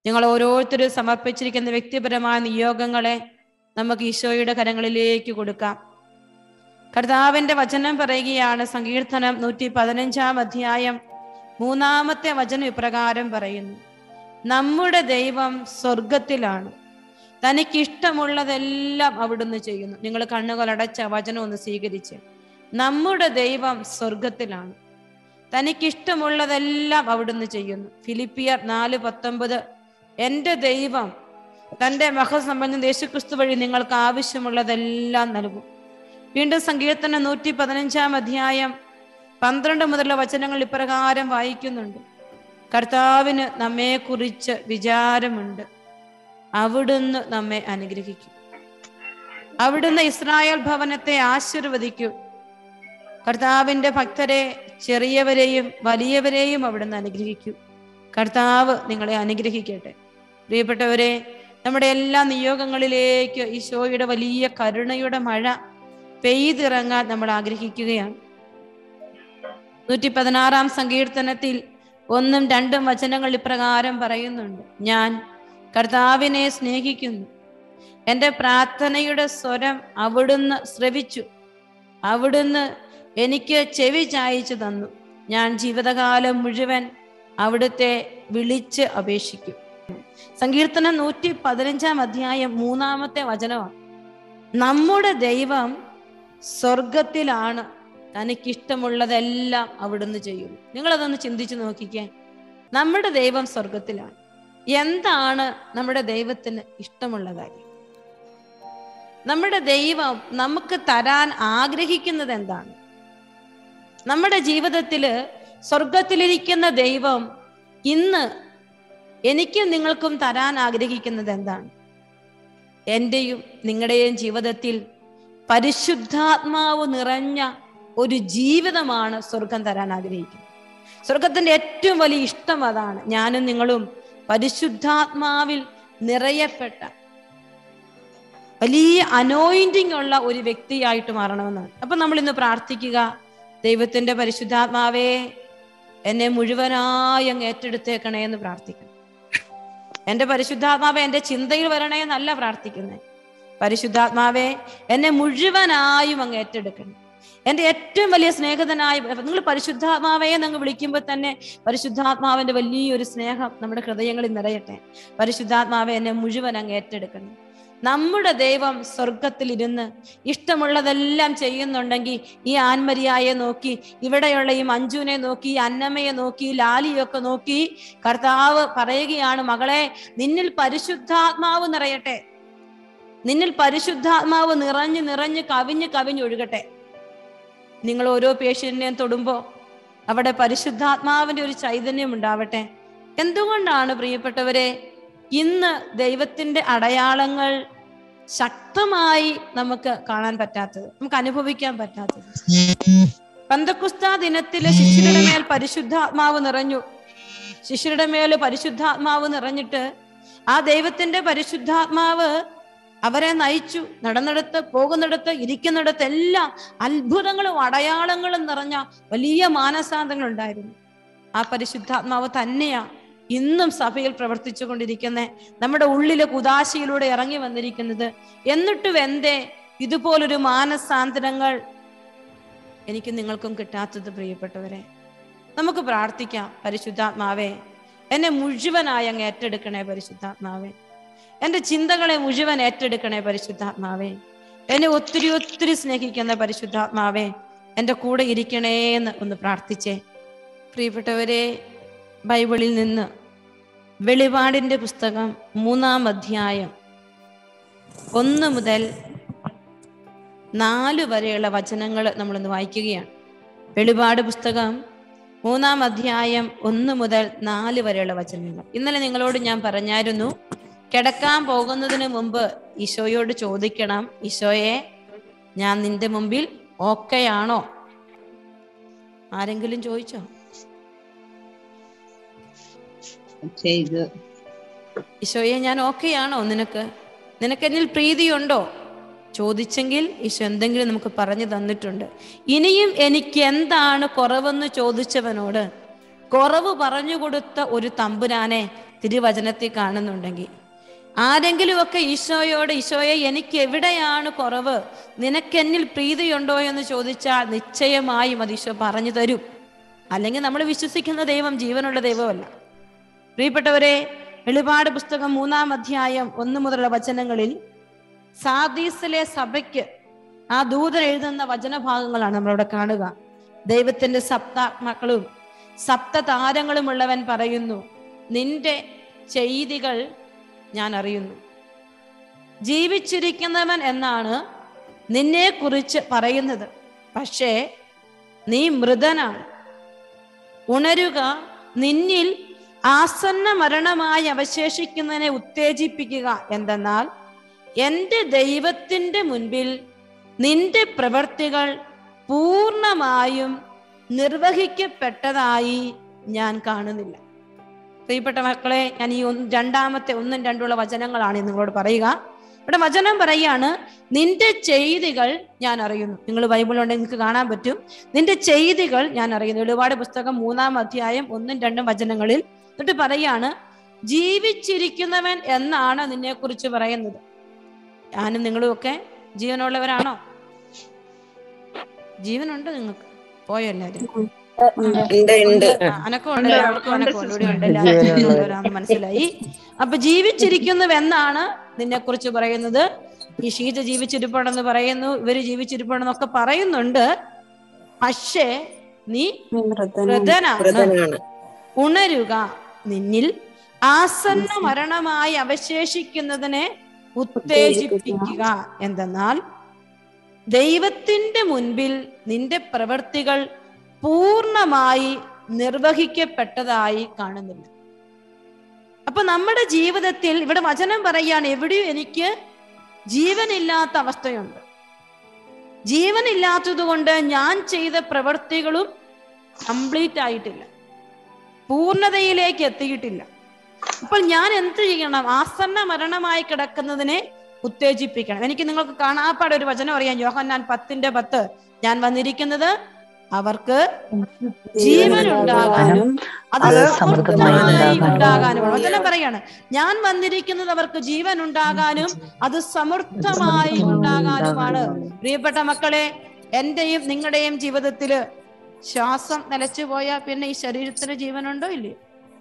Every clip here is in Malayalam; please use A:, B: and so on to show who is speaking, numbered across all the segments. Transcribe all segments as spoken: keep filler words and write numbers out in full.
A: നിങ്ങൾ ഓരോരുത്തരും സമർപ്പിച്ചിരിക്കുന്ന വ്യക്തിപരമായ നിയോഗങ്ങളെ നമുക്ക് ഈശോയുടെ കരങ്ങളിലേക്ക് കൊടുക്കാം. കർത്താവിന്റെ വചനം പറയുകയാണ്, സങ്കീർത്തനം നൂറ്റി പതിനഞ്ചാം അധ്യായം മൂന്നാമത്തെ വചനം ഇപ്രകാരം പറയുന്നു: നമ്മുടെ ദൈവം സ്വർഗത്തിലാണ്, തനിക്കിഷ്ടമുള്ളതെല്ലാം അവിടുന്ന് ചെയ്യുന്നു. നിങ്ങൾ കണ്ണുകളടച്ച വചനം ഒന്ന് സ്വീകരിച്ച്. നമ്മുടെ ദൈവം സ്വർഗത്തിലാണ്, തനിക്കിഷ്ടമുള്ളതെല്ലാം അവിടുന്ന് ചെയ്യുന്നു. ഫിലിപ്പിയർ നാല് പത്തൊമ്പത്, എൻ്റെ ദൈവം തൻ്റെ മഹസംബന്ധം യേശുക്രിസ്തു വഴി നിങ്ങൾക്ക് ആവശ്യമുള്ളതെല്ലാം നൽകും. വീണ്ടും സങ്കീർത്തനം നൂറ്റി പതിനഞ്ചാം അധ്യായം പന്ത്രണ്ട് മുതലുള്ള വചനങ്ങൾ ഇപ്രകാരം വായിക്കുന്നുണ്ട്: കർത്താവിന് നമ്മെ കുറിച്ച് വിചാരമുണ്ട്, അവിടുന്ന് നമ്മെ അനുഗ്രഹിക്കും. അവിടുന്ന് ഇസ്രായേൽ ഭവനത്തെ ആശീർവദിക്കും. കർത്താവിന്റെ ഭക്തരെ, ചെറിയവരെയും വലിയവരെയും അവിടുന്ന് അനുഗ്രഹിക്കും. കർത്താവ് നിങ്ങളെ അനുഗ്രഹിക്കട്ടെ. പ്രിയപ്പെട്ടവരെ, നമ്മുടെ എല്ലാ നിയോഗങ്ങളിലേക്ക് ഈശോയുടെ വലിയ കരുണയുടെ മഴ പെയ്തിറങ്ങാൻ നമ്മൾ ആഗ്രഹിക്കുകയാണ്. നൂറ്റി പതിനാറാം സങ്കീർത്തനത്തിൽ ഒന്നും രണ്ടും വചനങ്ങൾ ഇപ്രകാരം പറയുന്നുണ്ട്: ഞാൻ കർത്താവിനെ സ്നേഹിക്കുന്നു, എൻ്റെ പ്രാർത്ഥനയുടെ സ്വരം അവിടുന്ന് ശ്രവിച്ചു, അവിടുന്ന് എനിക്ക് ചെവി ചായിച്ചു തന്നു. ഞാൻ ജീവിതകാലം മുഴുവൻ അവിടുത്തെ വിളിച്ച് അപേക്ഷിക്കും. സങ്കീർത്തനം നൂറ്റി പതിനഞ്ചാം അധ്യായം മൂന്നാമത്തെ വചനമാണ്. നമ്മുടെ ദൈവം സ്വർഗത്തിലാണ്, തനിക്കിഷ്ടമുള്ളതെല്ലാം അവിടുന്ന് ചെയ്യുന്നു. നിങ്ങളതൊന്ന് ചിന്തിച്ചു നോക്കിക്കേ. നമ്മുടെ ദൈവം സ്വർഗത്തിലാണ്. എന്താണ് നമ്മുടെ ദൈവത്തിന് ഇഷ്ടമുള്ള കാര്യം? നമ്മുടെ ദൈവം നമുക്ക് തരാൻ ആഗ്രഹിക്കുന്നത് എന്താണ്? നമ്മുടെ ജീവിതത്തില് സ്വർഗത്തിലിരിക്കുന്ന ദൈവം ഇന്ന് എനിക്കും നിങ്ങൾക്കും തരാൻ ആഗ്രഹിക്കുന്നത് എന്താണ്? എൻ്റെയും നിങ്ങളുടെയും ജീവിതത്തിൽ പരിശുദ്ധാത്മാവ് നിറഞ്ഞ ഒരു ജീവിതമാണ് സ്വർഗം തരാൻ ആഗ്രഹിക്കുന്നത്. സ്വർഗത്തിന്റെ ഏറ്റവും വലിയ ഇഷ്ടം അതാണ്. ഞാനും നിങ്ങളും പരിശുദ്ധാത്മാവിൽ നിറയപ്പെട്ട വലിയ അനോയിന്റിങ് ഉള്ള ഒരു വ്യക്തിയായിട്ട് മാറണമെന്നാണ്. അപ്പൊ നമ്മൾ ഇന്ന് പ്രാർത്ഥിക്കുക, ദൈവത്തിന്റെ പരിശുദ്ധാത്മാവേ, എന്നെ മുഴുവനായി അങ്ങ് ഏറ്റെടുത്തേക്കണേ എന്ന് പ്രാർത്ഥിക്കണം. എന്റെ പരിശുദ്ധാത്മാവെ എന്റെ ചിന്തയിൽ വരണേ എന്നല്ല പ്രാർത്ഥിക്കുന്നത്. പരിശുദ്ധാത്മാവെ എന്നെ മുഴുവനായും അങ്ങ് ഏറ്റെടുക്കണം. എൻ്റെ ഏറ്റവും വലിയ സ്നേഹിതനായ നിങ്ങൾ പരിശുദ്ധാത്മാവെ നിങ്ങൾ വിളിക്കുമ്പോൾ തന്നെ പരിശുദ്ധാത്മാവിന്റെ വലിയൊരു സ്നേഹം നമ്മുടെ ഹൃദയങ്ങളിൽ നിറയട്ടെ. പരിശുദ്ധാത്മാവെ എന്നെ മുഴുവൻ അങ്ങ് ഏറ്റെടുക്കണം. നമ്മുടെ ദൈവം സ്വർഗത്തിലിരുന്ന് ഇഷ്ടമുള്ളതെല്ലാം ചെയ്യുന്നുണ്ടെങ്കിൽ ഈ ആൻമരിയായെ നോക്കി, ഇവിടെയുള്ള ഈ മഞ്ജുവിനെ നോക്കി, ഈ അന്നമ്മയെ നോക്കി, ലാലിയൊക്കെ നോക്കി കർത്താവ് പറയുകയാണ്, മകളെ, നിന്നിൽ പരിശുദ്ധാത്മാവ് നിറയട്ടെ, നിന്നിൽ പരിശുദ്ധാത്മാവ് നിറഞ്ഞ് നിറഞ്ഞ് കവിഞ്ഞ് കവിഞ്ഞൊഴുകട്ടെ. നിങ്ങൾ ഓരോ പേഷ്യന്റിനെയും തൊടുമ്പോൾ അവിടെ പരിശുദ്ധാത്മാവിന്റെ ഒരു ചൈതന്യം ഉണ്ടാവട്ടെ. എന്തുകൊണ്ടാണ് പ്രിയപ്പെട്ടവരെ ഇന്ന് ദൈവത്തിന്റെ അടയാളങ്ങൾ ശക്തമായി നമുക്ക് കാണാൻ പറ്റാത്തത്, നമുക്ക് അനുഭവിക്കാൻ പറ്റാത്തത്? പെന്തക്കോസ്താ ദിനത്തില് ശിഷ്യരുടെ മേൽ പരിശുദ്ധാത്മാവ് നിറഞ്ഞു. ശിഷ്യരുടെ മേൽ പരിശുദ്ധാത്മാവ് നിറഞ്ഞിട്ട് ആ ദൈവത്തിന്റെ പരിശുദ്ധാത്മാവ് അവരെ നയിച്ചു. നടന്നിടത്ത്, പോകുന്നിടത്ത്, ഇരിക്കുന്നിടത്ത് എല്ലാം അത്ഭുതങ്ങളും അടയാളങ്ങളും നിറഞ്ഞ വലിയ മാനസാന്തരങ്ങൾ ഉണ്ടായിരുന്നു. ആ പരിശുദ്ധാത്മാവ് തന്നെയാ ഇന്നും സഭയിൽ പ്രവർത്തിച്ചു കൊണ്ടിരിക്കുന്നത്, നമ്മുടെ ഉള്ളിലെ കുദാശയിലൂടെ ഇറങ്ങി വന്നിരിക്കുന്നത്. എന്നിട്ടും എന്തേ ഇതുപോലൊരു മാനസാന്തരങ്ങൾ എനിക്ക് നിങ്ങൾക്കും കിട്ടാത്തത്? പ്രിയപ്പെട്ടവരെ, നമുക്ക് പ്രാർത്ഥിക്കാം. പരിശുദ്ധാത്മാവേ, എന്നെ മുഴുവനായി അങ്ങ് ഏറ്റെടുക്കണേ പരിശുദ്ധാത്മാവേ. എൻ്റെ ചിന്തകളെ മുഴുവൻ ഏറ്റെടുക്കണേ പരിശുദ്ധാത്മാവേ. എന്നെ ഒത്തിരി ഒത്തിരി സ്നേഹിക്കുന്ന പരിശുദ്ധാത്മാവേ, എൻ്റെ കൂടെ ഇരിക്കണേ എന്ന് ഒന്ന് പ്രാർത്ഥിച്ചേ. പ്രിയപ്പെട്ടവരെ, ബൈബിളിൽ നിന്ന് വെളിപാടിൻ്റെ പുസ്തകം മൂന്നാം അധ്യായം ഒന്ന് മുതൽ നാല് വരെയുള്ള വചനങ്ങൾ നമ്മളൊന്ന് വായിക്കുകയാണ്. വെളിപാട് പുസ്തകം മൂന്നാം അധ്യായം ഒന്ന് മുതൽ നാല് വരെയുള്ള വചനങ്ങൾ. ഇന്നലെ നിങ്ങളോട് ഞാൻ പറഞ്ഞായിരുന്നു, കിടക്കാൻ പോകുന്നതിന് മുമ്പ് ഈശോയോട് ചോദിക്കണം, ഈശോയെ, ഞാൻ നിന്റെ മുമ്പിൽ ഓക്കെയാണോ? ആരെങ്കിലും ചോദിച്ചോ? ഈശോയെ, ഞാൻ ഓക്കെയാണോ? നിനക്ക് നിനക്ക് എന്നിൽ പ്രീതിയുണ്ടോ? ചോദിച്ചെങ്കിൽ ഈശോ എന്തെങ്കിലും നമുക്ക് പറഞ്ഞു തന്നിട്ടുണ്ട്. ഇനിയും എനിക്ക് എന്താണ് കുറവെന്ന് ചോദിച്ചവനോട് കുറവ് പറഞ്ഞു കൊടുത്ത ഒരു തമ്പുരാനെ തിരുവചനത്തിൽ കാണുന്നുണ്ടെങ്കിൽ, ആരെങ്കിലുമൊക്കെ ഈശോയോട് ഈശോയെ എനിക്ക് എവിടെയാണ് കുറവ്, നിനക്കെന്നിൽ പ്രീതിയുണ്ടോ എന്ന് ചോദിച്ചാൽ നിശ്ചയമായും അത് ഈശോ പറഞ്ഞു തരും. അല്ലെങ്കിൽ നമ്മൾ വിശ്വസിക്കുന്ന ദൈവം ജീവനുള്ള ദൈവമല്ല. പ്രിയപ്പെട്ടവരെ, വെളിപാട് പുസ്തകം മൂന്നാം അധ്യായം ഒന്ന് മുതലുള്ള വചനങ്ങളിൽ സാർദീസിലെ സഭയ്ക്ക് ആ ദൂതൻ എഴുതുന്ന വചനഭാഗങ്ങളാണ് നമ്മളവിടെ കാണുക. ദൈവത്തിന്റെ സപ്താത്മാക്കളും സപ്ത താരങ്ങളും ഉള്ളവൻ പറയുന്നു, നിന്റെ ചെയ്തികൾ ഞാൻ അറിയുന്നു. ജീവിച്ചിരിക്കുന്നവൻ എന്നാണ് നിന്നെ കുറിച്ച് പറയുന്നത്, പക്ഷേ നീ മൃതനാണ്. ഉണരുക, നിന്നിൽ ആസന്ന മരണമായി അവശേഷിക്കുന്നതിനെ ഉത്തേജിപ്പിക്കുക. എന്തെന്നാൽ എൻ്റെ ദൈവത്തിൻ്റെ മുൻപിൽ നിന്റെ പ്രവൃത്തികൾ പൂർണ്ണമായും നിർവഹിക്കപ്പെട്ടതായി ഞാൻ കാണുന്നില്ല. പ്രിയപ്പെട്ട മക്കളെ, ഞാൻ ഈ ഒന്ന് രണ്ടാമത്തെ ഒന്നും രണ്ടുമുള്ള വചനങ്ങളാണ് നിങ്ങളോട് പറയുക. ഇവിടെ വചനം പറയാണ്, നിന്റെ ചെയ്തികൾ ഞാൻ അറിയുന്നു. നിങ്ങൾ ബൈബിളുണ്ടെങ്കിൽ നിങ്ങൾക്ക് കാണാൻ പറ്റും. നിന്റെ ചെയ്തികൾ ഞാൻ അറിയുന്നു. വെളിപാട് പുസ്തകം മൂന്നാം അധ്യായം ഒന്നും രണ്ടും വചനങ്ങളിൽ. എന്നിട്ട് പറയാണ്, ജീവിച്ചിരിക്കുന്നവൻ എന്നാണ് നിന്നെ കുറിച്ച് പറയുന്നത്. ഞാനും നിങ്ങളും ഒക്കെ ജീവനുള്ളവരാണോ? ജീവനുണ്ട് നിങ്ങൾക്ക്? പോയോ എല്ലാവരും? അനക്കമുണ്ട്, എല്ലാവർക്കും അനക്കമുണ്ട്, ഇവിടെ ഉണ്ട്, എല്ലാവരും മനസ്സിലായി. അപ്പൊ ജീവിച്ചിരിക്കുന്നുവെന്നാണ് നിന്നെ കുറിച്ച് പറയുന്നത്. ഈ ഷീജ ജീവിച്ചിരിപ്പുണ്ടെന്ന് പറയുന്നു, ഇവര് ജീവിച്ചിരിപ്പുണ്ടെന്നൊക്കെ പറയുന്നുണ്ട്. പക്ഷേ നീ മൃതനാണ്. ഉണരുക, നിന്നിൽ ആസന്ന മരണമായി അവശേഷിക്കുന്നതിനെ ഉത്തേജിപ്പിക്കുക. എന്തെന്നാൽ ദൈവത്തിന്റെ മുൻപിൽ നിന്റെ പ്രവൃത്തികൾ പൂർണ്ണമായി നിർവഹിക്കപ്പെട്ടതായി കാണുന്നില്ല. അപ്പൊ നമ്മുടെ ജീവിതത്തിൽ ഇവിടെ വചനം പറയാണ്, എവിടെയും എനിക്ക് ജീവനില്ലാത്ത അവസ്ഥയുണ്ട്. ജീവനില്ലാത്തത് കൊണ്ട് ഞാൻ ചെയ്ത പ്രവൃത്തികളും കംപ്ലീറ്റ് ആയിട്ടില്ല, പൂർണ്ണതയിലേക്ക് എത്തിയിട്ടില്ല. അപ്പോൾ ഞാൻ എന്ത് ചെയ്യണം? ആസന്ന മരണമായി കിടക്കുന്നതിനെ ഉത്തേജിപ്പിക്കണം. എനിക്ക് നിങ്ങൾക്ക് കാണാപ്പാടെ ഒരു വചനം അറിയാം, യോഹന്നാൻ പത്തിന്റെ പത്ത്. ഞാൻ വന്നിരിക്കുന്നത് അവർക്ക് ജീവൻ ഉണ്ടാകാനും അത് സമൃദ്ധമായി ഉണ്ടാകാനും. വചനം പറയാണ്, ഞാൻ വന്നിരിക്കുന്നത് അവർക്ക് ജീവൻ ഉണ്ടാകാനും അത് സമൃദ്ധമായി ഉണ്ടാകാനുമാണ്. പ്രിയപ്പെട്ട മക്കളെ, എന്റെയും നിങ്ങളുടെയും ജീവിതത്തില് ശ്വാസം നിലച്ചു പോയാൽ പിന്നെ ഈ ശരീരത്തിന് ജീവനുണ്ടോ? ഇല്ലേ?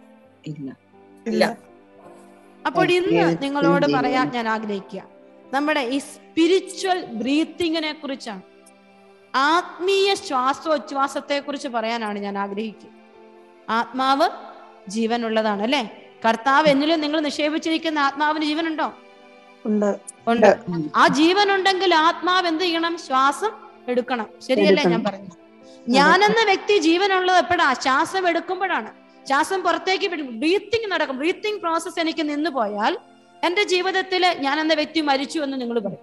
A: ഇല്ല. അപ്പോൾ ഇന്ന് നിങ്ങളോട് പറയാൻ ഞാൻ ആഗ്രഹിക്കുക, നമ്മുടെ ഈ സ്പിരിച്വൽ ബ്രീത്തിങ്ങിനെ കുറിച്ചാണ്, ആത്മീയ ശ്വാസോച്ഛ്വാസത്തെ കുറിച്ച് പറയാനാണ് ഞാൻ ആഗ്രഹിക്കുക. ആത്മാവ് ജീവനുള്ളതാണ് അല്ലെ? കർത്താവ് എന്നിലും നിങ്ങൾ നിക്ഷേപിച്ചിരിക്കുന്ന ആത്മാവിന് ജീവനുണ്ടോ? ഉണ്ട്. ഉണ്ട്. ആ ജീവനുണ്ടെങ്കിൽ ആത്മാവ് എന്ത് ചെയ്യണം? ശ്വാസം എടുക്കണം. ശരിയല്ലേ ഞാൻ പറഞ്ഞു? ഞാനെന്ന വ്യക്തി ജീവനുള്ളത് എപ്പോഴാ? ശ്വാസം എടുക്കുമ്പോഴാണ്. ശ്വാസം പുറത്തേക്ക് ബ്രീത്തിങ് നടക്കും. ബ്രീത്തിങ് പ്രോസസ് എനിക്ക് നിന്ന് പോയാൽ എന്റെ ജീവിതത്തിൽ ഞാൻ എന്ന വ്യക്തി മരിച്ചു എന്ന് നിങ്ങൾ പറയും.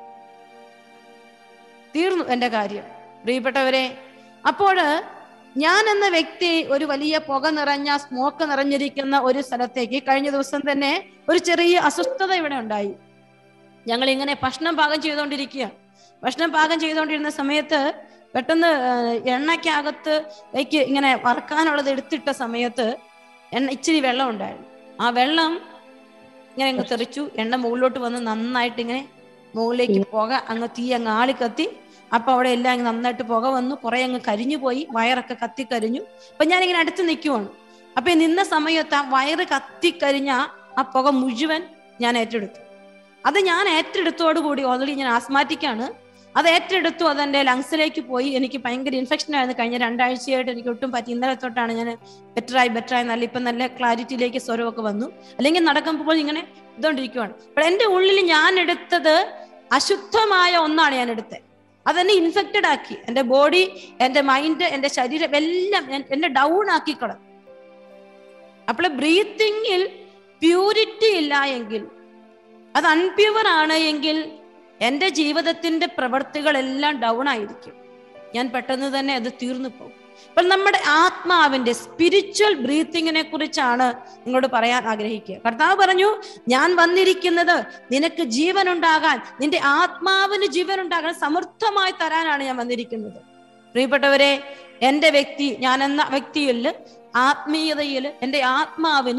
A: തീർന്നു എന്റെ കാര്യം. പ്രിയപ്പെട്ടവരെ, അപ്പോൾ ഞാൻ എന്ന വ്യക്തി ഒരു വലിയ പുക നിറഞ്ഞ സ്മോക്ക് നിറഞ്ഞിരിക്കുന്ന ഒരു സ്ഥലത്തേക്ക് കഴിഞ്ഞ ദിവസം തന്നെ ഒരു ചെറിയ അസ്വസ്ഥത ഇവിടെ ഉണ്ടായി. ഞങ്ങൾ ഇങ്ങനെ ഭക്ഷണം പാകം ചെയ്തുകൊണ്ടിരിക്കുക. ഭക്ഷണം പാകം ചെയ്തുകൊണ്ടിരുന്ന സമയത്ത് പെട്ടെന്ന് എണ്ണയ്ക്കകത്ത് എനിക്ക് ഇങ്ങനെ വറക്കാനുള്ളത് എടുത്തിട്ട സമയത്ത് എണ്ണ ഇച്ചിരി വെള്ളം ഉണ്ടായിരുന്നു. ആ വെള്ളം ഇങ്ങനെ അങ്ങ് തെറിച്ചു. എണ്ണ മുകളിലോട്ട് വന്ന് നന്നായിട്ട് ഇങ്ങനെ മുകളിലേക്ക് പുക അങ്ങ് തീ അങ്ങ് ആളിക്കത്തി. അപ്പൊ അവിടെ എല്ലാം അങ്ങ് നന്നായിട്ട് പുക വന്നു. കുറെ അങ്ങ് കരിഞ്ഞു പോയി. വയറൊക്കെ കത്തിക്കരിഞ്ഞു. അപ്പൊ ഞാനിങ്ങനെ അടുത്ത് നിൽക്കുവാണ്. അപ്പൊ നിന്ന സമയത്ത് ആ വയറ് കത്തിക്കരിഞ്ഞ ആ പുക മുഴുവൻ ഞാൻ ഏറ്റെടുത്തു. അത് ഞാൻ ഏറ്റെടുത്തോടുകൂടി, ഓൾറെഡി ഞാൻ ആസ്മാറ്റിക്കാണ്, അത് ഏറ്റെടുത്തു. അതെന്റെ ലങ്സിലേക്ക് പോയി. എനിക്ക് ഭയങ്കര ഇൻഫെക്ഷൻ ആയിരുന്നു. കഴിഞ്ഞ രണ്ടാഴ്ചയായിട്ട് എനിക്ക് ഒട്ടും പറ്റി. ഇന്നലെ തൊട്ടാണ് ഞാൻ ബെറ്ററായി ബെറ്ററായി നല്ല ഇപ്പം നല്ല ക്ലാരിറ്റിയിലേക്ക് സ്വരമൊക്കെ വന്നു. അല്ലെങ്കിൽ നടക്കുമ്പോൾ ഇങ്ങനെ ഇതുകൊണ്ടിരിക്കുവാണ്. അപ്പോൾ എൻ്റെ ഉള്ളിൽ ഞാൻ എടുത്തത് അശുദ്ധമായ ഒന്നാണ് ഞാൻ എടുത്തത്. അതെന്നെ ഇൻഫെക്റ്റഡ് ആക്കി. എൻ്റെ ബോഡി, എൻ്റെ മൈൻഡ്, എൻ്റെ ശരീരം എല്ലാം എന്നെ ഡൗൺ ആക്കിക്കളഞ്ഞു. അപ്പോൾ ബ്രീത്തിങ്ങിൽ പ്യൂരിറ്റി ഇല്ല എങ്കിൽ, അത് അൺപ്യൂർ ആണ് എങ്കിൽ എൻ്റെ ജീവിതത്തിന്റെ പ്രവൃത്തികളെല്ലാം ഡൗൺ ആയിരിക്കും. ഞാൻ പെട്ടെന്ന് തന്നെ അത് തീർന്നു പോകും. അപ്പോൾ നമ്മുടെ ആത്മാവിന്റെ സ്പിരിച്വൽ ബ്രീത്തിങ്ങിനെ കുറിച്ചാണ് നിങ്ങളോട് പറയാൻ ആഗ്രഹിക്കുക. കർത്താവ് പറഞ്ഞു, ഞാൻ വന്നിരിക്കുന്നത് നിനക്ക് ജീവൻ ഉണ്ടാകാൻ, നിന്റെ ആത്മാവിന് ജീവൻ ഉണ്ടാകാൻ സമൃദ്ധമായി തരാനാണ് ഞാൻ വന്നിരിക്കുന്നത്. പ്രിയപ്പെട്ടവരെ, എൻ്റെ വ്യക്തി, ഞാൻ എന്ന വ്യക്തിയിൽ, ആത്മീയതയിൽ എൻ്റെ ആത്മാവിന്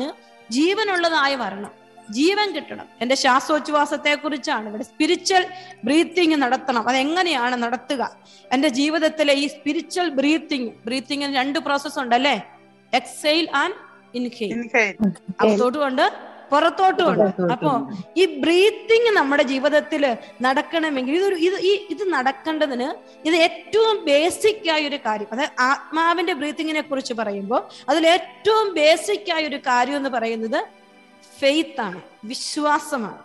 A: ജീവനുള്ളതായി വരണം, ജീവൻ കിട്ടണം. എൻ്റെ ശ്വാസോച്ഛ്വാസത്തെ കുറിച്ചാണ് ഇവിടെ. സ്പിരിച്വൽ ബ്രീത്തിങ് നടത്തണം. അതെങ്ങനെയാണ് നടത്തുക? എൻ്റെ ജീവിതത്തിലെ ഈ സ്പിരിച്വൽ ബ്രീത്തിങ് ബ്രീത്തിങ്ങിന് രണ്ട് പ്രോസസ് ഉണ്ടല്ലേ, എക്സെയിൽ ആൻഡ് ഇൻഹെയിൽ. അകത്തോട്ടുമുണ്ട് പുറത്തോട്ടുമുണ്ട്. അപ്പോ ഈ ബ്രീത്തിങ് നമ്മുടെ ജീവിതത്തിൽ നടക്കണമെങ്കിൽ ഇതൊരു ഇത് ഈ ഇത് നടക്കേണ്ടതിന് ഇത് ഏറ്റവും ബേസിക് ആയ ഒരു കാര്യം. അതായത് ആത്മാവിന്റെ ബ്രീത്തിങ്ങിനെ കുറിച്ച് പറയുമ്പോൾ അതിൽ ഏറ്റവും ബേസിക് ആയ ഒരു കാര്യം എന്ന് പറയുന്നത് ഫെയ്ത്ത് ആണ്, വിശ്വാസമാണ്.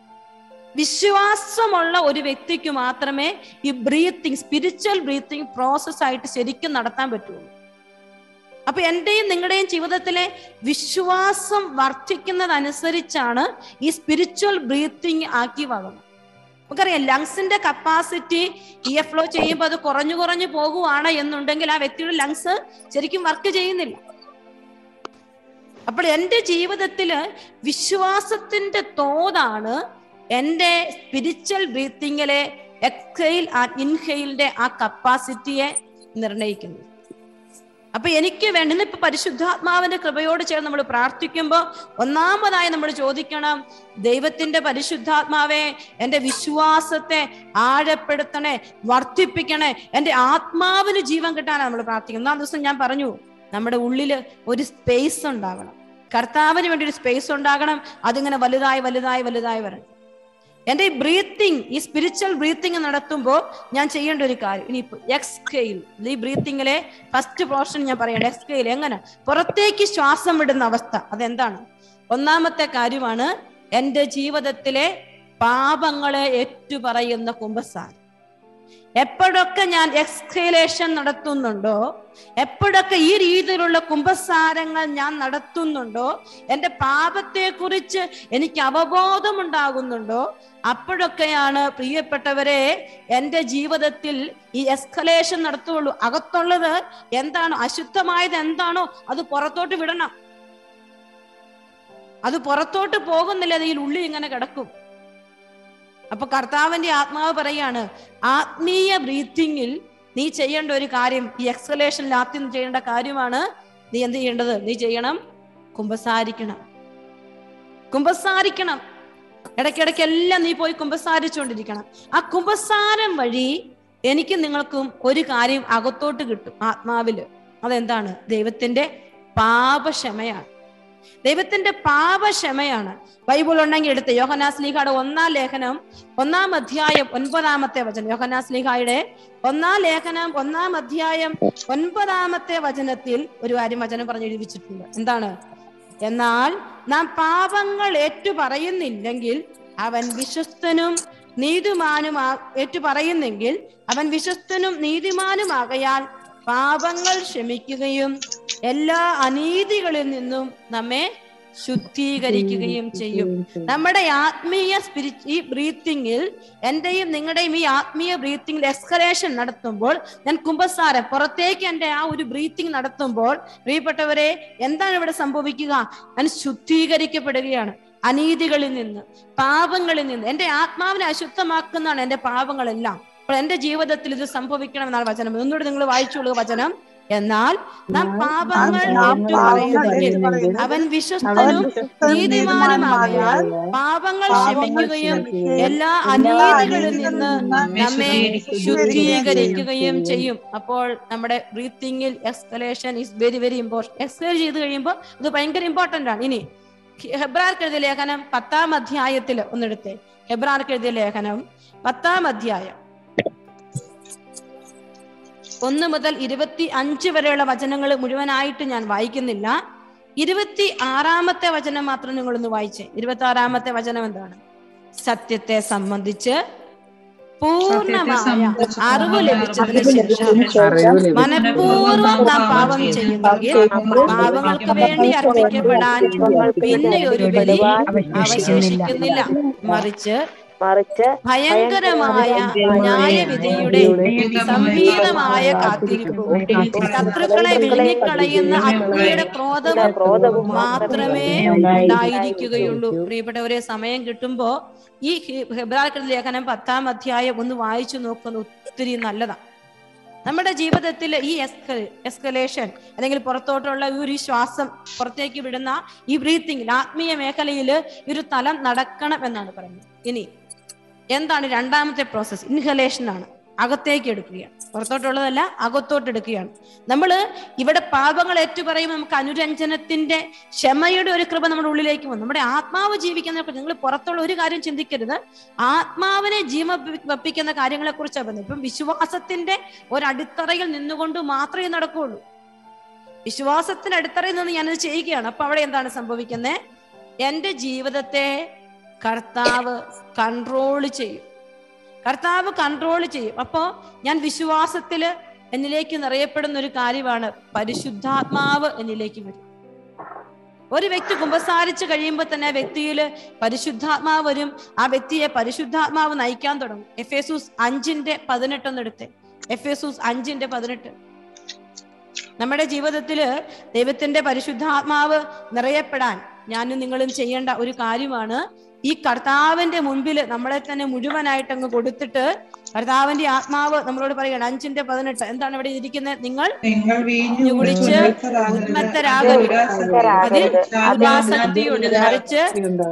A: വിശ്വാസമുള്ള ഒരു വ്യക്തിക്ക് മാത്രമേ ഈ ബ്രീത്തിങ് സ്പിരിച്വൽ ബ്രീത്തിങ് പ്രോസസ് ആയിട്ട് ശരിക്കും നടത്താൻ പറ്റുള്ളൂ. അപ്പൊ എന്റെയും നിങ്ങളുടെയും ജീവിതത്തിലെ വിശ്വാസം വർദ്ധിക്കുന്നതനുസരിച്ചാണ് ഈ സ്പിരിച്വൽ ബ്രീത്തിങ് ആക്റ്റീവ് ആകുന്നത്. നമുക്കറിയാം ലങ്സിന്റെ കപ്പാസിറ്റി ഇ എഫ് ഫ്ലോ ചെയ്യുമ്പോൾ അത് കുറഞ്ഞു കുറഞ്ഞു പോകുവാണ് എന്നുണ്ടെങ്കിൽ ആ വ്യക്തിയുടെ ലങ്സ് ശരിക്കും വർക്ക് ചെയ്യുന്നില്ല. അപ്പോൾ എൻ്റെ ജീവിതത്തില് വിശ്വാസത്തിന്റെ തോതാണ് എൻ്റെ സ്പിരിച്വൽ ബ്രീത്തിങ്ങിലെ എക്സെയിൽ ആൻഡ് ഇൻഹെയിലിന്റെ ആ കപ്പാസിറ്റിയെ നിർണയിക്കുന്നത്. അപ്പൊ എനിക്ക് വേണ്ടുന്ന ഇപ്പൊ പരിശുദ്ധാത്മാവിന്റെ കൃപയോട് ചേർന്ന് നമ്മൾ പ്രാർത്ഥിക്കുമ്പോൾ ഒന്നാമതായി നമ്മൾ ചോദിക്കണം, ദൈവത്തിന്റെ പരിശുദ്ധാത്മാവെ എൻ്റെ വിശ്വാസത്തെ ആഴപ്പെടുത്തണേ, വർദ്ധിപ്പിക്കണേ, എൻ്റെ ആത്മാവിന് ജീവൻ കിട്ടാനാണ് നമ്മൾ പ്രാർത്ഥിക്കുന്നത്. ഒന്നാം ദിവസം ഞാൻ പറഞ്ഞു, നമ്മുടെ ഉള്ളില് ഒരു സ്പേസ് ഉണ്ടാകണം, കർത്താവിന് വേണ്ടി ഒരു സ്പേസ് ഉണ്ടാകണം. അതിങ്ങനെ വലുതായി വലുതായി വലുതായി വരണം. എൻ്റെ ഈ ബ്രീത്തിങ്, ഈ സ്പിരിച്വൽ ബ്രീത്തിങ് നടത്തുമ്പോൾ ഞാൻ ചെയ്യേണ്ട ഒരു കാര്യം, ഇനിയിപ്പോ എക്സ്കെയിൽ, ഈ ബ്രീത്തിങ്ങിലെ ഫസ്റ്റ് പോർഷൻ ഞാൻ പറയണം. എക്സ്കെയിൽ എങ്ങനെ പുറത്തേക്ക് ശ്വാസം വിടുന്ന അവസ്ഥ, അതെന്താണ്? ഒന്നാമത്തെ കാര്യമാണ് എൻ്റെ ജീവിതത്തിലെ പാപങ്ങളെ ഏറ്റുപറയുന്ന കുമ്പസാരം. എപ്പോഴൊക്കെ ഞാൻ എക്സ്ഹലേഷൻ നടത്തുന്നുണ്ടോ, എപ്പോഴൊക്കെ ഈ രീതിയിലുള്ള കുമ്പസാരങ്ങൾ ഞാൻ നടത്തുന്നുണ്ടോ, എൻ്റെ പാപത്തെ കുറിച്ച് എനിക്ക് അവബോധം ഉണ്ടാകുന്നുണ്ടോ, അപ്പോഴൊക്കെയാണ് പ്രിയപ്പെട്ടവരെ എൻ്റെ ജീവിതത്തിൽ ഈ എസ്കലേഷൻ നടത്തുള്ളൂ. അകത്തുള്ളത് എന്താണോ, അശുദ്ധമായത് എന്താണോ അത് പുറത്തോട്ട് വിടണം. അത് പുറത്തോട്ട് പോകുന്നില്ല, അതിൽ ഉള്ളിൽ ഇങ്ങനെ കിടക്കും. അപ്പൊ കർത്താവിന്റെ ആത്മാവ് പറയാണ്, ആത്മീയ ബ്രീത്തിങ്ങിൽ നീ ചെയ്യേണ്ട ഒരു കാര്യം, ഈ എക്സലേഷനിൽ ആദ്യം ചെയ്യേണ്ട കാര്യമാണ് നീ എന്ത് ചെയ്യേണ്ടത്? നീ ചെയ്യണം, കുമ്പസാരിക്കണം. കുമ്പസാരിക്കണം. ഇടയ്ക്കിടയ്ക്ക് എല്ലാം നീ പോയി കുമ്പസാരിച്ചുകൊണ്ടിരിക്കണം. ആ കുമ്പസാരം വഴി എനിക്കും നിങ്ങൾക്കും ഒരു കാര്യം അകത്തോട്ട് കിട്ടും ആത്മാവില്. അതെന്താണ്? ദൈവത്തിന്റെ പാപക്ഷമയാണ്. ദൈവത്തിന്റെ പാപക്ഷമയാണ്. ബൈബിൾ ഉണ്ടെങ്കിൽ എടുത്ത് യോഹന്നാസ്ലീഹയുടെ ഒന്നാം ലേഖനം ഒന്നാം അധ്യായം ഒൻപതാമത്തെ വചനം. യോഹന്നാസ്ലീഹയുടെ ഒന്നാം ലേഖനം ഒന്നാം അധ്യായം ഒൻപതാമത്തെ വചനത്തിൽ ഒരു കാര്യം വചനം പറഞ്ഞ് എഴുതിച്ചിട്ടുണ്ട്. എന്താണ്? എന്നാൽ നാം പാപങ്ങൾ ഏറ്റു പറയുന്നില്ലെങ്കിൽ അവൻ വിശ്വസ്തനും നീതിമാനുമാ ഏറ്റു പറയുന്നെങ്കിൽ അവൻ വിശ്വസ്തനും നീതിമാനുമാകയാൽ പാപങ്ങൾ ക്ഷമിക്കുകയും എല്ലാ അനീതികളിൽ നിന്നും നമ്മെ ശുദ്ധീകരിക്കുകയും ചെയ്യും. നമ്മുടെ ആത്മീയ സ്പിരിറ്റ് ഈ ബ്രീത്തിങ്ങിൽ, എന്റെയും നിങ്ങളുടെയും ഈ ആത്മീയ ബ്രീത്തിങ്ങിൽ എക്സ്കലേഷൻ നടത്തുമ്പോൾ, ഞാൻ കുമ്പസാരം പുറത്തേക്ക് എൻ്റെ ആ ഒരു ബ്രീത്തിങ് നടത്തുമ്പോൾ, പ്രിയപ്പെട്ടവരെ എന്താണ് ഇവിടെ സംഭവിക്കുക? ഞാൻ ശുദ്ധീകരിക്കപ്പെടുകയാണ് അനീതികളിൽ നിന്ന്, പാപങ്ങളിൽ നിന്ന്. എൻ്റെ ആത്മാവിനെ അശുദ്ധമാക്കുന്നതാണ് എൻ്റെ പാപങ്ങളെല്ലാം. അപ്പോൾ എൻ്റെ ജീവിതത്തിൽ ഇത് സംഭവിക്കണം എന്നാണ് വചനം. ഒന്നുകൂടി നിങ്ങൾ വായിച്ചോളൂ വചനം. എന്നാൽ നാം പാപങ്ങൾ ഏറ്റു പറയുന്നെങ്കിൽ അവൻ വിശ്വസ്തനും നീതിമാനുമാകയാൽ പാപങ്ങൾ ക്ഷമിക്കുകയും എല്ലാ അനീതികളിൽ നിന്ന് നമ്മെ ശുദ്ധീകരിക്കുകയും ചെയ്യും. അപ്പോൾ നമ്മുടെ ബ്രീത്തിങ്ങിൽ exhalation is very very important. Exhale ചെയ്ത് കഴിയുമ്പോൾ ഇത് ഭയങ്കര ഇമ്പോർട്ടൻ്റ് ആണ്. ഇനി ഹെബ്രായർക്ക് എഴുതിയ ലേഖനം പത്താം അധ്യായത്തിൽ ഒന്നെടുത്തേ. ഹെബ്രായർക്ക് എഴുതിയ ലേഖനം പത്താം അധ്യായം ഒന്ന് മുതൽ ഇരുപത്തി അഞ്ച് വരെയുള്ള വചനങ്ങൾ മുഴുവനായിട്ട് ഞാൻ വായിക്കുന്നില്ല. ഇരുപത്തി ആറാമത്തെ വചനം മാത്രം നിങ്ങളൊന്ന് വായിച്ചേ. ഇരുപത്തി ആറാമത്തെ വചനം എന്താണ്? സത്യത്തെ സംബന്ധിച്ച് പൂർണ്ണമായ അറിവ് ലഭിച്ചതിന് ശേഷം മനഃപൂർവ്വം നാം പാപം ചെയ്യുന്നെങ്കിൽ പാപങ്ങൾക്ക് വേണ്ടി അർപ്പിക്കപ്പെടാൻ പിന്നെ ഒരു ബലി അവശേഷിക്കുന്നില്ല. മറിച്ച് മറിച്ച് ഭയങ്കരമായ ന്യായവിധിയുടെ സംഭീതമായ കാത്തിരിപ്പും ശത്രുക്കളെ വിഴുങ്ങിക്കളയുന്ന അഗ്നിയുടെ ക്രോധവും മാത്രമേ ഉണ്ടായിരിക്കുകയുള്ളൂ. പ്രിയപ്പെട്ടവരെ, സമയം കിട്ടുമ്പോ ഈ ഹെബ്രായർക്ക് ലേഖനം പത്താം അധ്യായം ഒന്ന് വായിച്ചു നോക്കുന്ന ഒത്തിരി നല്ലതാണ്. നമ്മുടെ ജീവിതത്തിൽ ഈ എസ്ക എസ്കലേഷൻ അല്ലെങ്കിൽ പുറത്തോട്ടുള്ള ഈ ഒരു ശ്വാസം പുറത്തേക്ക് വിടുന്ന ഈ ബ്രീത്തിങ്ങിൽ ആത്മീയ മേഖലയിൽ ഈ ഒരു തലം നടക്കണം എന്നാണ് പറയുന്നത്. ഇനി എന്താണ് രണ്ടാമത്തെ പ്രോസസ്? ഇൻഹലേഷൻ ആണ്. അകത്തേക്ക് എടുക്കുകയാണ്, പുറത്തോട്ടുള്ളതല്ല, അകത്തോട്ട് എടുക്കുകയാണ്. നമ്മൾ ഇവിടെ പാപങ്ങൾ ഏറ്റുപറയുമ്പോൾ നമുക്ക് അനുരഞ്ജനത്തിന്റെ ക്ഷമയുടെ ഒരു കൃപ നമ്മുടെ ഉള്ളിലേക്ക് വന്നു. നമ്മുടെ ആത്മാവ് ജീവിക്കുന്ന, നിങ്ങൾ പുറത്തുള്ള ഒരു കാര്യം ചിന്തിക്കരുത്, ആത്മാവിനെ ജീവ വപ്പിക്കുന്ന കാര്യങ്ങളെ കുറിച്ചാണ് പറയുന്നത്. ഇപ്പം വിശ്വാസത്തിന്റെ ഒരടിത്തറയിൽ നിന്നുകൊണ്ട് മാത്രമേ നടക്കുകയുള്ളൂ. വിശ്വാസത്തിന്റെ അടിത്തറയിൽ നിന്ന് ഞാനത് ചെയ്യുകയാണ്. അപ്പൊ അവിടെ എന്താണ് സംഭവിക്കുന്നത്? എൻ്റെ ജീവിതത്തെ കർത്താവ് കൺട്രോൾ ചെയ്യും. കർത്താവ് കൺട്രോൾ ചെയ്യും. അപ്പോ ഞാൻ വിശ്വാസത്തില് എന്നിലേക്ക് നിറയപ്പെടുന്ന ഒരു കാര്യമാണ് പരിശുദ്ധാത്മാവ് എന്നിലേക്ക് വരും. ഒരു വ്യക്തി കുമ്പസാരിച്ച് കഴിയുമ്പോൾ തന്നെ ആ വ്യക്തിയിൽ പരിശുദ്ധാത്മാവ് വരും. ആ വ്യക്തിയെ പരിശുദ്ധാത്മാവ് നയിക്കാൻ തുടങ്ങും. എഫേസൂസ് അഞ്ചിന്റെ പതിനെട്ടൊന്ന് എടുത്ത്, എഫേസൂസ് അഞ്ചിന്റെ പതിനെട്ട്. നമ്മുടെ ജീവിതത്തില് ദൈവത്തിന്റെ പരിശുദ്ധാത്മാവ് നിറയപ്പെടാൻ ഞാനും നിങ്ങളും ചെയ്യേണ്ട ഒരു കാര്യമാണ് ഈ കർത്താവിന്റെ മുൻപിൽ നമ്മളെ തന്നെ മുഴുവനായിട്ട് അങ്ങ് കൊടുത്തിട്ട് കർത്താവിന്റെ ആത്മാവ് നമ്മളോട് പറയുകയാണ്. അഞ്ചിന്റെ പതിനെട്ട് എന്താണ് ഇവിടെ ഇരിക്കുന്നത്? നിങ്ങൾ കുടിച്ച് ഉന്മത്തരാകരുത്, അതിൽ ഉപാസക്തിയുണ്ട്, മറിച്ച്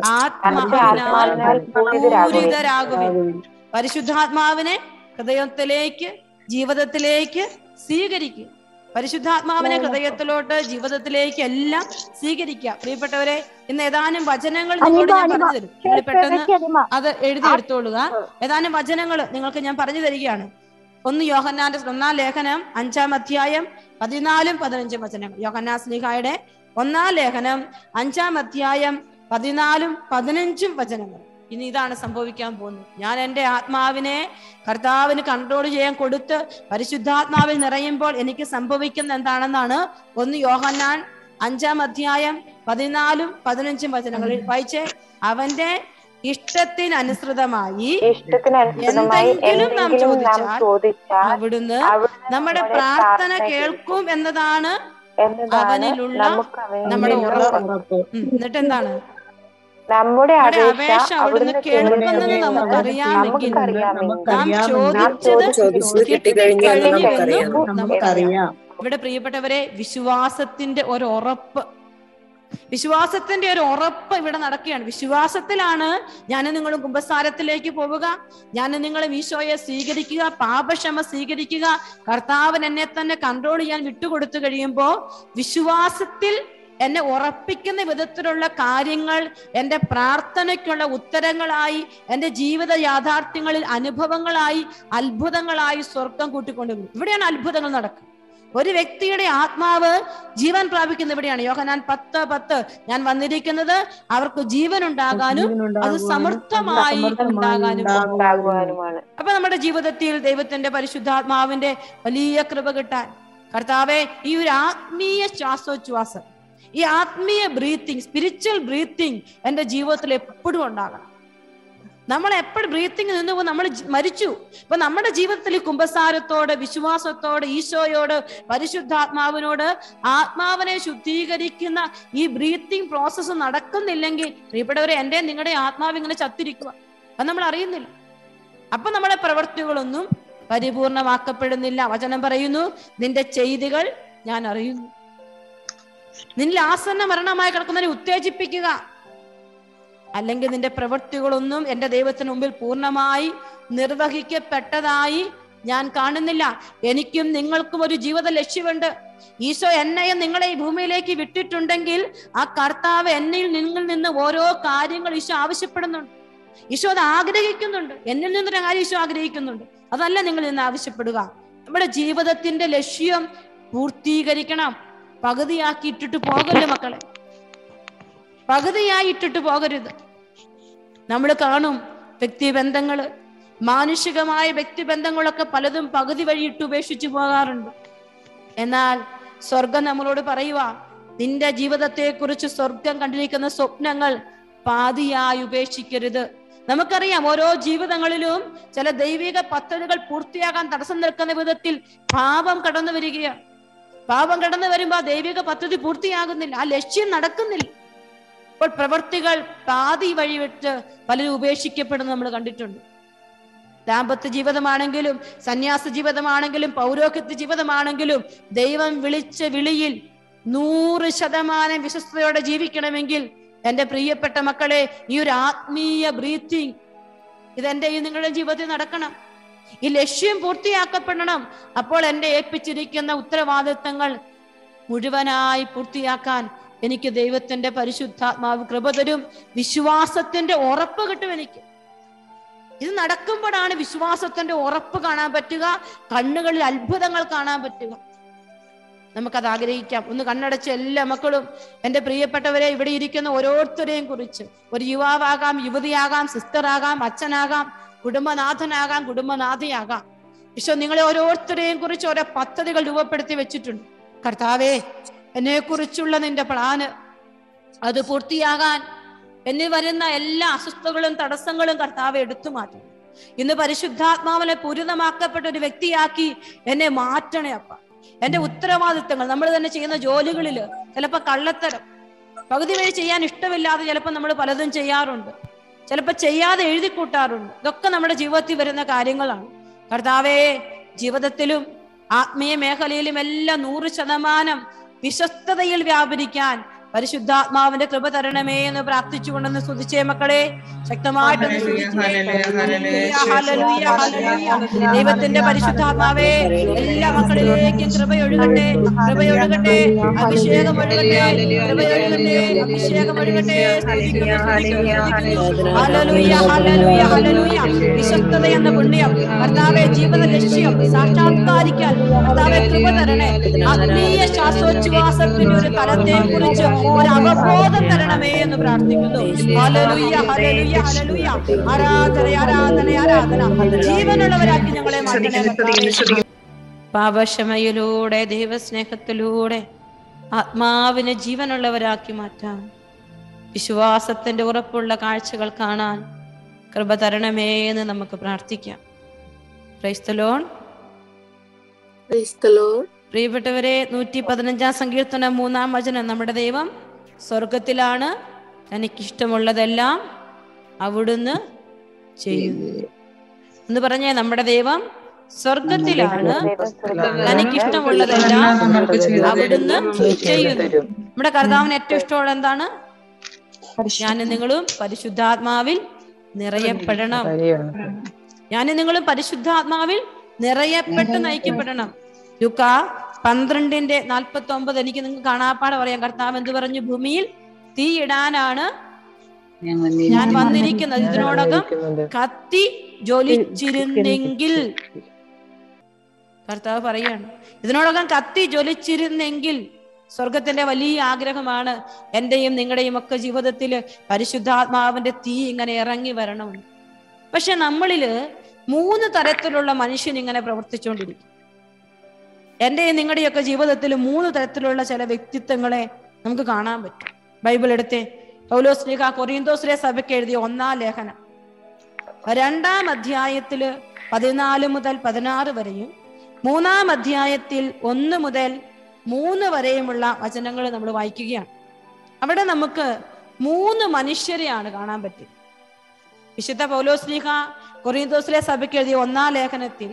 A: ആത്മാവിനാൽ പൂരിതരാകുവിൻ. പരിശുദ്ധാത്മാവിനെ ഹൃദയത്തിലേക്ക്, ജീവിതത്തിലേക്ക് സ്വീകരിക്കുക. പരിശുദ്ധാത്മാവിനെ ഹൃദയത്തിലോട്ട്, ജീവിതത്തിലേക്ക് എല്ലാം സ്വീകരിക്കുക. പ്രിയപ്പെട്ടവരെ, ഇന്ന് ഏതാനും വചനങ്ങൾ നിങ്ങളോട് ഞാൻ പറഞ്ഞു തരും. നിങ്ങൾ പെട്ടെന്ന് അത് എഴുതിയെടുത്തോളുക. ഏതാനും വചനങ്ങൾ നിങ്ങൾക്ക് ഞാൻ പറഞ്ഞു തരികയാണ്. ഒന്ന് യോഹന്നാന്റെ ഒന്നാം ലേഖനം അഞ്ചാം അധ്യായം പതിനാലും പതിനഞ്ചും വചനങ്ങൾ. യോഹന്നാ സ്ലീഹായുടെ ഒന്നാം ലേഖനം അഞ്ചാം അധ്യായം പതിനാലും പതിനഞ്ചും വചനങ്ങൾ. ഇനി ഇതാണ് സംഭവിക്കാൻ പോകുന്നത്. ഞാൻ എൻ്റെ ആത്മാവിനെ കർത്താവിന് കൺട്രോൾ ചെയ്യാൻ കൊടുത്ത് പരിശുദ്ധാത്മാവിൽ നിറയുമ്പോൾ എനിക്ക് സംഭവിക്കുന്ന എന്താണെന്നാണ് ഒന്ന് യോഹന്നാൻ അഞ്ചാം അധ്യായം പതിനാലും പതിനഞ്ചും വചനങ്ങളിൽ വായിച്ചേ. അവന്റെ ഇഷ്ടത്തിനനുസൃതമായി എന്തെങ്കിലും നാം ചോദിച്ചാൽ അവിടുന്ന് നമ്മുടെ പ്രാർത്ഥന കേൾക്കും എന്നതാണ് അവനിലുള്ള നമ്മുടെ ഉറപ്പ്. എന്നിട്ട് എന്താണ്? നമ്മുടെ അപേക്ഷ അവിടുന്ന് കേൾക്കുന്നത് നമുക്കറിയാമെങ്കിൽ നാം ചോദിച്ചത് കിട്ടിക്കഴിഞ്ഞുവെന്നും നമുക്കറിയാം. ഇവിടെ പ്രിയപ്പെട്ടവരെ, വിശ്വാസത്തിന്റെ ഒരു ഉറപ്പ്, വിശ്വാസത്തിന്റെ ഒരു ഉറപ്പ് ഇവിടെ നടക്കുകയാണ്. വിശ്വാസത്തിലാണ് ഞാനും നിങ്ങളും കുമ്പസാരത്തിലേക്ക് പോവുക, ഞാനും നിങ്ങളും ഈശോയെ സ്വീകരിക്കുക, പാപക്ഷമ സ്വീകരിക്കുക, കർത്താവിന് എന്നെ തന്നെ കൺട്രോൾ ചെയ്യാൻ വിട്ടുകൊടുത്തു കഴിയുമ്പോൾ വിശ്വാസത്തിൽ എന്നെ ഉറപ്പിക്കുന്ന വിധത്തിലുള്ള കാര്യങ്ങൾ എൻ്റെ പ്രാർത്ഥനയ്ക്കുള്ള ഉത്തരങ്ങളായി, എൻ്റെ ജീവിത യാഥാർത്ഥ്യങ്ങളിൽ അനുഭവങ്ങളായി, അത്ഭുതങ്ങളായി സ്വർഗം കൂട്ടിക്കൊണ്ടുവരും. ഇവിടെയാണ് അത്ഭുതങ്ങൾ നടക്കുക. ഒരു വ്യക്തിയുടെ ആത്മാവ് ജീവൻ പ്രാപിക്കുന്ന ഇവിടെയാണ്. യോഹന്നാൻ പത്ത് പത്ത് ഞാൻ വന്നിരിക്കുന്നത് അവർക്ക് ജീവൻ ഉണ്ടാകാനും അത് സമൃദ്ധമായി ഉണ്ടാകാനുമാണ്. അപ്പൊ നമ്മുടെ ജീവിതത്തിൽ ദൈവത്തിന്റെ പരിശുദ്ധാത്മാവിന്റെ വലിയ കൃപ കിട്ടാൻ കർത്താവെ, ഈ ഒരു ആത്മീയ ശ്വാസോച്ഛ്വാസം, ഈ ആത്മീയ ബ്രീത്തിങ്, സ്പിരിച്വൽ ബ്രീത്തിങ് എൻ്റെ ജീവിതത്തിൽ എപ്പോഴും ഉണ്ടാകണം. നമ്മൾ എപ്പോഴും ബ്രീത്തിങ് നിന്ന് പോകും, നമ്മൾ മരിച്ചു. ഇപ്പൊ നമ്മുടെ ജീവിതത്തിൽ കുമ്പസാരത്തോട്, വിശ്വാസത്തോട്, ഈശോയോട്, പരിശുദ്ധാത്മാവിനോട്, ആത്മാവിനെ ശുദ്ധീകരിക്കുന്ന ഈ ബ്രീത്തിങ് പ്രോസസ്സ് നടക്കുന്നില്ലെങ്കിൽ പ്രിയപ്പെട്ടവരെ, എൻ്റെ നിങ്ങളുടെ ആത്മാവ് ഇങ്ങനെ ചത്തിരിക്കുക, അത് നമ്മൾ അറിയുന്നില്ല. അപ്പൊ നമ്മുടെ പ്രവൃത്തികളൊന്നും പരിപൂർണമാക്കപ്പെടുന്നില്ല. വചനം പറയുന്നു, നിന്റെ ചെയ്തികൾ ഞാൻ അറിയുന്നു. നിന്നിൽ ആസന്ന മരണമായി കിടക്കുന്നതിനെ ഉത്തേജിപ്പിക്കുക, അല്ലെങ്കിൽ നിന്റെ പ്രവൃത്തികളൊന്നും എൻ്റെ ദൈവത്തിന് മുമ്പിൽ പൂർണ്ണമായി നിർവഹിക്കപ്പെട്ടതായി ഞാൻ കാണുന്നില്ല. എനിക്കും നിങ്ങൾക്കും ഒരു ജീവിത ലക്ഷ്യമുണ്ട്. ഈശോ എന്നെയും നിങ്ങളെ ഈ ഭൂമിയിലേക്ക് വിട്ടിട്ടുണ്ടെങ്കിൽ ആ കർത്താവ് എന്നിൽ നിങ്ങളിൽ നിന്ന് ഓരോ കാര്യങ്ങൾ ഈശോ ആവശ്യപ്പെടുന്നുണ്ട്. ഈശോ അത് ആഗ്രഹിക്കുന്നുണ്ട്. എന്നിൽ നിന്നൊരു കാര്യം ഈശോ ആഗ്രഹിക്കുന്നുണ്ട്. അതല്ല നിങ്ങൾ ഇന്ന് ആവശ്യപ്പെടുക. നമ്മുടെ ജീവിതത്തിന്റെ ലക്ഷ്യം പൂർത്തീകരിക്കണം. പകുതിയാക്കി ഇട്ടിട്ട് പോകരുത് മക്കളെ, പകുതിയായി ഇട്ടിട്ട് പോകരുത്. നമ്മൾ കാണും വ്യക്തിബന്ധങ്ങള്, മാനുഷികമായ വ്യക്തിബന്ധങ്ങളൊക്കെ പലതും പകുതി വഴി ഇട്ട് ഉപേക്ഷിച്ചു പോകാറുണ്ട്. എന്നാൽ സ്വർഗം നമ്മളോട് പറയുക, നിന്റെ ജീവിതത്തെ കുറിച്ച് സ്വർഗം കണ്ടിരിക്കുന്ന സ്വപ്നങ്ങൾ പാതിയായി ഉപേക്ഷിക്കരുത്. നമുക്കറിയാം, ഓരോ ജീവിതങ്ങളിലും ചില ദൈവിക പദ്ധതികൾ പൂർത്തിയാകാൻ തടസ്സം നിൽക്കുന്ന വിധത്തിൽ പാപം കടന്നു വരികയാണ്. പാപം കടന്നു വരുമ്പോ ആ ദൈവിക പദ്ധതി പൂർത്തിയാകുന്നില്ല, ആ ലക്ഷ്യം നടക്കുന്നില്ല. അപ്പോൾ പ്രവൃത്തികൾ പാതി വഴി വിട്ട് പലരും ഉപേക്ഷിക്കപ്പെടുന്നത് നമ്മൾ കണ്ടിട്ടുണ്ട്. ദാമ്പത്യ ജീവിതമാണെങ്കിലും സന്യാസ ജീവിതമാണെങ്കിലും പൗരോഹിത്യ ജീവിതമാണെങ്കിലും ദൈവം വിളിച്ച വിളിയിൽ നൂറ് ശതമാനം വിശ്വസ്തയോടെ ജീവിക്കണമെങ്കിൽ എൻ്റെ പ്രിയപ്പെട്ട മക്കളെ, ഈ ഒരു ആത്മീയ ബ്രീത്തിങ് ഇതെന്റെ ഈ നിങ്ങളുടെ ജീവിതത്തിൽ നടക്കണം. ഈ ലക്ഷ്യം പൂർത്തിയാക്കപ്പെടണം. അപ്പോൾ എന്റെ ഏൽപ്പിച്ചിരിക്കുന്ന ഉത്തരവാദിത്തങ്ങൾ മുഴുവനായി പൂർത്തിയാക്കാൻ എനിക്ക് ദൈവത്തിന്റെ പരിശുദ്ധാത്മാവ് കൃപ തരും. വിശ്വാസത്തിന്റെ ഉറപ്പ് കിട്ടും എനിക്ക്. ഇത് നടക്കുമ്പോഴാണ് വിശ്വാസത്തിന്റെ ഉറപ്പ് കാണാൻ പറ്റുക, കണ്ണുകളിൽ അത്ഭുതങ്ങൾ കാണാൻ പറ്റുക. നമുക്കത് ആഗ്രഹിക്കാം. ഒന്ന് കണ്ണടച്ച് എല്ലാ മക്കളും, എൻ്റെ പ്രിയപ്പെട്ടവരെ, ഇവിടെ ഇരിക്കുന്ന ഓരോരുത്തരെയും കുറിച്ച്, ഒരു യുവാവാകാം, യുവതിയാകാം, സിസ്റ്ററാകാം, അച്ഛനാകാം, കുടുംബനാഥനാകാം, കുടുംബനാഥയാകാം, ഈശോ നിങ്ങളെ ഓരോരുത്തരെയും കുറിച്ച് ഓരോ പദ്ധതികൾ രൂപപ്പെടുത്തി വെച്ചിട്ടുണ്ട്. കർത്താവേ, എന്നെ കുറിച്ചുള്ള നിന്റെ പ്ലാന് അത് പൂർത്തിയാകാൻ എന്നിൽ വരുന്ന എല്ലാ അസ്വസ്ഥതകളും തടസ്സങ്ങളും കർത്താവെ എടുത്തു മാറ്റണം. ഇന്ന് പരിശുദ്ധാത്മാവിനെ പൂരിതമാക്കപ്പെട്ട ഒരു വ്യക്തിയാക്കി എന്നെ മാറ്റണേ അപ്പ. എന്റെ ഉത്തരവാദിത്തങ്ങൾ, നമ്മൾ തന്നെ ചെയ്യുന്ന ജോലികളിൽ ചിലപ്പോൾ കള്ളത്തരം, പകുതി വഴി ചെയ്യാൻ ഇഷ്ടമില്ലാതെ ചിലപ്പോൾ നമ്മൾ പലതും ചെയ്യാറുണ്ട്, ചിലപ്പോൾ ചെയ്യാതെ എഴുതി കൂട്ടാറുണ്ട്. ഇതൊക്കെ നമ്മുടെ ജീവിതത്തിൽ വരുന്ന കാര്യങ്ങളാണ്. കർത്താവേ, ജീവിതത്തിലും ആത്മീയ മേഖലയിലും എല്ലാം നൂറ് ശതമാനം വിശ്വസ്തതയിൽ വ്യാപരിക്കാൻ പരിശുദ്ധാത്മാവിന്റെ കൃപ തരണമേ എന്ന് പ്രാർത്ഥിച്ചുകൊണ്ടെന്ന് സ്തുതിച്ചേ മക്കളെ, ശക്തമായിട്ടൊന്ന് ദൈവത്തിന്റെ പരിശുദ്ധാത്മാവേ എല്ലാ മക്കളിലേക്കും കൃപയൊഴുകട്ടെ, കൃപയൊഴുകട്ടെ, അഭിഷേകം ഒഴുകട്ടെ, കൃപയൊഴുകട്ടെ, അഭിഷേകം ഒഴുകട്ടെ. വിശ്വസ്തത എന്ന പുണ്യം കർത്താവെ ജീവിത ലക്ഷ്യം സാക്ഷാത്കാരിക്കാൻ കർത്താവെ കൃപ തരണേ. ആത്മീയ ശ്വാസോച്ഛ്വാസത്തിന്റെ ഒരു തലത്തെ കുറിച്ച് ഒരു അവബോധം തരണമേ എന്ന് പ്രാർത്ഥിക്കുന്നു. Hallelujah, hallelujah, hallelujah. ആരാധന, ആരാധന, ആരാധന. ജീവനുള്ളവരാക്കി ഞങ്ങളെ മാറ്റണേ. പാപക്ഷമയിലൂടെ ദൈവസ്നേഹത്തിലൂടെ ആത്മാവിനെ ജീവനുള്ളവരാക്കി മാറ്റാം. വിശ്വാസത്തിന്റെ ഉറപ്പുള്ള കാഴ്ചകൾ കാണാൻ കൃപ തരണമേ എന്ന് നമുക്ക് പ്രാർത്ഥിക്കാം. Praise the Lord.
B: Praise the Lord.
A: പ്രിയപ്പെട്ടവരെ, നൂറ്റി പതിനഞ്ചാം സങ്കീർത്തനം മൂന്നാം വചനം, നമ്മുടെ ദൈവം സ്വർഗത്തിലാണ്, തനിക്കിഷ്ടമുള്ളതെല്ലാം അവിടുന്ന് ചെയ്യുന്നു എന്ന് പറഞ്ഞേ. നമ്മുടെ ദൈവം സ്വർഗത്തിലാണ്, തനിക്കിഷ്ടമുള്ളതെല്ലാം അവിടുന്ന് ചെയ്യുന്നു. നമ്മുടെ കർത്താവിന് ഏറ്റവും ഇഷ്ടമുള്ള എന്താണ്? ഞാനും നിങ്ങളും പരിശുദ്ധാത്മാവിൽ നിറയപ്പെടണം. ഞാനും നിങ്ങളും പരിശുദ്ധാത്മാവിൽ നിറയപ്പെട്ട് നയിക്കപ്പെടണം. ലൂക്കാ പന്ത്രണ്ടിന്റെ നാൽപ്പത്തി ഒമ്പത് എനിക്ക് നിങ്ങൾക്ക് കാണാപ്പാടെ പറയാം. കർത്താവ് എന്ത് പറഞ്ഞു? ഭൂമിയിൽ തീ ഇടാനാണ് ഞാൻ വന്നിരിക്കുന്നത്, ഇതിനോടകം കത്തി ജ്വലിച്ചിരുന്നെങ്കിൽ. കർത്താവ് പറയാണ്, ഇതിനോടകം കത്തി ജ്വലിച്ചിരുന്നെങ്കിൽ. സ്വർഗത്തിന്റെ വലിയ ആഗ്രഹമാണ് എന്റെയും നിങ്ങളുടെയും ഒക്കെ ജീവിതത്തില് പരിശുദ്ധാത്മാവിന്റെ തീ ഇങ്ങനെ ഇറങ്ങി വരണമെന്ന്. പക്ഷെ നമ്മളില് മൂന്ന് തരത്തിലുള്ള മനുഷ്യൻ ഇങ്ങനെ പ്രവർത്തിച്ചുകൊണ്ടിരിക്കും. എന്റെയും നിങ്ങളുടെയൊക്കെ ജീവിതത്തിൽ മൂന്ന് തരത്തിലുള്ള ചില വ്യക്തിത്വങ്ങളെ നമുക്ക് കാണാൻ പറ്റും. ബൈബിൾ എടുത്തേ, പൗലോസ് ശ്ലീഹ കൊറിന്തോസിലെ സഭയ്ക്ക് എഴുതിയ ഒന്നാം ലേഖനം രണ്ടാം അധ്യായത്തില് പതിനാല് മുതൽ പതിനാറ് വരെയും മൂന്നാം അധ്യായത്തിൽ ഒന്ന് മുതൽ മൂന്ന് വരെയുമുള്ള വചനങ്ങൾ നമ്മൾ വായിക്കുകയാണ്. അവിടെ നമുക്ക് മൂന്ന് മനുഷ്യരെയാണ് കാണാൻ പറ്റും. വിശുദ്ധ പൗലോസ് ശ്ലീഹ കൊറിന്തോസിലെ സഭയ്ക്ക് എഴുതിയ ഒന്നാം ലേഖനത്തിൽ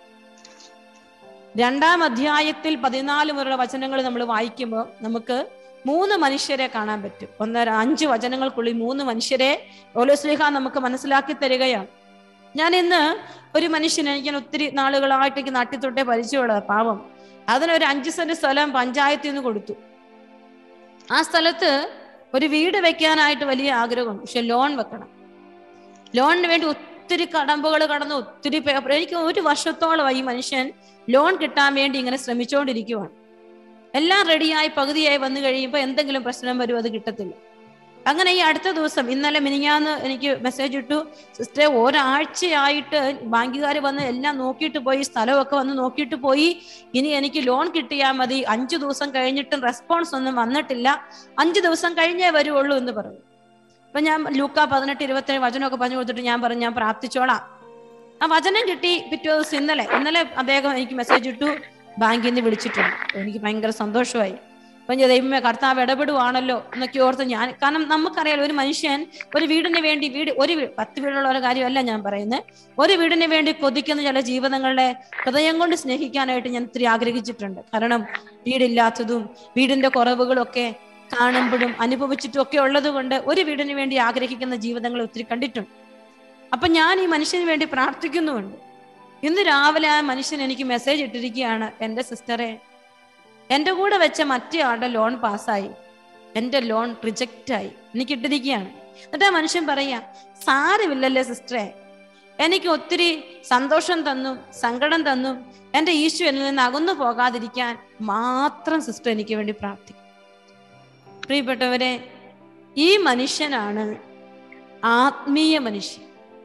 A: രണ്ടാം അധ്യായത്തിൽ പതിനാല് മുതലുള്ള വചനങ്ങൾ നമ്മൾ വായിക്കുമ്പോൾ നമുക്ക് മൂന്ന് മനുഷ്യരെ കാണാൻ പറ്റും. ഒന്നര അഞ്ച് വചനങ്ങൾക്കുള്ളിൽ മൂന്ന് മനുഷ്യരെ പൗലോസ് ശ്ലീഹ നമുക്ക് മനസ്സിലാക്കി തരികയാണ്. ഞാൻ ഇന്ന് ഒരു മനുഷ്യനെ, എനിക്ക് ഒത്തിരി നാളുകളായിട്ട് എനിക്ക് നാട്ടിൽ തൊട്ടേ പരിചയമുള്ളത്, പാവം, അതിനൊരു അഞ്ച് സെന്റ് സ്ഥലം പഞ്ചായത്തിൽ നിന്ന് കൊടുത്തു. ആ സ്ഥലത്ത് ഒരു വീട് വെക്കാനായിട്ട് വലിയ ആഗ്രഹം, പക്ഷെ ലോൺ വെക്കണം. ലോണിന് വേണ്ടി ഒത്തിരി കടമ്പുകൾ കടന്ന് ഒത്തിരി പേപ്പർ, എനിക്ക് ഒരു വർഷത്തോളമായി ഈ മനുഷ്യൻ ലോൺ കിട്ടാൻ വേണ്ടി ഇങ്ങനെ ശ്രമിച്ചുകൊണ്ടിരിക്കുവാണ്. എല്ലാം റെഡിയായി പകുതിയായി വന്നു കഴിയുമ്പോൾ എന്തെങ്കിലും പ്രശ്നം വരും, അത് കിട്ടത്തില്ല. അങ്ങനെ ഈ അടുത്ത ദിവസം, ഇന്നലെ മിനിഞ്ഞാന്ന് എനിക്ക് മെസ്സേജ് ഇട്ടു, സിസ്റ്ററെ ഒരാഴ്ചയായിട്ട് ബാങ്കുകാർ വന്ന് എല്ലാം നോക്കിയിട്ട് പോയി, സ്ഥലമൊക്കെ വന്ന് നോക്കിയിട്ട് പോയി, ഇനി എനിക്ക് ലോൺ കിട്ടിയാൽ മതി, അഞ്ചു ദിവസം കഴിഞ്ഞിട്ടും റെസ്പോൺസ് ഒന്നും വന്നിട്ടില്ല, അഞ്ചു ദിവസം കഴിഞ്ഞേ വരുവുള്ളൂ എന്ന് പറഞ്ഞു. അപ്പൊ ഞാൻ ലൂക്കാ പതിനെട്ട് ഇരുപത്തേഴ് വചനമൊക്കെ പറഞ്ഞു കൊടുത്തിട്ട് ഞാൻ പറഞ്ഞു, ഞാൻ പ്രാർത്ഥിച്ചോളാം. ആ വചനം കിട്ടി. പിറ്റേ ദിവസം ഇന്നലെ ഇന്നലെ അദ്ദേഹം എനിക്ക് മെസ്സേജ് ഇട്ടു, ബാങ്കിൽ നിന്ന് വിളിച്ചിട്ടുണ്ട്. എനിക്ക് ഭയങ്കര സന്തോഷമായി. അപ്പം ദൈവമേ കർത്താവ് ഇടപെടുവാണല്ലോ എന്നൊക്കെ ഓർത്ത് ഞാൻ, കാരണം നമുക്കറിയാലോ ഒരു മനുഷ്യൻ ഒരു വീടിന് വേണ്ടി, വീട് ഒരു പത്ത് വീടുള്ള ഒരു കാര്യമല്ല ഞാൻ പറയുന്നത്, ഒരു വീടിന് വേണ്ടി കൊതിക്കുന്ന ചില ജീവിതങ്ങളുടെ ഹൃദയം കൊണ്ട് സ്നേഹിക്കാനായിട്ട് ഞാൻ ഒത്തിരി ആഗ്രഹിച്ചിട്ടുണ്ട്. കാരണം വീടില്ലാത്തതും വീടിന്റെ കുറവുകളും ഒക്കെ കാണുമ്പോഴും അനുഭവിച്ചിട്ടും ഒക്കെ ഉള്ളത് കൊണ്ട് ഒരു വീടിന് വേണ്ടി ആഗ്രഹിക്കുന്ന ജീവിതങ്ങൾ ഒത്തിരി കണ്ടിട്ടുണ്ട്. അപ്പൊ ഞാൻ ഈ മനുഷ്യന് വേണ്ടി പ്രാർത്ഥിക്കുന്നുമുണ്ട്. ഇന്ന് രാവിലെ ആ മനുഷ്യൻ എനിക്ക് മെസ്സേജ് ഇട്ടിരിക്കുകയാണ്, എൻ്റെ സിസ്റ്ററെ, എൻ്റെ കൂടെ വെച്ച മറ്റേ ആളുടെ ലോൺ പാസ്സായി, എൻ്റെ ലോൺ റിജക്റ്റായി, എനിക്ക് ഇട്ടിരിക്കുകയാണ്. എന്നിട്ട് ആ മനുഷ്യൻ പറയാ, സാരമില്ലല്ലേ സിസ്റ്ററെ, എനിക്ക് ഒത്തിരി സന്തോഷം തന്നും സങ്കടം തന്നും എൻ്റെ ഈശോ എന്നിൽ നിന്ന് അകന്നു പോകാതിരിക്കാൻ മാത്രം സിസ്റ്റർ എനിക്ക് വേണ്ടി പ്രാർത്ഥിക്കും. പ്രിയപ്പെട്ടവരെ, ഈ മനുഷ്യനാണ് ആത്മീയ മനുഷ്യൻ.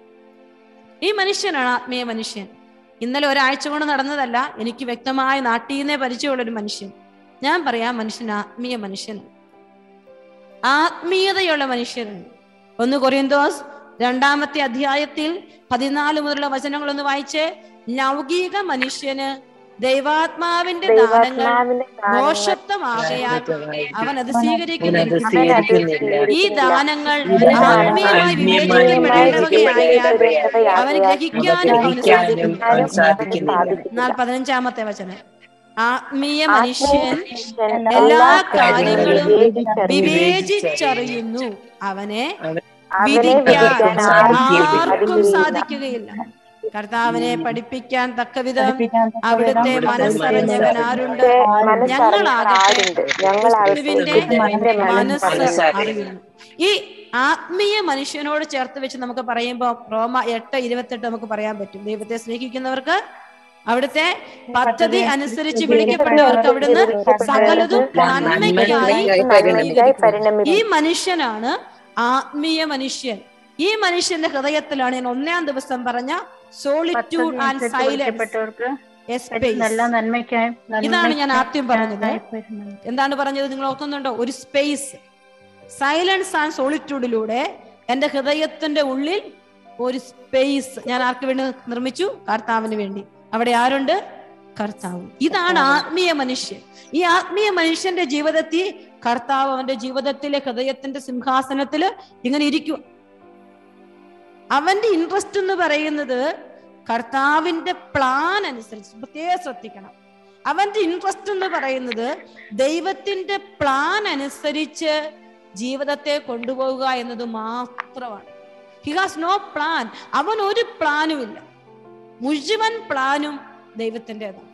A: ഈ മനുഷ്യനാണ് ആത്മീയ മനുഷ്യൻ. ഇന്നലെ ഒരാഴ്ച കൊണ്ട് നടന്നതല്ല, എനിക്ക് വ്യക്തമായ നാട്ടിൽ നിന്നേ പരിചയമുള്ളൊരു മനുഷ്യൻ. ഞാൻ പറയാം, മനുഷ്യൻ ആത്മീയ മനുഷ്യനാണ്, ആത്മീയതയുള്ള മനുഷ്യനാണ്. ഒന്ന് കൊരിന്തോസ് രണ്ടാമത്തെ അധ്യായത്തിൽ പതിനാല് മുതലുള്ള വചനങ്ങളൊന്ന് വായിച്ച്, ലൗകിക മനുഷ്യന് ദൈവാത്മാവിന്റെ ദാനങ്ങൾ ദോഷത്വമാകയാൽ അവൻ അത് സ്വീകരിക്കുന്നില്ല. ഈ ദാനങ്ങൾ ആത്മീയമായി വിവേചിക്കപ്പെടേണ്ടവയായാൽ അവന് ഗ്രഹിക്കാനും അവന് സാധിക്കുന്നില്ല. എന്നാൽ പതിനഞ്ചാമത്തെ വചനം, ആത്മീയ മനുഷ്യൻ എല്ലാ കാര്യങ്ങളും വിവേചിച്ചറിയുന്നു, അവനെ വിധിക്കാൻ ആർക്കും സാധിക്കുകയില്ല. കർത്താവിനെ പഠിപ്പിക്കാൻ തക്കവിധം അവിടുത്തെ മനസ്സറിഞ്ഞവൻ ആരുണ്ട്? ഞങ്ങളാകട്ടെ ക്രിസ്തുവിന്റെ മനസ്സ് അറിയുന്നു. ഈ ആത്മീയ മനുഷ്യനോട് ചേർത്ത് വെച്ച് നമുക്ക് പറയുമ്പോൾ റോമ എട്ട് ഇരുപത്തെട്ട് നമുക്ക് പറയാൻ പറ്റും, ദൈവത്തെ സ്നേഹിക്കുന്നവർക്ക് അവിടുത്തെ പദ്ധതി അനുസരിച്ച് വിളിക്കപ്പെട്ടവർക്ക് അവിടുന്ന് സകലതും നന്മയ്ക്കായി. ഈ മനുഷ്യനാണ് ആത്മീയ മനുഷ്യൻ. ഈ മനുഷ്യന്റെ ഹൃദയത്തിലാണ് ഞാൻ ഒന്നാം ദിവസം പറഞ്ഞ സോളിറ്റ്യൂഡ് ആൻഡ് സൈലൻസ്. ഇതാണ് ഞാൻ ആദ്യം പറഞ്ഞത്. എന്താണ് പറഞ്ഞത് നിങ്ങൾ ഓർക്കുന്നുണ്ടോ? ഒരു സ്പേസ്, സൈലൻസ് ആൻഡ് സോളിറ്റ്യൂഡിലൂടെ എന്റെ ഹൃദയത്തിന്റെ ഉള്ളിൽ ഒരു സ്പേസ് ഞാൻ ആർക്ക് വേണ്ടി നിർമ്മിച്ചു? കർത്താവിന് വേണ്ടി. അവിടെ ആരുണ്ട്? കർത്താവ്. ഇതാണ് ആത്മീയ മനുഷ്യൻ. ഈ ആത്മീയ മനുഷ്യന്റെ ജീവിതത്തിൽ കർത്താവ് അവന്റെ ജീവിതത്തിലെ ഹൃദയത്തിന്റെ സിംഹാസനത്തില് ഇങ്ങനെ ഇരിക്കും. അവന്റെ ഇൻട്രസ്റ്റ് എന്ന് പറയുന്നത് കർത്താവിന്റെ പ്ലാൻ അനുസരിച്ച്, പ്രത്യേകം ശ്രദ്ധിക്കണം, അവന്റെ ഇൻട്രസ്റ്റ് എന്ന് പറയുന്നത് ദൈവത്തിന്റെ പ്ലാൻ അനുസരിച്ച് ജീവിതത്തെ കൊണ്ടുപോവുക എന്നത് മാത്രമാണ്. He has no plan. അവൻ ഒരു പ്ലാനും ഇല്ല, മുഴുവൻ പ്ലാനും ദൈവത്തിൻ്റെതാണ്.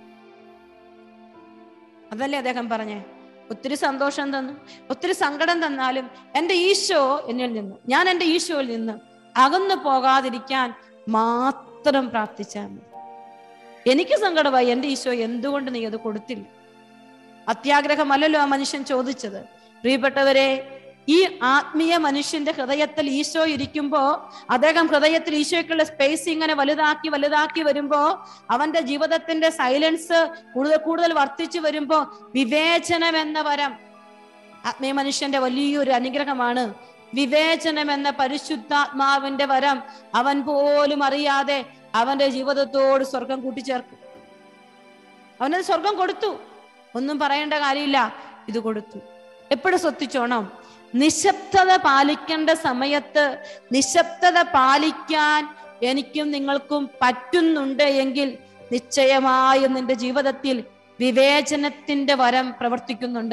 A: അതല്ലേ അദ്ദേഹം പറഞ്ഞേ, ഒത്തിരി സന്തോഷം തന്നു ഒത്തിരി സങ്കടം തന്നാലും എൻ്റെ ഈശോ എന്നിൽ നിന്ന്, ഞാൻ എൻ്റെ ഈശോയിൽ നിന്ന് അകന്നു പോകാതിരിക്കാൻ മാത്രം പ്രാർത്ഥിച്ചാൽ മതി. എനിക്ക് സങ്കടമായി, എൻ്റെ ഈശോ എന്തുകൊണ്ട് നീ അത് കൊടുത്തില്ല? അത്യാഗ്രഹമല്ലല്ലോ ആ മനുഷ്യൻ ചോദിച്ചത്. പ്രിയപ്പെട്ടവരെ, ഈ ആത്മീയ മനുഷ്യന്റെ ഹൃദയത്തിൽ ഈശോ ഇരിക്കുമ്പോ അദ്ദേഹം ഹൃദയത്തിൽ ഈശോയ്ക്കുള്ള സ്പേസ് ഇങ്ങനെ വലുതാക്കി വലുതാക്കി വരുമ്പോ അവന്റെ ജീവിതത്തിന്റെ സൈലൻസ് കൂടുതൽ കൂടുതൽ വർദ്ധിച്ചു വരുമ്പോ വിവേചനം എന്ന വരം, ആത്മീയ മനുഷ്യന്റെ വലിയൊരു അനുഗ്രഹമാണ് വിവേചനം എന്ന പരിശുദ്ധാത്മാവിന്റെ വരം. അവൻ പോലും അറിയാതെ അവന്റെ ജീവിതത്തോട് സ്വർഗം കൂട്ടിച്ചേർക്കും. അവനത് സ്വർഗം കൊടുത്തു, ഒന്നും പറയേണ്ട കാര്യമില്ല, ഇത് കൊടുത്തു. എപ്പോഴും ശ്രദ്ധിച്ചോണം, നിശബ്ദത പാലിക്കേണ്ട സമയത്ത് നിശബ്ദത പാലിക്കാൻ എനിക്കും നിങ്ങൾക്കും പറ്റുന്നുണ്ട് എങ്കിൽ നിശ്ചയമായും നിന്റെ ജീവിതത്തിൽ വിവേചനത്തിന്റെ വരം പ്രവർത്തിക്കുന്നുണ്ട്.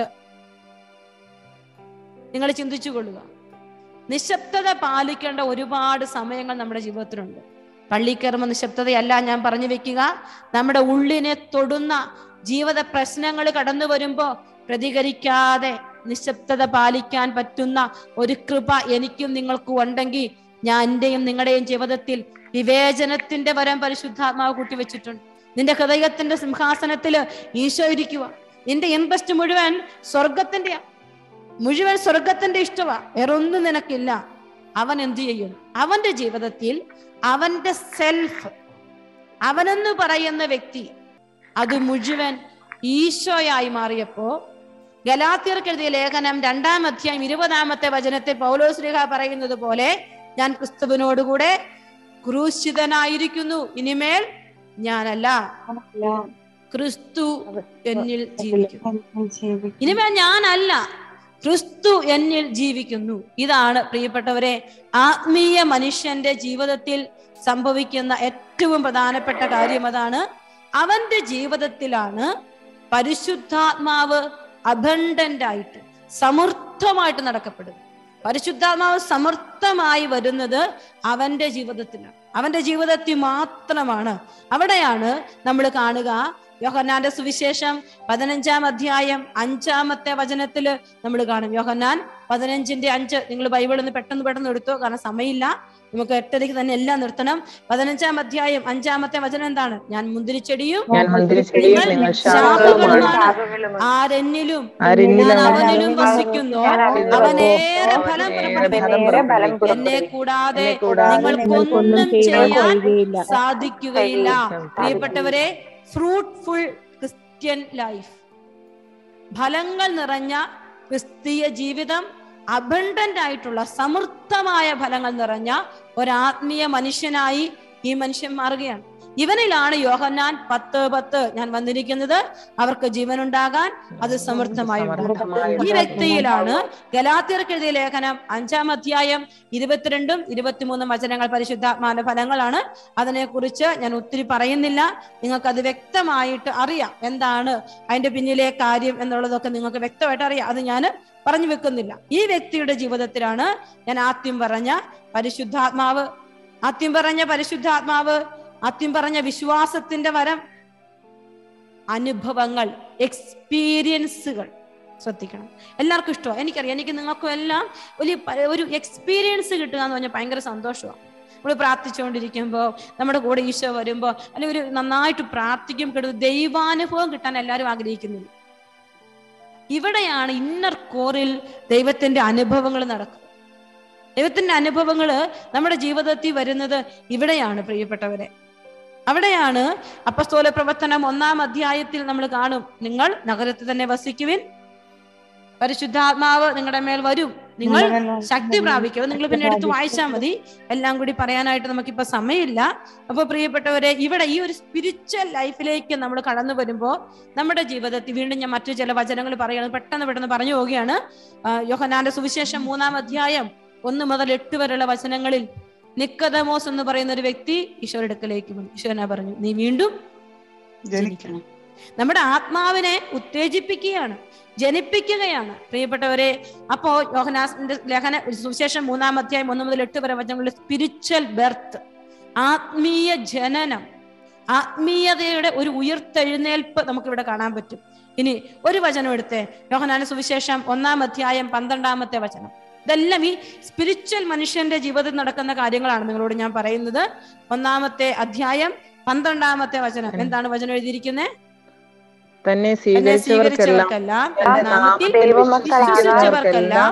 A: നിങ്ങൾ ചിന്തിച്ചു കൊള്ളുക. നിശബ്ദത പാലിക്കേണ്ട ഒരുപാട് സമയങ്ങൾ നമ്മുടെ ജീവിതത്തിലുണ്ട്. പള്ളി കയറുമ്പോൾ നിശബ്ദതയല്ല ഞാൻ പറഞ്ഞു വെക്കുക, നമ്മുടെ ഉള്ളിനെ തൊടുന്ന ജീവിത പ്രശ്നങ്ങൾ കടന്നു വരുമ്പോ പ്രതികരിക്കാതെ നിശബ്ദത പാലിക്കാൻ പറ്റുന്ന ഒരു കൃപ എനിക്കും നിങ്ങൾക്കും ഉണ്ടെങ്കിൽ ഞാൻ എന്റെയും നിങ്ങളുടെയും ജീവിതത്തിൽ വിവേചനത്തിന്റെ വരം പരിശുദ്ധാത്മാവ് കൂട്ടിവെച്ചിട്ടുണ്ട്. നിന്റെ ഹൃദയത്തിന്റെ സിംഹാസനത്തില് ഈശോ ഇരിക്കുക. നിന്റെ ഇൻട്രസ്റ്റ് മുഴുവൻ സ്വർഗത്തിന്റെ മുഴുവൻ സ്വർഗത്തിന്റെ ഇഷ്ടമാ, വേറൊന്നും നിനക്കില്ല. അവൻ എന്തു ചെയ്യും? അവന്റെ ജീവിതത്തിൽ അവന്റെ സെൽഫ്, അവനെന്ന് പറയുന്ന വ്യക്തി, അത് മുഴുവൻ ഈശോയായി മാറിയപ്പോ ഗലാത്യർക്ക് എഴുതിയ ലേഖനം രണ്ടാം അധ്യായം ഇരുപതാമത്തെ വചനത്തിൽ പൗലോസ് ശ്ലീഹ പറയുന്നത് പോലെ, ഞാൻ ക്രിസ്തുവിനോടുകൂടെ ക്രൂശിതനായിരിക്കുന്നു, ഇനിമേൽ ഞാനല്ല ക്രിസ്തു എന്നിൽ ജീവിക്കുന്നു. ഇനിമേ ഞാനല്ല, ക്രിസ്തു എന്നിൽ ജീവിക്കുന്നു. ഇതാണ് പ്രിയപ്പെട്ടവരെ ആത്മീയ മനുഷ്യന്റെ ജീവിതത്തിൽ സംഭവിക്കുന്ന ഏറ്റവും പ്രധാനപ്പെട്ട കാര്യം. അതാണ് അവന്റെ ജീവിതത്തിലാണ് പരിശുദ്ധാത്മാവ് അബണ്ടന്റ് ആയിട്ട് സമൃദ്ധമായിട്ട് നടക്കപ്പെടുന്നത്. പരിശുദ്ധാത്മാവ് സമൃദ്ധമായി വരുന്നത് അവന്റെ ജീവിതത്തിലാണ്, അവന്റെ ജീവിതത്തിൽ മാത്രമാണ്. അവിടെയാണ് നമ്മൾ കാണുക യോഹന്നാന്റെ സുവിശേഷം പതിനഞ്ചാം അധ്യായം അഞ്ചാമത്തെ വചനത്തില് നമ്മൾ കാണും. യോഹന്നാൻ പതിനഞ്ചിന്റെ അഞ്ച്. നിങ്ങൾ ബൈബിൾ ഒന്ന് പെട്ടെന്ന് പെട്ടെന്ന് എടുത്തോ, കാരണം സമയമില്ല, നമുക്ക് എട്ടരയ്ക്ക് തന്നെ എല്ലാം നിർത്തണം. പതിനഞ്ചാം അധ്യായം അഞ്ചാമത്തെ വചനം എന്താണ്? ഞാൻ മുന്തിരിച്ചെടിയും നിങ്ങൾ ശാഖകളുമാണ്. ആരെന്നിലും ഞാൻ അവനിലും വസിക്കുന്നു, അവനേറെ ഫലം പുറപ്പെടുവിക്കും. എന്നെ കൂടാതെ നിങ്ങൾക്കൊന്നും ചെയ്യാൻ സാധിക്കുകയില്ല. പ്രിയപ്പെട്ടവരെ, ഫ്രൂട്ട്ഫുൾ ക്രിസ്ത്യൻ ലൈഫ്, ഫലങ്ങൾ നിറഞ്ഞ ക്രിസ്തീയ ജീവിതം, അബണ്ടന്റ് ആയിട്ടുള്ള സമൃദ്ധമായ ഫലങ്ങൾ നിറഞ്ഞ ഒരാത്മീയ മനുഷ്യനായി ഈ മനുഷ്യൻ മാറുകയാണ്. ഇവനിലാണ് യോഹന്നാൻ പത്ത് പത്ത് ഞാൻ വന്നിരിക്കുന്നത് അവർക്ക് ജീവനുണ്ടാകാൻ അത് സമൃദ്ധമായി ഉണ്ടാകാം. ഈ വ്യക്തിയിലാണ് ഗലാത്യർക്ക് എഴുതിയ ലേഖനം അഞ്ചാം അധ്യായം ഇരുപത്തിരണ്ടും ഇരുപത്തിമൂന്നും വചനങ്ങൾ പരിശുദ്ധാത്മാവിന്റെ ഫലങ്ങളാണ്. അതിനെക്കുറിച്ച് ഞാൻ ഒത്തിരി പറയുന്നില്ല, നിങ്ങൾക്ക് അത് വ്യക്തമായിട്ട് അറിയാം എന്താണ് അതിന്റെ പിന്നിലെ കാര്യം എന്നുള്ളതൊക്കെ നിങ്ങൾക്ക് വ്യക്തമായിട്ട് അറിയാം. അത് ഞാൻ പറഞ്ഞു വെക്കുന്നില്ല. ഈ വ്യക്തിയുടെ ജീവിതത്തിലാണ് ഞാൻ ആദ്യം പറഞ്ഞ പരിശുദ്ധാത്മാവ് ആദ്യം പറഞ്ഞ പരിശുദ്ധാത്മാവ് ആദ്യം പറഞ്ഞ വിശ്വാസത്തിന്റെ വരം, അനുഭവങ്ങൾ, എക്സ്പീരിയൻസുകൾ. ശ്രദ്ധിക്കണം, എല്ലാവർക്കും ഇഷ്ടമാണ്, എനിക്കറിയാം. എനിക്ക് നിങ്ങൾക്കും എല്ലാം വലിയ ഒരു എക്സ്പീരിയൻസ് കിട്ടുക എന്ന് പറഞ്ഞാൽ ഭയങ്കര സന്തോഷമാണ്. നമ്മൾ പ്രാർത്ഥിച്ചുകൊണ്ടിരിക്കുമ്പോൾ നമ്മുടെ കൂടെ ഈശോ വരുമ്പോൾ അല്ലെങ്കിൽ ഒരു നന്നായിട്ട് പ്രാർത്ഥിക്കും കിട്ടും ദൈവാനുഭവം കിട്ടാൻ എല്ലാവരും ആഗ്രഹിക്കുന്നില്ല. ഇവിടെയാണ് ഇന്നർ കോറിൽ ദൈവത്തിന്റെ അനുഭവങ്ങൾ നടക്കുന്നത്. ദൈവത്തിന്റെ അനുഭവങ്ങൾ നമ്മുടെ ജീവിതത്തിൽ വരുന്നത് ഇവിടെയാണ് പ്രിയപ്പെട്ടവരെ. അവിടെയാണ് അപ്പസ്തോല പ്രവർത്തനം ഒന്നാം അധ്യായത്തിൽ നമ്മൾ കാണും, നിങ്ങൾ നഗരത്തിൽ തന്നെ വസിക്കുവിൻ, പരിശുദ്ധാത്മാവ് നിങ്ങളുടെ മേൽ വരും, നിങ്ങൾ ശക്തി പ്രാപിക്കും. നിങ്ങൾ പിന്നെ എടുത്ത് വായിച്ചാൽ മതി, എല്ലാം കൂടി പറയാനായിട്ട് നമുക്കിപ്പോ സമയമില്ല. അപ്പൊ പ്രിയപ്പെട്ടവരെ, ഇവിടെ ഈ ഒരു സ്പിരിച്വൽ ലൈഫിലേക്ക് നമ്മൾ കടന്നു വരുമ്പോൾ നമ്മുടെ ജീവിതത്തിൽ വീണ്ടും ഞാൻ മറ്റു ചില വചനങ്ങൾ പറയുന്നത് പെട്ടെന്ന് പെട്ടെന്ന് പറഞ്ഞു പോവുകയാണ്. യോഹന്നാന്റെ സുവിശേഷം മൂന്നാം അധ്യായം ഒന്ന് മുതൽ എട്ട് വരെയുള്ള വചനങ്ങളിൽ നിക്കോദെമോസ് എന്ന് പറയുന്ന ഒരു വ്യക്തി ഈശോയുടെ അടുക്കലേക്ക് വന്നു. ഈശോനാ പറഞ്ഞു, നീ വീണ്ടും ജനിക്കണം. നമ്മുടെ ആത്മാവിനെ ഉത്തേജിപ്പിക്കുകയാണ്, ജനിപ്പിക്കുകയാണ് പ്രിയപ്പെട്ടവരെ. അപ്പോ യോഹന്നാന്റെ ലേഖന സുവിശേഷം മൂന്നാം അധ്യായം ഒന്ന് മുതൽ എട്ട് വരെ വചനങ്ങളിൽ സ്പിരിച്വൽ ബർത്ത്, ആത്മീയ ജനനം, ആത്മീയതയുടെ ഒരു ഉയർത്തെഴുന്നേൽപ്പ് നമുക്ക് ഇവിടെ കാണാൻ പറ്റും. ഇനി ഒരു വചനം എടുത്തേ, യോഹന്നാന്റെ സുവിശേഷം ഒന്നാം അധ്യായം പന്ത്രണ്ടാമത്തെ വചനം. ഇതെല്ലാം ഈ സ്പിരിച്വൽ മനുഷ്യന്റെ ജീവിതത്തിൽ നടക്കുന്ന കാര്യങ്ങളാണ് നിങ്ങളോട് ഞാൻ പറയുന്നത്. ഒന്നാമത്തെ അധ്യായം പന്ത്രണ്ടാമത്തെ വചനം. എന്താണ് വചനം എഴുതിയിരിക്കുന്നത്? തന്നെ സ്വീകരിച്ചവർക്കെല്ലാം വിശ്വസിച്ചവർക്കെല്ലാം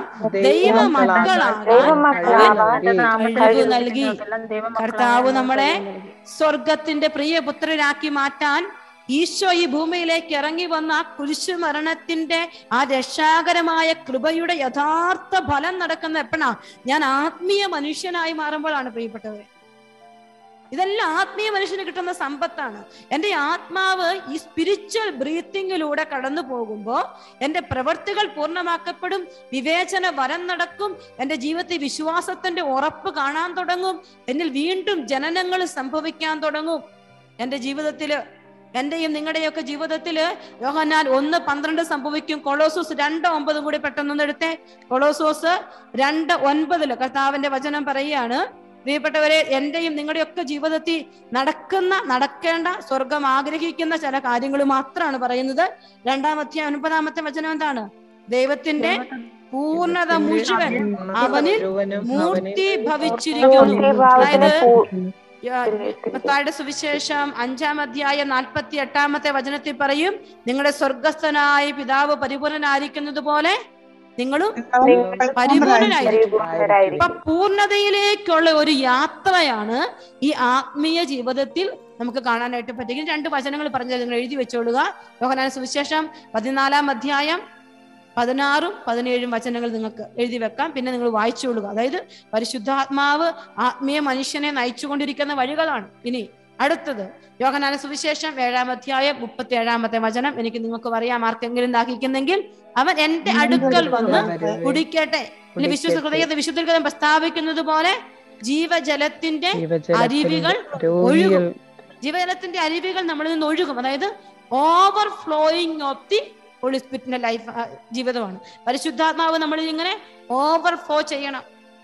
A: ദൈവമക്കളാകാൻ നൽകി. കർത്താവ് നമ്മളെ സ്വർഗത്തിന്റെ പ്രിയപുത്രരാക്കി മാറ്റാൻ ഈശോ ഈ ഭൂമിയിലേക്ക് ഇറങ്ങി വന്ന ആ കുരിശു മരണത്തിന്റെ ആ രക്ഷാകരമായ കൃപയുടെ യഥാർത്ഥ ഫലം നടക്കുന്ന എപ്പോഴാ? ഞാൻ ആത്മീയ മനുഷ്യനായി മാറുമ്പോഴാണ് പ്രിയപ്പെട്ടവരെ. ഇതെല്ലാം ആത്മീയ മനുഷ്യന് കിട്ടുന്ന സമ്പത്താണ്. എൻ്റെ ആത്മാവ് ഈ സ്പിരിച്വൽ ബ്രീത്തിങ്ങിലൂടെ കടന്നു പോകുമ്പോൾ എൻ്റെ പ്രവൃത്തികൾ പൂർണ്ണമാക്കപ്പെടും, വിവേചന വരം നടക്കും, എൻ്റെ ജീവിതത്തിൽ വിശ്വാസത്തിന്റെ ഉറപ്പ് കാണാൻ തുടങ്ങും, എന്നിൽ വീണ്ടും ജനനങ്ങൾ സംഭവിക്കാൻ തുടങ്ങും. എൻ്റെ ജീവിതത്തില്, എന്റെയും നിങ്ങളുടെയും ഒക്കെ ജീവിതത്തില് യോഹന്നാൻ ഒന്ന് പന്ത്രണ്ട് സംഭവിക്കും. കൊളോസോസ് രണ്ട് ഒമ്പതും കൂടി പെട്ടെന്നൊന്ന് എടുത്തേ. കൊളോസോസ് രണ്ട് ഒൻപതില് കർത്താവിന്റെ വചനം പറയുകയാണ്, പ്രിയപ്പെട്ടവരെ, എന്റെയും നിങ്ങളുടെയൊക്കെ ജീവിതത്തിൽ നടക്കുന്ന നടക്കേണ്ട സ്വർഗം ആഗ്രഹിക്കുന്ന ചില കാര്യങ്ങൾ മാത്രമാണ് പറയുന്നത്. രണ്ടാമത്തെ ഒൻപതാമത്തെ വചനം എന്താണ്? ദൈവത്തിന്റെ പൂർണ്ണത മുഴുവൻ അവനിൽ മൂർത്തി ഭവിച്ചിരിക്കുന്നു. അതായത് മത്തായിയുടെ സുവിശേഷം അഞ്ചാം അധ്യായം നാൽപ്പത്തി എട്ടാമത്തെ വചനത്തിൽ പറയും, നിങ്ങളുടെ സ്വർഗസ്ഥനായ പിതാവ് പരിപൂർണനായിരിക്കുന്നത് പോലെ നിങ്ങളും പരിപൂർണനായിരിക്കും. അപ്പൊ പൂർണ്ണതയിലേക്കുള്ള ഒരു യാത്രയാണ് ഈ ആത്മീയ ജീവിതത്തിൽ നമുക്ക് കാണാനായിട്ട് പറ്റും. രണ്ട് വചനങ്ങൾ പറഞ്ഞത് നിങ്ങൾ എഴുതി വെച്ചോളുക. യോഹന്നാൻ സുവിശേഷം പതിനാലാം അധ്യായം പതിനാറും പതിനേഴും വചനങ്ങൾ നിങ്ങൾക്ക് എഴുതി വെക്കാം, പിന്നെ നിങ്ങൾ വായിച്ചോളുക. അതായത് പരിശുദ്ധാത്മാവ് ആത്മീയ മനുഷ്യനെ നയിച്ചുകൊണ്ടിരിക്കുന്ന വഴികളാണ്. ഇനി അടുത്തത് യോഹന്നാന്റെ സുവിശേഷം ഏഴാം അധ്യായം മുപ്പത്തി ഏഴാമത്തെ വചനം. എനിക്ക് നിങ്ങൾക്ക് അറിയാം, ആർക്കെങ്കിലും ദാഹിക്കുന്നെങ്കിൽ അവൻ എന്റെ അടുക്കൽ വന്ന് കുടിക്കട്ടെ. വിശുദ്ധ ഹൃദയത്തെ വിശുദ്ധ പ്രസ്താവിക്കുന്നത് പോലെ ജീവജലത്തിന്റെ അരുവികൾ ഒഴുകും. ജീവജലത്തിന്റെ അരുവികൾ നമ്മളിൽ നിന്ന് ഒഴുകും. അതായത് over flowing of the holy സ്പിരിറ്റിന്റെ ലൈഫ് ജീവിതമാണ്. പരിശുദ്ധാത്മാവ് നമ്മളിൽ ഇങ്ങനെ ഓവർ ഫ്ലോ ചെയ്യണം.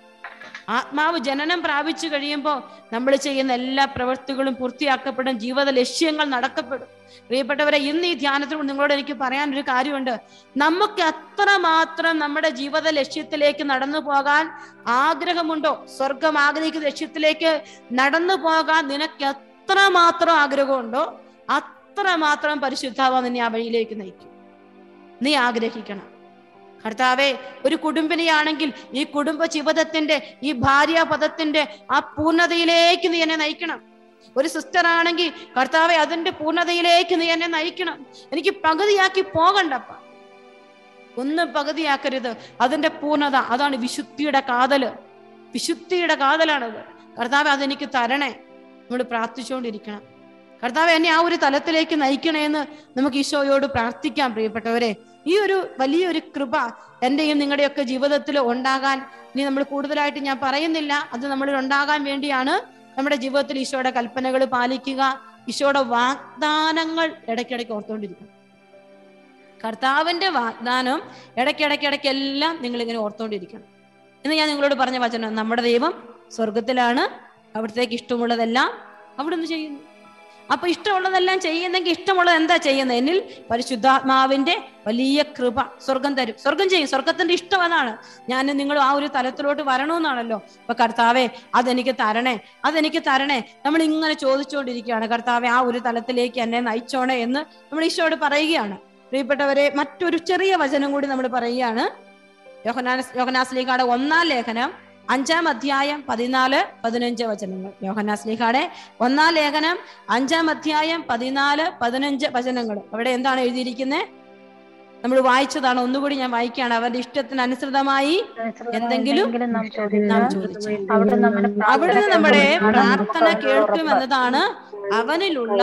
A: ആത്മാവ് ജനനം പ്രാപിച്ചു കഴിയുമ്പോൾ നമ്മൾ ചെയ്യുന്ന എല്ലാ പ്രവൃത്തികളും പൂർത്തിയാക്കപ്പെടും, ജീവിത ലക്ഷ്യങ്ങൾ നടക്കപ്പെടും. പ്രിയപ്പെട്ടവരെ, ഇന്ന് ഈ ധ്യാനത്തിലൂടെ നിങ്ങളോട് എനിക്ക് പറയാനൊരു കാര്യമുണ്ട്. നമുക്ക് എത്രമാത്രം നമ്മുടെ ജീവിത ലക്ഷ്യത്തിലേക്ക് നടന്നു പോകാൻ ആഗ്രഹമുണ്ടോ, സ്വർഗം ആഗ്രഹിക്കുന്ന ലക്ഷ്യത്തിലേക്ക് നടന്നു പോകാൻ നിനക്ക് എത്രമാത്രം ആഗ്രഹമുണ്ടോ അത്രമാത്രം പരിശുദ്ധാത്മാവ് നിന്നെ ആ വഴിയിലേക്ക് നയിക്കും. നീ ആഗ്രഹിക്കണം. കർത്താവേ, ഒരു കുടുംബിനിയാണെങ്കിൽ ഈ കുടുംബ ജീവിതത്തിന്റെ, ഈ ഭാര്യാപദത്തിന്റെ ആ പൂർണ്ണതയിലേക്ക് നീ എന്നെ നയിക്കണം. ഒരു സിസ്റ്റർ ആണെങ്കിൽ കർത്താവെ അതിന്റെ പൂർണ്ണതയിലേക്ക് നീ എന്നെ നയിക്കണം. എനിക്ക് പകുതിയാക്കി പോകണ്ടപ്പ, ഒന്നും പകുതിയാക്കരുത്. അതിന്റെ പൂർണ്ണത, അതാണ് വിശുദ്ധിയുടെ കാതല്. വിശുദ്ധിയുടെ കാതലാണത്. കർത്താവെ അതെനിക്ക് തരണേ. നമ്മൾ പ്രാർത്ഥിച്ചുകൊണ്ടിരിക്കണം. കർത്താവെ എന്നെ ആ ഒരു തലത്തിലേക്ക് നയിക്കണേന്ന് നമുക്ക് ഈശോയോട് പ്രാർത്ഥിക്കാം. പ്രിയപ്പെട്ടവരെ, ഈ ഒരു വലിയൊരു കൃപ എന്റെയും നിങ്ങളുടെയൊക്കെ ജീവിതത്തിൽ ഉണ്ടാകാൻ ഇനി നമ്മൾ കൂടുതലായിട്ട് ഞാൻ പറയുന്നില്ല. അത് നമ്മളിൽ ഉണ്ടാകാൻ വേണ്ടിയാണ് നമ്മുടെ ജീവിതത്തിൽ ഈശോയുടെ കൽപ്പനകൾ പാലിക്കുക, ഈശോയുടെ വാഗ്ദാനങ്ങൾ ഇടയ്ക്കിടയ്ക്ക് ഓർത്തുകൊണ്ടിരിക്കണം. കർത്താവിന്റെ വാഗ്ദാനം ഇടയ്ക്കിടയ്ക്കിടയ്ക്കെല്ലാം നിങ്ങളിങ്ങനെ ഓർത്തുകൊണ്ടിരിക്കണം. ഇന്ന് ഞാൻ നിങ്ങളോട് പറഞ്ഞ വചനം, നമ്മുടെ ദൈവം സ്വർഗത്തിലാണ്, അവിടത്തേക്ക് ഇഷ്ടമുള്ളതെല്ലാം അവിടുന്ന് ചെയ്യുന്നു. അപ്പൊ ഇഷ്ടമുള്ളതെല്ലാം ചെയ്യുന്നെങ്കിൽ ഇഷ്ടമുള്ളത് എന്താ ചെയ്യുന്നത്? എന്നിൽ പരിശുദ്ധാത്മാവിന്റെ വലിയ കൃപ സ്വർഗം തരും. സ്വർഗം ചെയ്യും. സ്വർഗത്തിന്റെ ഇഷ്ടം അതാണ്. ഞാൻ നിങ്ങൾ ആ ഒരു തലത്തിലോട്ട് വരണമെന്നാണല്ലോ. അപ്പൊ കർത്താവെ അതെനിക്ക് തരണേ, അതെനിക്ക് തരണേ. നമ്മൾ ഇങ്ങനെ ചോദിച്ചുകൊണ്ടിരിക്കുകയാണ്. കർത്താവെ ആ ഒരു തലത്തിലേക്ക് എന്നെ നയിച്ചോണേ എന്ന് നമ്മൾ ഈശോയോട് പറയുകയാണ്. പ്രിയപ്പെട്ടവരെ, മറ്റൊരു ചെറിയ വചനം കൂടി നമ്മൾ പറയുകയാണ്. യോഹന്നാൻ യോഹന്നാസ്ലീഹയുടെ ഒന്നാം ലേഖനം അഞ്ചാം അധ്യായം പതിനാല് പതിനഞ്ച് വചനങ്ങൾ. യോഹന്നാസ്ലീഹയുടെ ഒന്നാം ലേഖനം അഞ്ചാം അധ്യായം പതിനാല് പതിനഞ്ച് വചനങ്ങൾ. അവിടെ എന്താണ് എഴുതിയിരിക്കുന്നത്? നമ്മൾ വായിച്ചതാണ്. ഒന്നുകൂടി ഞാൻ വായിക്കുകയാണ്. അവന്റെ ഇഷ്ടത്തിനനുസൃതമായി എന്തെങ്കിലും നാം ചോദിച്ചു, അവിടുന്ന് നമ്മുടെ പ്രാർത്ഥന കേൾക്കുമെന്നതാണ് അവനിലുള്ള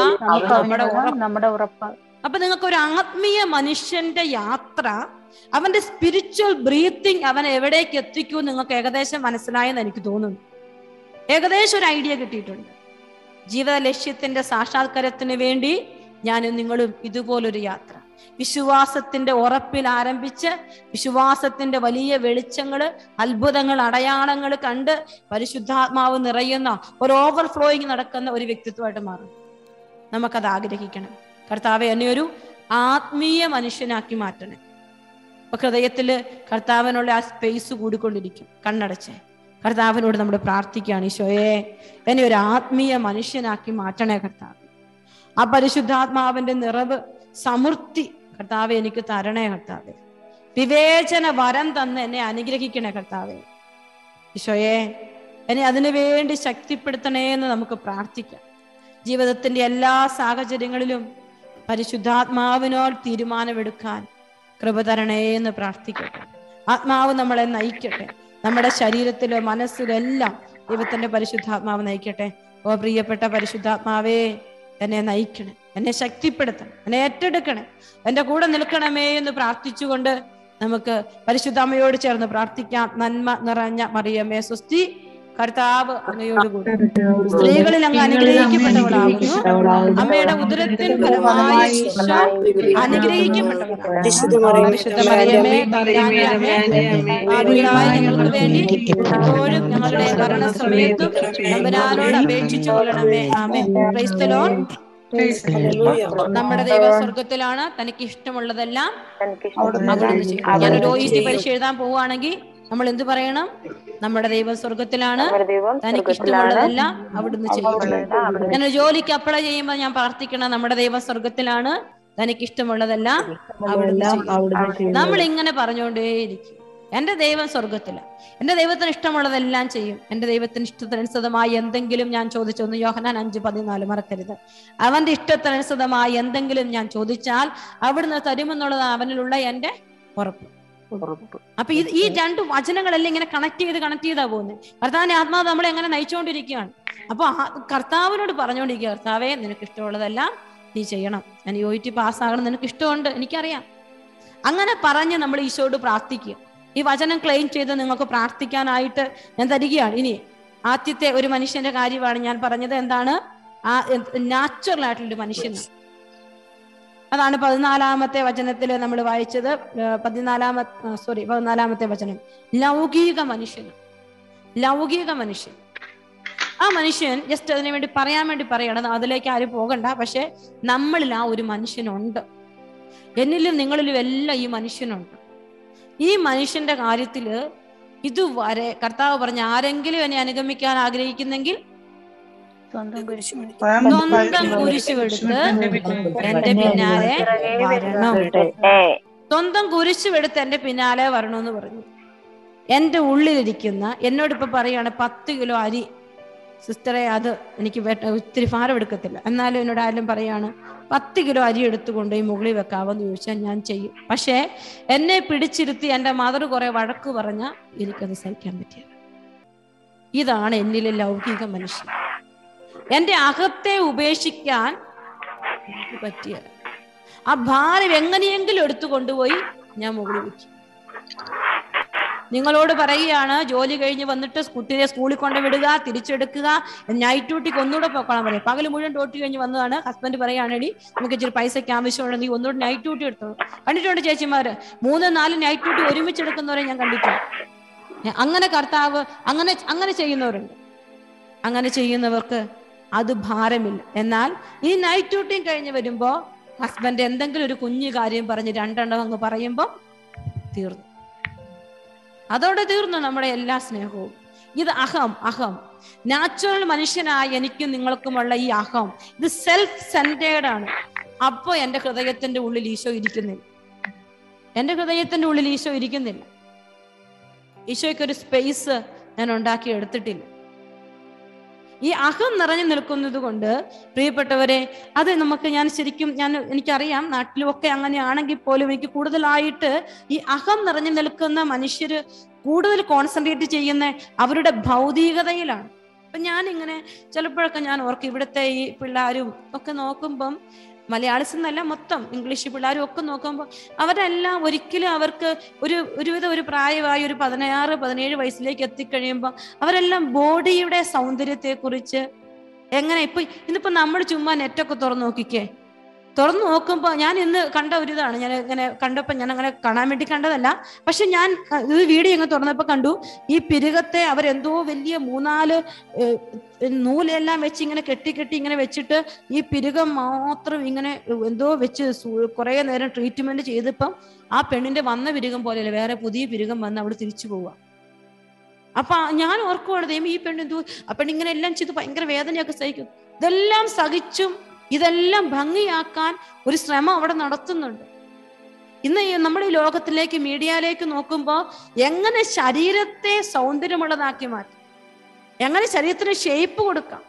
A: നമ്മുടെ ഉറപ്പ്. അപ്പൊ നിങ്ങൾക്ക് ഒരു ആത്മീയ മനുഷ്യന്റെ യാത്ര, അവന്റെ സ്പിരിച്വൽ ബ്രീത്തിങ് അവൻ എവിടേക്ക് എത്തിക്കും നിങ്ങൾക്ക് ഏകദേശം മനസ്സിലായെന്ന് എനിക്ക് തോന്നുന്നു. ഏകദേശം ഒരു ഐഡിയ കിട്ടിയിട്ടുണ്ട്. ജീവിത ലക്ഷ്യത്തിന്റെ സാക്ഷാത്കാരത്തിന് വേണ്ടി ഞാനും നിങ്ങളും ഇതുപോലൊരു യാത്ര, വിശ്വാസത്തിന്റെ ഉറപ്പിൽ ആരംഭിച്ച് വിശ്വാസത്തിന്റെ വലിയ വെളിച്ചങ്ങള്, അത്ഭുതങ്ങൾ, അടയാളങ്ങൾ കണ്ട് പരിശുദ്ധാത്മാവ് നിറയുന്ന ഒരു ഓവർഫ്ലോയിങ് നടക്കുന്ന ഒരു വ്യക്തിത്വമായിട്ട് മാറും. നമുക്കത് ആഗ്രഹിക്കണം. കർത്താവെ എന്നെ ഒരു ആത്മീയ മനുഷ്യനാക്കി മാറ്റണേ. അപ്പൊ ഹൃദയത്തില് കർത്താവിനുള്ള ആ സ്പേസ് കൂടിക്കൊണ്ടിരിക്കും. കണ്ണടച്ച് കർത്താവിനോട് നമ്മൾ പ്രാർത്ഥിക്കുകയാണ്. ഈശോയെ എന്നെ ഒരു ആത്മീയ മനുഷ്യനാക്കി മാറ്റണേ കർത്താവ്. ആ പരിശുദ്ധാത്മാവിന്റെ നിറവ്, സമൃദ്ധി കർത്താവെ എനിക്ക് തരണേ കർത്താവെ. വിവേചന വരം തന്ന് എന്നെ അനുഗ്രഹിക്കണേ കർത്താവെ. ഈശോയെ എന്നെ അതിനു വേണ്ടി ശക്തിപ്പെടുത്തണേ എന്ന് നമുക്ക് പ്രാർത്ഥിക്കാം. ജീവിതത്തിന്റെ എല്ലാ സാഹചര്യങ്ങളിലും പരിശുദ്ധാത്മാവിനോട് തീരുമാനമെടുക്കാൻ കൃപ തരണേ എന്ന് പ്രാർത്ഥിക്കട്ടെ. ആത്മാവ് നമ്മളെ നയിക്കട്ടെ. നമ്മുടെ ശരീരത്തിലോ മനസ്സിലോ എല്ലാം ദൈവത്തിന്റെ പരിശുദ്ധാത്മാവ് നയിക്കട്ടെ. ഓ പ്രിയപ്പെട്ട പരിശുദ്ധാത്മാവേ, എന്നെ നയിക്കണേ, എന്നെ ശക്തിപ്പെടുത്തണം, എന്നെ ഏറ്റെടുക്കണേ, എന്റെ കൂടെ നിൽക്കണമേ എന്ന് പ്രാർത്ഥിച്ചുകൊണ്ട് നമുക്ക് പരിശുദ്ധാമ്മയോട് ചേർന്ന് പ്രാർത്ഥിക്കാം. നന്മ നിറഞ്ഞ മറിയമേ സ്വസ്തി, കർത്താവ് അങ്ങയോടുകൂടി സ്ത്രീകളിൽ അങ്ങ് അനുഗ്രഹിക്കപ്പെട്ടവളാകുന്നു. അമ്മയുടെ ഉദരത്തിൻ ഫലമായ ഈശോ അനുഗ്രഹിക്കപ്പെട്ടവളാണ്. വിശുദ്ധ മറിയമേ പാപികളായ ഞങ്ങൾക്ക് വേണ്ടി ഇപ്പോഴും ഞങ്ങളുടെ മരണസമയത്തും തമ്പുരാനോട് അപേക്ഷിച്ചു കൊള്ളണമേ. ആമേൻ. Praise the Lord. നമ്മുടെ ദൈവം സ്വർഗത്തിലാണ്. തനിക്ക് ഇഷ്ടമുള്ളതെല്ലാം അവിടുന്ന് ചെയ്യും. ഞാനൊരു ഒ ഇ ടി പരീക്ഷ എഴുതാൻ പോവുകയാണെങ്കിൽ നമ്മൾ എന്ത് പറയണം? നമ്മുടെ ദൈവം സ്വർഗത്തിലാണ്, തനിക്ക് ഇഷ്ടമുള്ളതെല്ലാം അവിടുന്ന് ചെയ്യും. ഞാനൊരു ജോലിക്ക് അപ്ലൈ ചെയ്യുമ്പോൾ ഞാൻ പ്രാർത്ഥിക്കണം, നമ്മുടെ ദൈവം സ്വർഗത്തിലാണ്, തനിക്ക് ഇഷ്ടമുള്ളതെല്ലാം അവിടുന്ന് ചെയ്യും. നമ്മൾ ഇങ്ങനെ പറഞ്ഞുകൊണ്ടേയിരിക്കും. എന്റെ ദൈവം സ്വർഗത്തിലാണ്, എന്റെ ദൈവത്തിന് ഇഷ്ടമുള്ളതെല്ലാം ചെയ്യും. എന്റെ ദൈവത്തിന് ഇഷ്ടത്തിനനുസൃതമായി എന്തെങ്കിലും ഞാൻ ചോദിച്ചൊന്ന് യോഹന്നാൻ അഞ്ച് പതിനാല് മറക്കരുത്. അവന്റെ ഇഷ്ടത്തിനനുസൃതമായി എന്തെങ്കിലും ഞാൻ ചോദിച്ചാൽ അവിടുന്ന് തരുമെന്നുള്ളതാണ് അവനിലുള്ള എന്റെ ഉറപ്പ്. അപ്പൊ ഇത് ഈ രണ്ട് വചനങ്ങളെല്ലാം ഇങ്ങനെ കണക്ട് ചെയ്ത് കണക്ട് ചെയ്താ പോകുന്നത്. കർത്താവിന്റെ ആത്മാവ് നമ്മളെ എങ്ങനെ നയിച്ചുകൊണ്ടിരിക്കുകയാണ്. അപ്പൊ കർത്താവിനോട് പറഞ്ഞുകൊണ്ടിരിക്കുക, കർത്താവേ നിനക്ക് ഇഷ്ടമുള്ളതെല്ലാം നീ ചെയ്യണം, ഞാൻ യു ടി പാസ്സാകണം, നിനക്ക് ഇഷ്ടമുണ്ട്, എനിക്കറിയാം. അങ്ങനെ പറഞ്ഞ് നമ്മൾ ഈശോയോട് പ്രാർത്ഥിക്കുക. ഈ വചനം ക്ലെയിം ചെയ്ത് നിങ്ങൾക്ക് പ്രാർത്ഥിക്കാനായിട്ട് ഞാൻ തരികയാണ്. ഇനി ആദ്യത്തെ ഒരു മനുഷ്യന്റെ കാര്യമാണ് ഞാൻ പറഞ്ഞത്. എന്താണ്? ആ നാച്ചുറൽ ആയിട്ടുള്ളൊരു മനുഷ്യനാണ്. അതാണ് പതിനാലാമത്തെ വചനത്തിൽ നമ്മൾ വായിച്ചത്. പതിനാലാമത്തെ സോറി പതിനാലാമത്തെ വചനം ലൗകിക മനുഷ്യന്. ലൗകിക മനുഷ്യൻ, ആ മനുഷ്യൻ ജസ്റ്റ് അതിനു വേണ്ടി പറയാൻ വേണ്ടി പറയണം, അതിലേക്ക് ആരും പോകണ്ട. പക്ഷെ നമ്മളിൽ ആ ഒരു മനുഷ്യനുണ്ട്, എന്നിലും നിങ്ങളിലും എല്ലാം ഈ മനുഷ്യനുണ്ട്. ഈ മനുഷ്യന്റെ കാര്യത്തില് ഇതുവരെ കർത്താവ് പറഞ്ഞ, ആരെങ്കിലും എന്നെ അനുഗമിക്കാൻ ആഗ്രഹിക്കുന്നെങ്കിൽ സ്വന്തം കുരിശുമെടുത്ത് എന്റെ പിന്നാലെ വരണം. സ്വന്തം കുരിശുമെടുത്ത് എന്റെ പിന്നാലെ വരണമെന്ന് പറഞ്ഞു. എന്റെ ഉള്ളിലിരിക്കുന്ന എന്നോട് ഇപ്പൊ പറയാണ്, പത്ത് കിലോ അരി സിസ്റ്ററെ, അത് എനിക്ക് ഒത്തിരി ഭാരം എടുക്കത്തില്ല, എന്നാലും എന്നോട് ആരും പറയാണ് പത്ത് കിലോ അരി എടുത്തുകൊണ്ട് ഈ മുകളിൽ വെക്കാവെന്ന് ചോദിച്ചാൽ ഞാൻ ചെയ്യും. പക്ഷേ എന്നെ പിടിച്ചിരുത്തി എൻ്റെ മദർ കുറെ വഴക്ക് പറഞ്ഞാൽ എനിക്കത് സഹിക്കാൻ പറ്റിയത്. ഇതാണ് എന്നിലെ ലൗകിക മനുഷ്യൻ. എൻ്റെ അകത്തെ ഉപേക്ഷിക്കാൻ പറ്റിയത്. ആ ഭാരം എങ്ങനെയെങ്കിലും എടുത്തു കൊണ്ടുപോയി ഞാൻ മുകളിൽ വെക്കും. നിങ്ങളോട് പറയുകയാണ്, ജോലി കഴിഞ്ഞ് വന്നിട്ട് കുട്ടിയെ സ്കൂളിൽ കൊണ്ട് വിടുക, തിരിച്ചെടുക്കുക, നൈറ്റ് ഡ്യൂട്ടിക്ക് ഒന്നുകൂടെ പോക്കണം പറയും. പകൽ മുഴുവൻ ഡ്യൂട്ടി കഴിഞ്ഞ് വന്നതാണ്. ഹസ്ബൻഡ് പറയുകയാണെങ്കിൽ നമുക്ക് ഇച്ചിരി പൈസയ്ക്ക് ആവശ്യമുണ്ട്, നീ ഒന്നുകൂടെ നൈറ്റ് ഡ്യൂട്ടി എടുത്തോ. കണ്ടിട്ടുണ്ട് ചേച്ചിമാര്, മൂന്ന് നാല് നൈറ്റ് ഡ്യൂട്ടി ഒരുമിച്ച് എടുക്കുന്നവരെ ഞാൻ കണ്ടിട്ടുണ്ട്. അങ്ങനെ കർത്താവ് അങ്ങനെ അങ്ങനെ ചെയ്യുന്നവരുണ്ട്. അങ്ങനെ ചെയ്യുന്നവർക്ക് അത് ഭാരമില്ല. എന്നാൽ ഈ നൈറ്റ് ഡ്യൂട്ടിയും കഴിഞ്ഞ് വരുമ്പോ ഹസ്ബൻഡ് എന്തെങ്കിലും ഒരു കുഞ്ഞു കാര്യം പറഞ്ഞ് രണ്ടെണ്ണം അങ്ങ് പറയുമ്പോ തീർന്നു, അതോടെ തീർന്നു നമ്മുടെ എല്ലാ സ്നേഹവും. ഇത് അഹം. അഹം നാച്ചുറൽ മനുഷ്യനായ എനിക്കും നിങ്ങൾക്കുമുള്ള ഈ അഹം, ഇത് സെൽഫ് സെന്റേർഡ് ആണ്. അപ്പോ എന്റെ ഹൃദയത്തിന്റെ ഉള്ളിൽ ഈശോ ഇരിക്കുന്നില്ല. എന്റെ ഹൃദയത്തിന്റെ ഉള്ളിൽ ഈശോ ഇരിക്കുന്നില്ല. ഈശോയ്ക്ക് ഒരു സ്പേസ് ഞാൻ ഉണ്ടാക്കി എടുത്തിട്ടില്ല. ഈ അഹം നിറഞ്ഞു നിൽക്കുന്നത് കൊണ്ട് പ്രിയപ്പെട്ടവരെ, അത് നമുക്ക് ഞാൻ ശരിക്കും ഞാൻ എനിക്കറിയാം നാട്ടിലുമൊക്കെ അങ്ങനെയാണെങ്കിൽ പോലും എനിക്ക് കൂടുതലായിട്ട് ഈ അഹം നിറഞ്ഞു നിൽക്കുന്ന മനുഷ്യര് കൂടുതൽ കോൺസെൻട്രേറ്റ് ചെയ്യുന്ന അവരുടെ ഭൗതികതയിലാണ്. അപ്പൊ ഞാനിങ്ങനെ ചിലപ്പോഴൊക്കെ ഞാൻ ഓർക്കും, ഇവിടുത്തെ ഈ പിള്ളേരും ഒക്കെ നോക്കുമ്പം, മലയാളീസ് എന്നല്ല മൊത്തം ഇംഗ്ലീഷ് പിള്ളേരും ഒക്കെ നോക്കുമ്പോൾ അവരെല്ലാം ഒരിക്കലും അവർക്ക് ഒരു ഒരുവിധം ഒരു പ്രായമായി ഒരു പതിനാറ് പതിനേഴ് വയസ്സിലേക്ക് എത്തിക്കഴിയുമ്പോൾ അവരെല്ലാം ബോഡിയുടെ സൗന്ദര്യത്തെ കുറിച്ച് എങ്ങനെ ഇപ്പൊ ഇന്നിപ്പോ നമ്മൾ ചുമ്മാ നെറ്റൊക്കെ തുറന്നു നോക്കിക്കേ, തുറന്നു നോക്കുമ്പോൾ ഞാൻ ഇന്ന് കണ്ട ഒരു ഇതാണ്, ഞാൻ ഇങ്ങനെ കണ്ടപ്പോൾ ഞാൻ അങ്ങനെ കാണാൻ വേണ്ടി കണ്ടതല്ല, പക്ഷെ ഞാൻ ഇത് വീഡിയോ ഇങ്ങനെ തുറന്നപ്പോൾ കണ്ടു, ഈ പിരുകത്തെ അവരെന്തോ വലിയ മൂന്നാല് നൂലെല്ലാം വെച്ച് ഇങ്ങനെ കെട്ടി കെട്ടി ഇങ്ങനെ വെച്ചിട്ട് ഈ പിരുകം മാത്രം ഇങ്ങനെ എന്തോ വെച്ച് കുറെ നേരം ട്രീറ്റ്മെന്റ് ചെയ്തപ്പം ആ പെണ്ണിന്റെ വന്ന പിരുകം പോലെയല്ല, വേറെ പുതിയ പിരുകം വന്ന് അവിടെ തിരിച്ചു പോവുക. അപ്പൊ ഞാൻ ഓർക്കുവാണ്, ദൈവം ഈ പെണ്ണ് എന്തോ ആ പെണ്ണിങ്ങനെ എല്ലാം ചെയ്ത് ഭയങ്കര വേദനയൊക്കെ സഹിക്കും. ഇതെല്ലാം സഹിച്ചും ഇതെല്ലാം ഭംഗിയാക്കാൻ ഒരു ശ്രമം അവിടെ നടത്തുന്നുണ്ട്. ഇന്ന് നമ്മുടെ ഈ ലോകത്തിലേക്ക് മീഡിയയിലേക്ക് നോക്കുമ്പോൾ എങ്ങനെ ശരീരത്തെ സൗന്ദര്യമുള്ളതാക്കി മാറ്റാം, എങ്ങനെ ശരീരത്തിന് ഷേപ്പ് കൊടുക്കാം,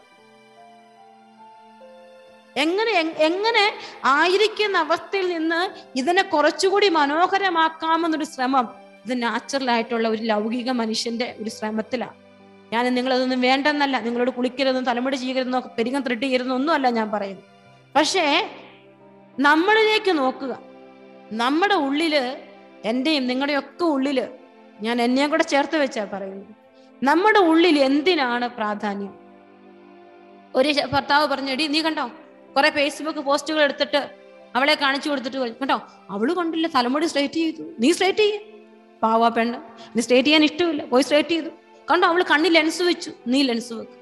A: എങ്ങനെ എങ്ങനെ ആയിരിക്കുന്ന അവസ്ഥയിൽ നിന്ന് ഇതിനെ കുറച്ചുകൂടി മനോഹരമാക്കാമെന്നൊരു ശ്രമം, ഇത് നാച്ചുറൽ ആയിട്ടുള്ള ഒരു ലൗകിക മനുഷ്യന്റെ ഒരു ശ്രമത്തിലാണ്. ഞാൻ നിങ്ങളതൊന്നും വേണ്ടെന്നല്ല, നിങ്ങളോട് കുളിക്കരുതെന്നും തലമുടി ചെയ്യരുതെന്നോ പെരുകം ത്രെഡ് ചെയ്യരുതെന്നോ ഒന്നും അല്ല ഞാൻ പറയുന്നത്. പക്ഷേ നമ്മളിലേക്ക് നോക്കുക, നമ്മുടെ ഉള്ളില്, എന്റെയും നിങ്ങളുടെയൊക്കെ ഉള്ളില്, ഞാൻ എന്നെയും കൂടെ ചേർത്ത് വെച്ചാ പറയുന്നത്, നമ്മുടെ ഉള്ളിൽ എന്തിനാണ് പ്രാധാന്യം? ഒരു ഭർത്താവ് പറഞ്ഞെടി നീ കണ്ടോ കുറെ ഫേസ്ബുക്ക് പോസ്റ്റുകൾ എടുത്തിട്ട് അവളെ കാണിച്ചു കൊടുത്തിട്ട് കേട്ടോ, അവള് കണ്ടില്ല തലമുടി സ്ട്രൈറ്റ് ചെയ്തു, നീ സ്ട്രൈറ്റ് ചെയ്യ. പാവാ പെണ്ണ്, നീ സ്ട്രൈറ്റ് ചെയ്യാൻ ഇഷ്ടമില്ല, പോയി സ്ട്രൈറ്റ് ചെയ്തു. കണ്ടോ അവള് കണ്ണിൽ ലെൻസ് വെച്ചു, നീ ലെൻസ് വെക്ക്.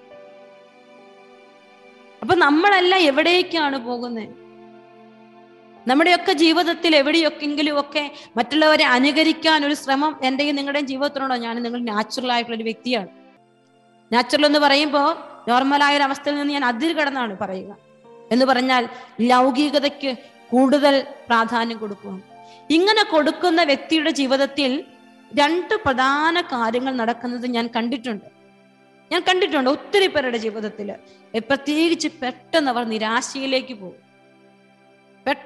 A: അപ്പൊ നമ്മളെല്ലാം എവിടേക്കാണ് പോകുന്നത്? നമ്മുടെയൊക്കെ ജീവിതത്തിൽ എവിടെയൊക്കെങ്കിലും ഒക്കെ മറ്റുള്ളവരെ അനുകരിക്കാൻ ഒരു ശ്രമം എന്റെയും നിങ്ങളുടെയും ജീവിതത്തിലുണ്ടോ? ഞാൻ നിങ്ങൾ നാച്ചുറൽ ആയിട്ടുള്ള ഒരു വ്യക്തിയാണ്. നാച്ചുറൽ എന്ന് പറയുമ്പോൾ നോർമലായ ഒരു അവസ്ഥയിൽ നിന്ന് ഞാൻ അതിര് കടന്നാണ് പറയുക. എന്ന് പറഞ്ഞാൽ ലൗകികതയ്ക്ക് കൂടുതൽ പ്രാധാന്യം കൊടുക്കുക. ഇങ്ങനെ കൊടുക്കുന്ന വ്യക്തിയുടെ ജീവിതത്തിൽ രണ്ട് പ്രധാന കാര്യങ്ങൾ നടക്കുന്നത് ഞാൻ കണ്ടിട്ടുണ്ട്. ഞാൻ കണ്ടിട്ടുണ്ട് ഒത്തിരി പേരുടെ ജീവിതത്തിൽ. പ്രത്യേകിച്ച് പെട്ടെന്ന് അവർ നിരാശയിലേക്ക് പോകും, പെട്ടെന്ന്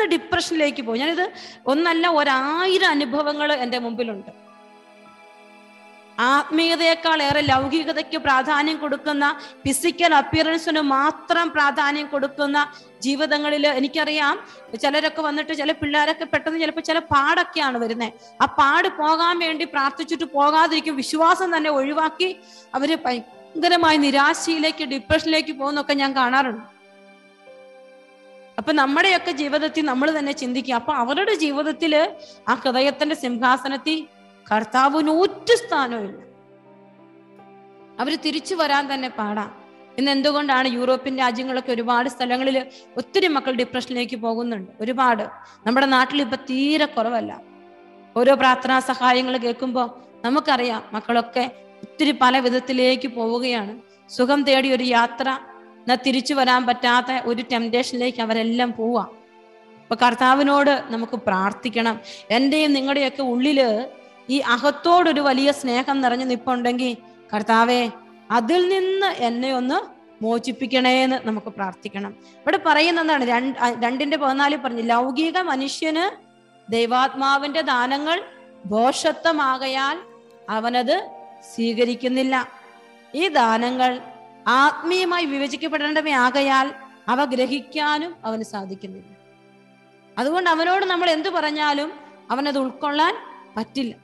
A: പെട്ടെന്ന് ഡിപ്രഷനിലേക്ക് പോകും. ഞാനിത് ഒന്നല്ല ഒരായിരം അനുഭവങ്ങൾ എൻ്റെ മുമ്പിലുണ്ട്. ആത്മീയതയേക്കാൾ ഏറെ ലൗകികതയ്ക്ക് പ്രാധാന്യം കൊടുക്കുന്ന, ഫിസിക്കൽ അപ്പിയറൻസിന് മാത്രം പ്രാധാന്യം കൊടുക്കുന്ന ജീവിതങ്ങളിൽ എനിക്കറിയാം. ചിലരൊക്കെ വന്നിട്ട്, ചില പിള്ളേരൊക്കെ പെട്ടെന്ന് ചിലപ്പോൾ ചില പാടൊക്കെയാണ് വരുന്നത്. ആ പാട് പോകാൻ വേണ്ടി പ്രാർത്ഥിച്ചിട്ട് പോകാതിരിക്കും, വിശ്വാസം തന്നെ ഒഴിവാക്കി അവര് ഭയങ്കരമായ നിരാശയിലേക്ക്, ഡിപ്രഷനിലേക്ക് പോകുന്നൊക്കെ ഞാൻ കാണാറുണ്ട്. അപ്പൊ നമ്മുടെയൊക്കെ ജീവിതത്തിൽ നമ്മൾ തന്നെ ചിന്തിക്കുക, അപ്പൊ അവരുടെ ജീവിതത്തില് ആ ഹൃദയത്തിന്റെ സിംഹാസനത്തിൽ കർത്താവിന് ഒറ്റ സ്ഥാനവും ഇല്ല. അവര് തിരിച്ചു വരാൻ തന്നെ പാടാം. ഇന്ന് എന്തുകൊണ്ടാണ് യൂറോപ്യൻ രാജ്യങ്ങളൊക്കെ ഒരുപാട് സ്ഥലങ്ങളിൽ ഒത്തിരി മക്കൾ ഡിപ്രഷനിലേക്ക് പോകുന്നുണ്ട്? ഒരുപാട്. നമ്മുടെ നാട്ടിൽ ഇപ്പൊ തീരെ കുറവല്ല. ഓരോ പ്രാർത്ഥനാ സഹായങ്ങൾ കേൾക്കുമ്പോൾ നമുക്കറിയാം മക്കളൊക്കെ ഒത്തിരി പല വിധത്തിലേക്ക് പോവുകയാണ്. സുഖം തേടി ഒരു യാത്ര, എന്നാൽ തിരിച്ചു വരാൻ പറ്റാത്ത ഒരു ടെംപ്റ്റേഷനിലേക്ക് അവരെല്ലാം പോവാം. അപ്പൊ കർത്താവിനോട് നമുക്ക് പ്രാർത്ഥിക്കണം. എന്റെയും നിങ്ങളുടെയൊക്കെ ഉള്ളില് ഈ അകത്തോടൊരു വലിയ സ്നേഹം നിറഞ്ഞു നിപ്പുണ്ടെങ്കിൽ, കർത്താവെ അതിൽ നിന്ന് എന്നെ ഒന്ന് മോചിപ്പിക്കണേന്ന് നമുക്ക് പ്രാർത്ഥിക്കണം. ഇവിടെ പറയുന്നതാണ് രണ്ട് രണ്ടിന്റെ പതിനാലിൽ പറഞ്ഞു, ലൗകിക മനുഷ്യന് ദൈവാത്മാവിന്റെ ദാനങ്ങൾ ഭോഷത്വമാകയാൽ അവനത് സ്വീകരിക്കുന്നില്ല. ഈ ദാനങ്ങൾ ആത്മീയമായി വിവേചിക്കപ്പെടേണ്ടവയാകയാൽ അവ ഗ്രഹിക്കാനും അവന് സാധിക്കുന്നില്ല. അതുകൊണ്ട് അവനോട് നമ്മൾ എന്തു പറഞ്ഞാലും അവനത് ഉൾക്കൊള്ളാൻ പറ്റില്ല.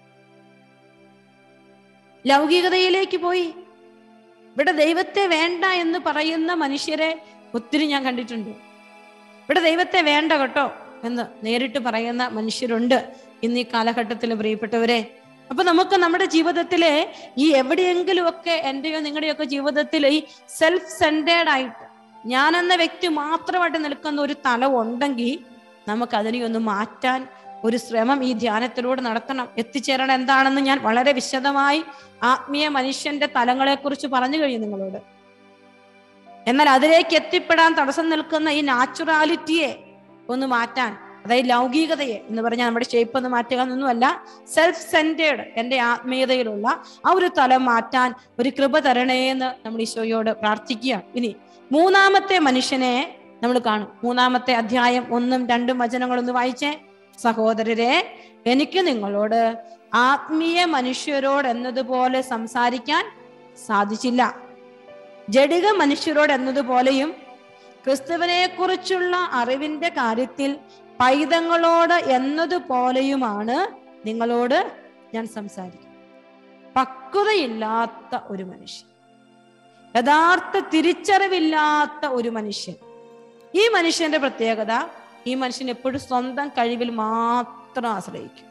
A: ലൗകികതയിലേക്ക് പോയി ഇവിടെ ദൈവത്തെ വേണ്ട എന്ന് പറയുന്ന മനുഷ്യരെ ഒത്തിരി ഞാൻ കണ്ടിട്ടുണ്ട്. ഇവിടെ ദൈവത്തെ വേണ്ട കേട്ടോ എന്ന് നേരിട്ട് പറയുന്ന മനുഷ്യരുണ്ട് ഇന്ന് ഈ കാലഘട്ടത്തിൽ, പ്രിയപ്പെട്ടവരെ. അപ്പൊ നമുക്ക് നമ്മുടെ ജീവിതത്തിലെ ഈ എവിടെയെങ്കിലും ഒക്കെ എന്റെയോ നിങ്ങളുടെയൊക്കെ ജീവിതത്തിൽ ഈ സെൽഫ് സെന്റേർഡ് ആയിട്ട് ഞാനെന്ന വ്യക്തി മാത്രമായിട്ട് നിൽക്കുന്ന ഒരു തലം ഉണ്ടെങ്കിൽ നമുക്ക് അതിനെ ഒന്ന് മാറ്റാൻ ഒരു ശ്രമം ഈ ധ്യാനത്തിലൂടെ നടത്തണം. എത്തിച്ചേരണം എന്താണെന്ന് ഞാൻ വളരെ വിശദമായി ആത്മീയ മനുഷ്യന്റെ തലങ്ങളെ കുറിച്ച് പറഞ്ഞു കഴിഞ്ഞു നിങ്ങളോട്. എന്നാൽ അതിലേക്ക് എത്തിപ്പെടാൻ തടസ്സം നിൽക്കുന്ന ഈ നാച്ചുറാലിറ്റിയെ ഒന്ന് മാറ്റാൻ, അതായത് ലൗകികതയെ എന്ന് പറഞ്ഞാൽ നമ്മുടെ ഷേപ്പ് ഒന്ന് മാറ്റുക എന്നൊന്നുമല്ല, സെൽഫ് സെന്റേർഡ് എൻ്റെ ആത്മീയതയിലുള്ള ആ ഒരു തലം മാറ്റാൻ ഒരു കൃപ തരണേന്ന് നമ്മൾ ഈശോയോട് പ്രാർത്ഥിക്കുകയാണ്. ഇനി മൂന്നാമത്തെ മനുഷ്യനെ നമ്മൾ കാണും. മൂന്നാമത്തെ അധ്യായം ഒന്നും രണ്ടും വചനങ്ങളൊന്ന് വായിച്ചേ. സഹോദരരെ, എനിക്ക് നിങ്ങളോട് ആത്മീയ മനുഷ്യരോട് എന്നതുപോലെ സംസാരിക്കാൻ സാധിച്ചില്ല. ജഡിക മനുഷ്യരോട് എന്നതുപോലെയും ക്രിസ്തുവിനെ കുറിച്ചുള്ള അറിവിന്റെ കാര്യത്തിൽ പൈതങ്ങളോട് എന്നതുപോലെയുമാണ് നിങ്ങളോട് ഞാൻ സംസാരിക്കുന്നത്. പക്വതയില്ലാത്ത ഒരു മനുഷ്യൻ, യഥാർത്ഥ തിരിച്ചറിവില്ലാത്ത ഒരു മനുഷ്യൻ. ഈ മനുഷ്യന്റെ പ്രത്യേകത, ഈ മനുഷ്യൻ എപ്പോഴും സ്വന്തം കഴിവിൽ മാത്രം ആശ്രയിക്കും.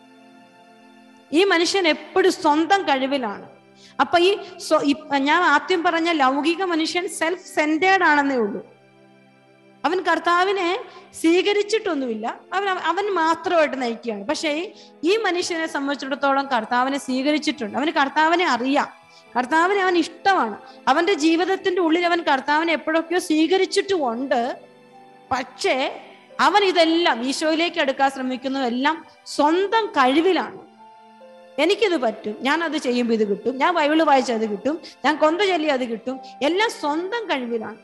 A: ഈ മനുഷ്യൻ എപ്പോഴും സ്വന്തം കഴിവിലാണ്. അപ്പൊ ഈ ഞാൻ ആദ്യം പറഞ്ഞ ലൗകിക മനുഷ്യൻ സെൽഫ് സെന്റേർഡ് ആണെന്നേ ഉള്ളൂ. അവൻ കർത്താവിനെ സ്വീകരിച്ചിട്ടൊന്നുമില്ല, അവൻ അവൻ മാത്രമായിട്ട് നയിക്കുകയാണ്. പക്ഷേ ഈ മനുഷ്യനെ സംബന്ധിച്ചിടത്തോളം കർത്താവിനെ സ്വീകരിച്ചിട്ടുണ്ട്. അവന് കർത്താവിനെ അറിയാം, കർത്താവിനെ അവൻ ഇഷ്ടമാണ്. അവന്റെ ജീവിതത്തിന്റെ ഉള്ളിൽ അവൻ കർത്താവിനെ എപ്പോഴൊക്കെയോ സ്വീകരിച്ചിട്ടുമുണ്ട്. പക്ഷേ അവൻ ഇതെല്ലാം ഈശോയിലേക്ക് എടുക്കാൻ ശ്രമിക്കുന്നതെല്ലാം സ്വന്തം കഴിവിലാണ്. എനിക്കിത് പറ്റും, ഞാൻ അത് ചെയ്യുമ്പോൾ ഇത് കിട്ടും, ഞാൻ ബൈബിള് വായിച്ചാൽ അത് കിട്ടും, ഞാൻ കൊന്ത ചൊല്ലി അത് കിട്ടും, എല്ലാം സ്വന്തം കഴിവിലാണ്.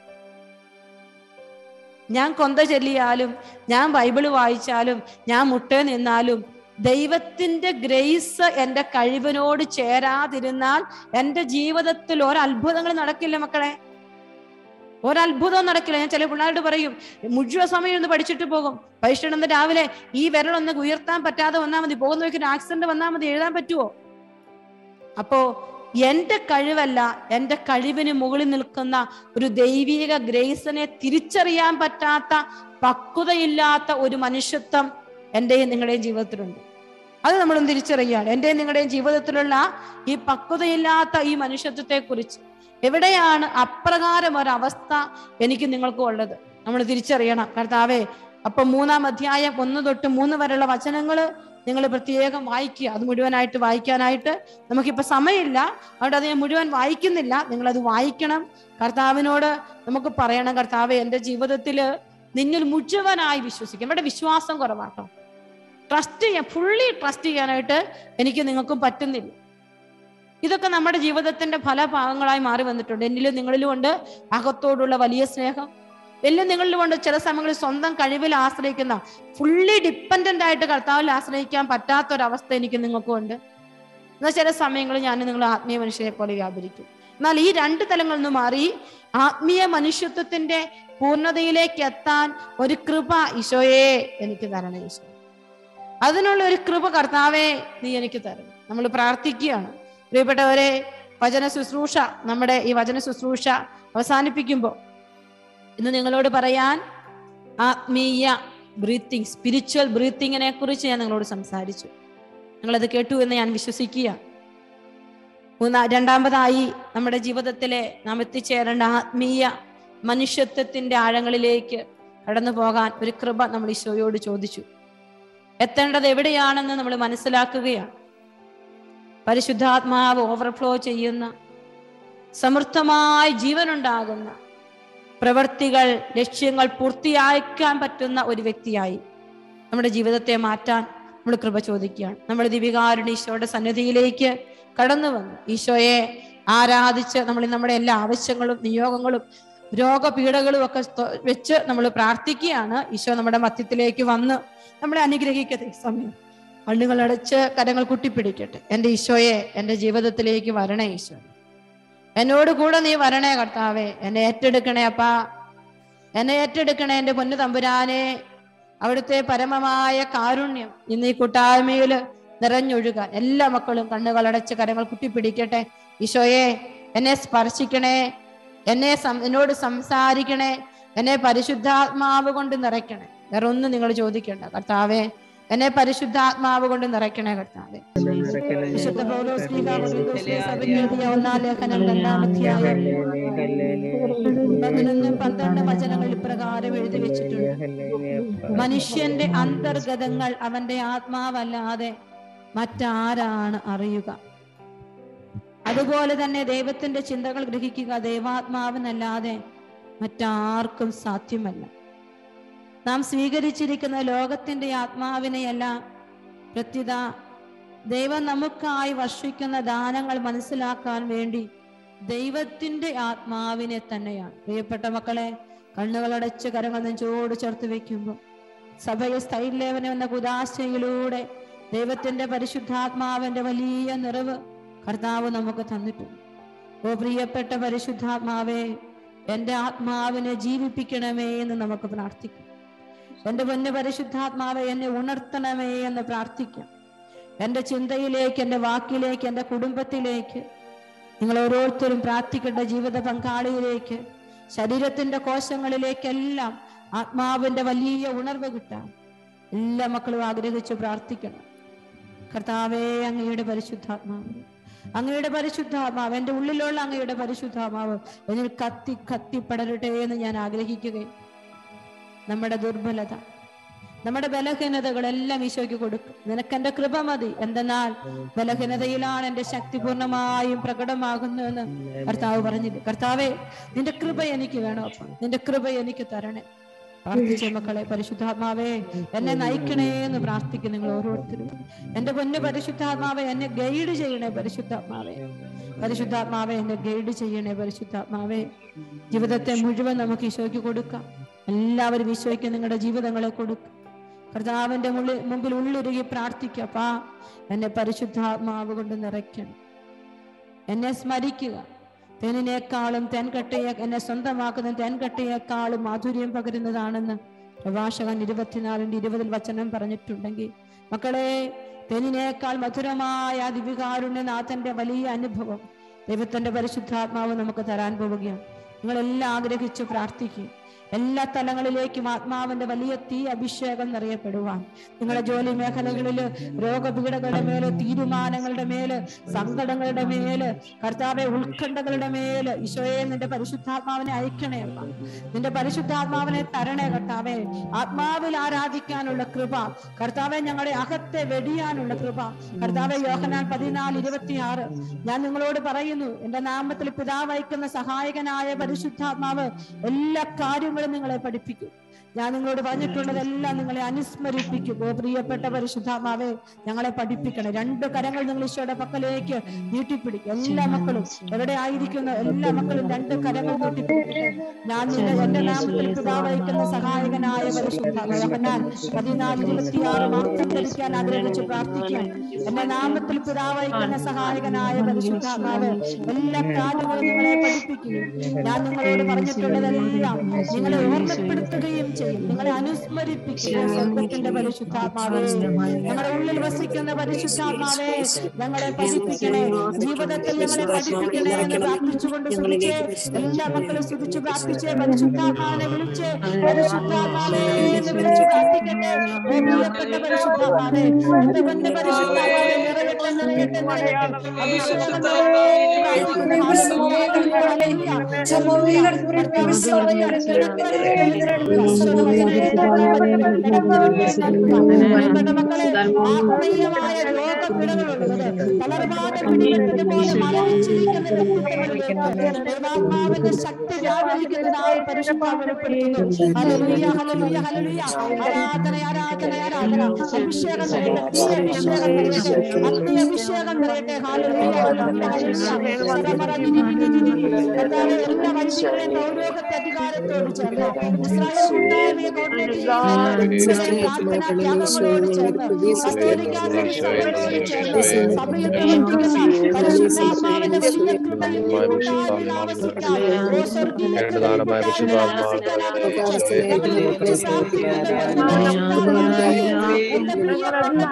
A: ഞാൻ കൊന്ത ചൊല്ലിയാലും, ഞാൻ ബൈബിള് വായിച്ചാലും, ഞാൻ മുട്ടേ നിന്നാലും ദൈവത്തിന്റെ ഗ്രേസ് എൻ്റെ കഴിവിനോട് ചേരാതിരുന്നാൽ എൻ്റെ ജീവിതത്തിൽ ഒരത്ഭുതങ്ങൾ നടക്കില്ല മക്കളെ, ഒരത്ഭുതവും നടക്കില്ല. ഞാൻ ചില പിള്ളേരോട് പറയും, മുഴുവൻ സമയം ഒന്ന് പഠിച്ചിട്ട് പോകും, പരീക്ഷ രാവിലെ ഈ വിരലൊന്ന് ഉയർത്താൻ പറ്റാതെ വന്നാൽ മതി, പോകുന്ന വഴിക്ക് ഒരു ആക്സിഡന്റ് വന്നാൽ മതി, എഴുതാൻ പറ്റുമോ? അപ്പോ എന്റെ കഴിവല്ല, എൻ്റെ കഴിവിന് മുകളിൽ നിൽക്കുന്ന ഒരു ദൈവിക ഗ്രേസിനെ തിരിച്ചറിയാൻ പറ്റാത്ത, പക്വതയില്ലാത്ത ഒരു മനുഷ്യത്വം എൻ്റെയും നിങ്ങളുടെയും ജീവിതത്തിലുണ്ട്. അത് നമ്മളൊന്ന് തിരിച്ചറിയുകയാണ്. എൻ്റെയും നിങ്ങളുടെയും ജീവിതത്തിലുള്ള ഈ പക്വതയില്ലാത്ത ഈ മനുഷ്യത്വത്തെ കുറിച്ച് എവിടെയാണ് അപ്രകാരം ഒരവസ്ഥ എനിക്ക് നിങ്ങൾക്കും ഉള്ളത് നമ്മൾ തിരിച്ചറിയണം. കർത്താവേ, അപ്പൊ മൂന്നാം അധ്യായം ഒന്ന് തൊട്ട് മൂന്ന് വരെയുള്ള വചനങ്ങള് നിങ്ങൾ പ്രത്യേകം വായിക്കുക. അത് മുഴുവനായിട്ട് വായിക്കാനായിട്ട് നമുക്കിപ്പോൾ സമയമില്ല, അതുകൊണ്ട് അത് ഞാൻ മുഴുവൻ വായിക്കുന്നില്ല. നിങ്ങളത് വായിക്കണം. കർത്താവിനോട് നമുക്ക് പറയണം, കർത്താവേ, എൻ്റെ ജീവിതത്തിൽ നിന്നിൽ മുഴുവനായി വിശ്വസിക്കും. ഇവിടെ വിശ്വാസം കുറവാട്ടോ, ട്രസ്റ്റ് ചെയ്യാൻ, ഫുള്ളി ട്രസ്റ്റ് ചെയ്യാനായിട്ട് എനിക്ക് നിങ്ങൾക്കും പറ്റുന്നില്ല. ഇതൊക്കെ നമ്മുടെ ജീവിതത്തിന്റെ ഫലഭാഗങ്ങളായി മാറി വന്നിട്ടുണ്ട്. എന്നിലും നിങ്ങളിലും ഉണ്ട് അകത്തോടുള്ള വലിയ സ്നേഹം, എല്ലാം നിങ്ങളിൽ കൊണ്ട് ചില സമയങ്ങളിൽ സ്വന്തം കഴിവിൽ ആശ്രയിക്കുന്ന, ഫുള്ളി ഡിപ്പെൻഡന്റ് ആയിട്ട് കർത്താവിൽ ആശ്രയിക്കാൻ പറ്റാത്തൊരവസ്ഥ എനിക്ക് നിങ്ങൾക്കും ഉണ്ട്. എന്നാൽ ചില സമയങ്ങളിൽ ഞാൻ നിങ്ങൾ ആത്മീയ മനുഷ്യരെ പോലെ വ്യാപരിക്കും. എന്നാൽ ഈ രണ്ട് തലങ്ങളിൽ നിന്ന് മാറി ആത്മീയ മനുഷ്യത്വത്തിന്റെ പൂർണ്ണതയിലേക്ക് എത്താൻ ഒരു കൃപ ഈശോയെ എനിക്ക് തരണേ ഈശോ. അതിനുള്ള ഒരു കൃപ കർത്താവേ നീ എനിക്ക് തരണം. നമ്മൾ പ്രാർത്ഥിക്കുകയാണ്. പ്രിയപ്പെട്ടവരെ, വചന ശുശ്രൂഷ, നമ്മുടെ ഈ വചന ശുശ്രൂഷ അവസാനിപ്പിക്കുമ്പോൾ ഇന്ന് നിങ്ങളോട് പറയാൻ ആത്മീയ ബ്രീത്തിങ്, സ്പിരിച്വൽ ബ്രീത്തിങ്ങിനെ കുറിച്ച് ഞാൻ നിങ്ങളോട് സംസാരിച്ചു. നിങ്ങളത് കേട്ടു എന്ന് ഞാൻ വിശ്വസിക്കുക. മൂന്നാ രണ്ടാമതായി നമ്മുടെ ജീവിതത്തിലെ നാം എത്തിച്ചേരേണ്ട ആത്മീയ മനുഷ്യത്വത്തിന്റെ ആഴങ്ങളിലേക്ക് കടന്നു പോകാൻ ഒരു കൃപ നമ്മൾ ഈശോയോട് ചോദിച്ചു. എത്തേണ്ടത് എവിടെയാണെന്ന് നമ്മൾ മനസ്സിലാക്കുകയാണ്. പരിശുദ്ധാത്മാവ് ഓവർഫ്ലോ ചെയ്യുന്ന, സമൃദ്ധമായി ജീവനുണ്ടാകുന്ന, പ്രവൃത്തികൾ, ലക്ഷ്യങ്ങൾ പൂർത്തിയാക്കാൻ പറ്റുന്ന ഒരു വ്യക്തിയായി നമ്മുടെ ജീവിതത്തെ മാറ്റാൻ നമ്മൾ കൃപ ചോദിക്കുകയാണ്. നമ്മൾ ദിവികാരുണ്യ ഈശോയുടെ സന്നിധിയിലേക്ക് കടന്നു വന്നു ഈശോയെ ആരാധിച്ച് നമ്മൾ നമ്മുടെ എല്ലാ ആവശ്യങ്ങളും നിയോഗങ്ങളും രോഗപീഠകളും ഒക്കെ വെച്ച് നമ്മൾ പ്രാർത്ഥിക്കുകയാണ്. ഈശോ നമ്മുടെ മധ്യത്തിലേക്ക് വന്ന് നമ്മളെ അനുഗ്രഹിക്കട്ടെ. സമയം കണ്ണുകളടച്ച് കരങ്ങൾ കുട്ടിപ്പിടിക്കട്ടെ. എൻ്റെ ഈശോയെ എൻ്റെ ജീവിതത്തിലേക്ക് വരണേ ഈശോ, എന്നോട് കൂടെ നീ വരണേ കർത്താവേ, എന്നെ ഏറ്റെടുക്കണേ അപ്പാ, എന്നെ ഏറ്റെടുക്കണേ എൻ്റെ പൊന്നു തമ്പുരാനെ. അവിടുത്തെ പരമമായ കാരുണ്യം ഇന്ന് ഈ കൂട്ടായ്മയിൽ നിറഞ്ഞൊഴുകാൻ എല്ലാ മക്കളും കണ്ണുകളടച്ച് കരങ്ങൾ കുട്ടിപ്പിടിക്കട്ടെ. ഈശോയെ എന്നെ സ്പർശിക്കണേ, എന്നെ എന്നോട് സംസാരിക്കണേ, എന്നെ പരിശുദ്ധാത്മാവ് കൊണ്ട് നിറയ്ക്കണേ. വേറെ ഒന്നും നിങ്ങൾ ചോദിക്കണ്ട കർത്താവേ, എന്നെ പരിശുദ്ധാത്മാവ് കൊണ്ട് നിറയ്ക്കണേ കർത്താവേ. വിശുദ്ധ പൗലോസ് ഒന്നാം ലേഖനം രണ്ടാം അധ്യായം പതിനൊന്നും പന്ത്രണ്ട് വചനങ്ങൾ ഇപ്രകാരം എഴുതി വെച്ചിട്ടുണ്ട്. മനുഷ്യന്റെ അന്തർഗതങ്ങൾ അവന്റെ ആത്മാവല്ലാതെ മറ്റാരാണ് അറിയുക? അതുപോലെ തന്നെ ദൈവത്തിന്റെ ചിന്തകൾ ഗ്രഹിക്കുക ദൈവാത്മാവിനല്ലാതെ മറ്റാർക്കും സാധ്യമല്ല. നാം സ്വീകരിച്ചിരിക്കുന്ന ലോകത്തിന്റെ ആത്മാവിനെയല്ല, പ്രത്യുത ദൈവം നമുക്കായി വർഷിക്കുന്ന ദാനങ്ങൾ മനസ്സിലാക്കാൻ വേണ്ടി ദൈവത്തിന്റെ ആത്മാവിനെ തന്നെയാണ്. പ്രിയപ്പെട്ട മക്കളെ, കണ്ണുകളടച്ച് കരങ്ങൾ നെഞ്ചോട് ചേർത്ത് വെക്കുമ്പോൾ സഭയെ സ്ഥൈര്യവനം എന്ന കുദാശയിലൂടെ ദൈവത്തിന്റെ പരിശുദ്ധാത്മാവിന്റെ വലിയ നിറവ് കർത്താവ് നമുക്ക് തന്നിട്ടുണ്ട്. ഓ പ്രിയപ്പെട്ട പരിശുദ്ധാത്മാവേ, എൻ്റെ ആത്മാവിനെ ജീവിപ്പിക്കണമേ എന്ന് നമുക്ക് പ്രാർത്ഥിക്കാം. എൻ്റെ പൊന്നു പരിശുദ്ധാത്മാവെ എന്നെ ഉണർത്തണമേ എന്ന് പ്രാർത്ഥിക്കാം. എൻ്റെ ചിന്തയിലേക്ക്, എൻ്റെ വാക്കിലേക്ക്, എൻ്റെ കുടുംബത്തിലേക്ക്, നിങ്ങൾ ഓരോരുത്തരും പ്രാർത്ഥിക്കേണ്ട ജീവിത പങ്കാളിയിലേക്ക്, ശരീരത്തിന്റെ കോശങ്ങളിലേക്കെല്ലാം ആത്മാവിന്റെ വലിയ ഉണർവ് കിട്ടാൻ എല്ലാ മക്കളും ആഗ്രഹിച്ച് പ്രാർത്ഥിക്കണം. കർത്താവേ, അങ്ങയുടെ പരിശുദ്ധാത്മാവ്, അങ്ങയുടെ പരിശുദ്ധാത്മാവ്, എൻ്റെ ഉള്ളിലുള്ള അങ്ങയുടെ പരിശുദ്ധാത്മാവ് എന്നിൽ കത്തി കത്തി പടരട്ടെ എന്ന് ഞാൻ ആഗ്രഹിക്കുകയും നമ്മുടെ ദുർബലത, നമ്മുടെ ബലഹീനതകളെല്ലാം ഈശോയ്ക്ക് കൊടുക്കും. നിനക്കെന്റെ കൃപ മതി, എന്തെന്നാൽ ബലഹീനതയിലാണ് എന്റെ ശക്തി പൂർണ്ണമായും പ്രകടമാകുന്നു എന്ന് കർത്താവ് പറഞ്ഞില്ല. കർത്താവേ, നിന്റെ കൃപ എനിക്ക് വേണം, അപ്പം നിന്റെ കൃപ എനിക്ക് തരണേ. പ്രാർത്ഥിച്ച മക്കളെ, പരിശുദ്ധാത്മാവേ എന്നെ നയിക്കണേ എന്ന് പ്രാർത്ഥിക്കും നിങ്ങൾ ഓരോരുത്തരും. എന്റെ പൊന്നു പരിശുദ്ധാത്മാവെ എന്നെ ഗൈഡ് ചെയ്യണേ. പരിശുദ്ധാത്മാവേ, പരിശുദ്ധാത്മാവെ എന്നെ ഗൈഡ് ചെയ്യണേ. പരിശുദ്ധാത്മാവേ, ജീവിതത്തെ മുഴുവൻ നമുക്ക് ഈശോയ്ക്ക് കൊടുക്കാം. എല്ലാവരും ഈശോയ്ക്ക് നിങ്ങളുടെ ജീവിതങ്ങളെ കൊടുക്കും. കർത്താവിന്റെ മുള്ളിൽ മുമ്പിൽ ഉള്ളുരുകി പ്രാർത്ഥിക്കപ്പാ, എന്നെ പരിശുദ്ധാത്മാവ് കൊണ്ട് നിറയ്ക്കണം. എന്നെ സ്മരിക്കുക. തേനിനേക്കാളും തേൻകട്ടയെ എന്നെ സ്വന്തമാക്കുന്ന തേൻകട്ടയേക്കാളും മാധുര്യം പകരുന്നതാണെന്ന് പ്രഭാഷകൻ ഇരുപത്തിനാലിന്റെ ഇരുപതിൽ വചനം പറഞ്ഞിട്ടുണ്ടെങ്കിൽ, മക്കളെ, തേനിനേക്കാൾ മധുരമായ ദിവികാരുണ്യനാഥന്റെ വലിയ അനുഭവം ദൈവത്തിന്റെ പരിശുദ്ധാത്മാവ് നമുക്ക് തരാൻ പോവുകയാണ്. നിങ്ങളെല്ലാം ആഗ്രഹിച്ച് പ്രാർത്ഥിക്കുക. എല്ലാ തലങ്ങളിലേക്കും ആത്മാവിന്റെ വലിയ തീ അഭിഷേകം നിറയപ്പെടുവാൻ, നിങ്ങളുടെ ജോലി മേഖലകളില് രോഗപീഠകളുടെ മേല്, തീരുമാനങ്ങളുടെ മേല്, സങ്കടങ്ങളുടെ മേല്, കർത്താവെ ഉത്കണ്ഠകളുടെ മേല് ഈശോയെ നിന്റെ പരിശുദ്ധാത്മാവിനെ അയക്കണേ. നിന്റെ പരിശുദ്ധാത്മാവിനെ തരണേ കർത്താവെ. ആത്മാവിൽ ആരാധിക്കാനുള്ള കൃപ കർത്താവെ, ഞങ്ങളുടെ അകത്തെ വെടിയാനുള്ള കൃപ കർത്താവെ. യോഹന്നാൻ പതിനാല് ഇരുപത്തി ആറ് ഞാൻ നിങ്ങളോട് പറയുന്നു, എന്റെ നാമത്തിൽ പിതാവ് അയക്കുന്ന സഹായകനായ പരിശുദ്ധാത്മാവ് എല്ലാ കാര്യങ്ങളും നിങ്ങളെ പഠിപ്പിക്കും.
C: ഞാൻ നിങ്ങളോട് പറഞ്ഞിട്ടുള്ളതെല്ലാം നിങ്ങളെ അനുസ്മരിപ്പിക്കും. ഓ പ്രിയപ്പെട്ട പരിശുദ്ധാത്മാവേ, ഞങ്ങളെ പഠിപ്പിക്കണം. രണ്ട് കരങ്ങൾ നിങ്ങൾ ഈശോയുടെ പക്കലേക്ക് നീട്ടിപ്പിടിക്കും. എല്ലാ മക്കളും എവിടെ ആയിരിക്കുന്ന എല്ലാ മക്കളും രണ്ട് കരങ്ങൾ നീട്ടിപ്പിടിക്കട്ടെ. ഞാൻ നിന്റെ എന്റെ നാമത്തിൽ പിതാവ് അയക്കുന്ന സഹായകനായ പരിശുദ്ധാത്മാവ് യോഹന്നാൻ പതിനാല് ഇരുപത്തിയാറ് മാത്രം ധരിക്കാൻ ആഗ്രഹിച്ച് പ്രാർത്ഥിക്കാം. എന്റെ നാമത്തിൽ പിതാവ് അയക്കുന്ന സഹായകനായ പരിശുദ്ധാത്മാവ് എല്ലാ കാര്യങ്ങളും നിങ്ങളെ പഠിപ്പിക്കുകയും ഞാൻ നിങ്ങളോട് പറഞ്ഞിട്ടുള്ളതെല്ലാം നിങ്ങളെ ഓർമ്മപ്പെടുത്തുകയും ചെയ്യും, നിങ്ങളെ അനുസ്മരിപ്പിക്കുക. സ്വർഗത്തിന്റെ പരിശുദ്ധാത്മാവേ, ഞങ്ങളുടെ ഉള്ളിൽ വസിക്കുന്ന പരിശുദ്ധാത്മാവേ, ഞങ്ങളെ പഠിപ്പിക്കണേ, ജീവിതത്തിൽ ഞങ്ങളെ പഠിപ്പിക്കണേ എന്ന് പ്രാർത്ഥിച്ചുകൊണ്ട് സ്തുതിച്ച് എല്ലാ മക്കളും സ്തുതിച്ച് പ്രാർത്ഥിച്ച് പരിശുദ്ധാത്മാവിനെ വിളിച്ച് പരിശുദ്ധാത്മാവേ എന്ന് വിളിച്ച് പ്രാർത്ഥിക്കട്ടെ. പ്രിയപ്പെട്ട പരിശുദ്ധാത്മാവേ, എന്റെ പൊന്നു പരിശുദ്ധാത്മാവേ, നിറയട്ടെ നിറയട്ടെ നിറയട്ടെ അഭിഷേകം മക്കളെ ആത്മീയമായ രോഗപീഠകളുള്ളത് തളർവാതെ പിടിപെട്ടത് പോലെ മരവിച്ചിരിക്കുന്ന ദൈവാത്മാവിന്റെ ശക്തി വ്യാപരിക്കുന്നതായ പരിശുദ്ധാത്മാവ് വെളിപ്പെടുത്തുന്നു. ഹല്ലേലൂയ ഹല്ലേലൂയ ഹല്ലേലൂയ. ആരാധന ആരാധന ആരാധന. അഭിഷേകം നിറയട്ടെ, തീ അഭിഷേകം നിറയട്ടെ, അഗ്നി അഭിഷേകം നിറയട്ടെ. ഹല്ലേലൂയ ഹല്ലേലൂയ ഹല്ലേലൂയ. കർത്താവേ, എല്ലാ വൈദികരെയും പൗരോഹിത്യ അധികാരത്തോട് ചേർന്ന് ഇസ്രായേൽ കൂട്ടായ്മയെ കോർഡിനേറ്റ് ചെയ്യുന്ന പ്രാർത്ഥനാ ത്യാഗങ്ങളോട് ചേർന്ന് കത്തോലിക്ക സഭയോട് ചേർന്ന് സഭയിൽ പ്രവർത്തിക്കുന്ന പരിശുദ്ധാത്മാവിന്റെ വലിയ കൃപയിൽ കൂട്ടായ്മയിൽ ആവസിക്കാൻ ഓ സ്വർഗീയ കൃപയിൽ കൂട്ടായ്മയിൽ ആവസിക്കാൻ ആഗ്രഹിച്ച് ഞങ്ങൾ വിളിച്ച് പ്രാർത്ഥിക്കുന്നു. എന്റെ പ്രിയപ്പെട്ട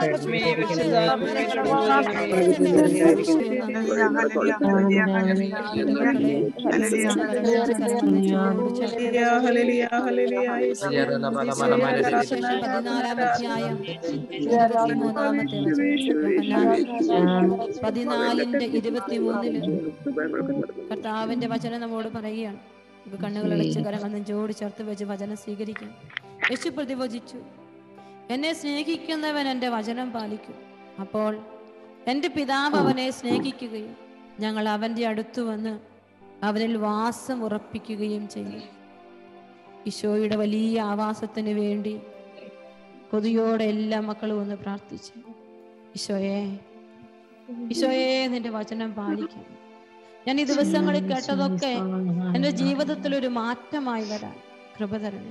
A: പതിനാലിന്റെ ഇരുപത്തിമൂന്നില് കർത്താവിന്റെ വചനം നമ്മോട് പറയുകയാണ്. കണ്ണുകൾ അടച്ച് കരങ്ങൾ നെഞ്ചോട് ചേർത്ത് വെച്ച് വചനം സ്വീകരിക്കാം. യേശു പ്രതിവചിച്ചു, എന്നെ സ്നേഹിക്കുന്നവൻ എൻ്റെ വചനം പാലിക്കും, അപ്പോൾ എൻ്റെ പിതാവ് അവനെ സ്നേഹിക്കുകയും ഞങ്ങൾ അവൻ്റെ അടുത്ത് വന്ന് അവനിൽ വാസം ഉറപ്പിക്കുകയും ചെയ്യും. ഈശോയുടെ വലിയ ആവാസത്തിന് വേണ്ടി കൊതിയോടെ എല്ലാ മക്കളും ഒന്ന് പ്രാർത്ഥിച്ചു. ഈശോയെ ഈശോയെ നിന്റെ വചനം പാലിക്കും. ഞാൻ ഈ ദിവസങ്ങളിൽ കേട്ടതൊക്കെ എൻ്റെ ജീവിതത്തിൽ ഒരു മാറ്റമായി വരാൻ കൃപ തരണേ,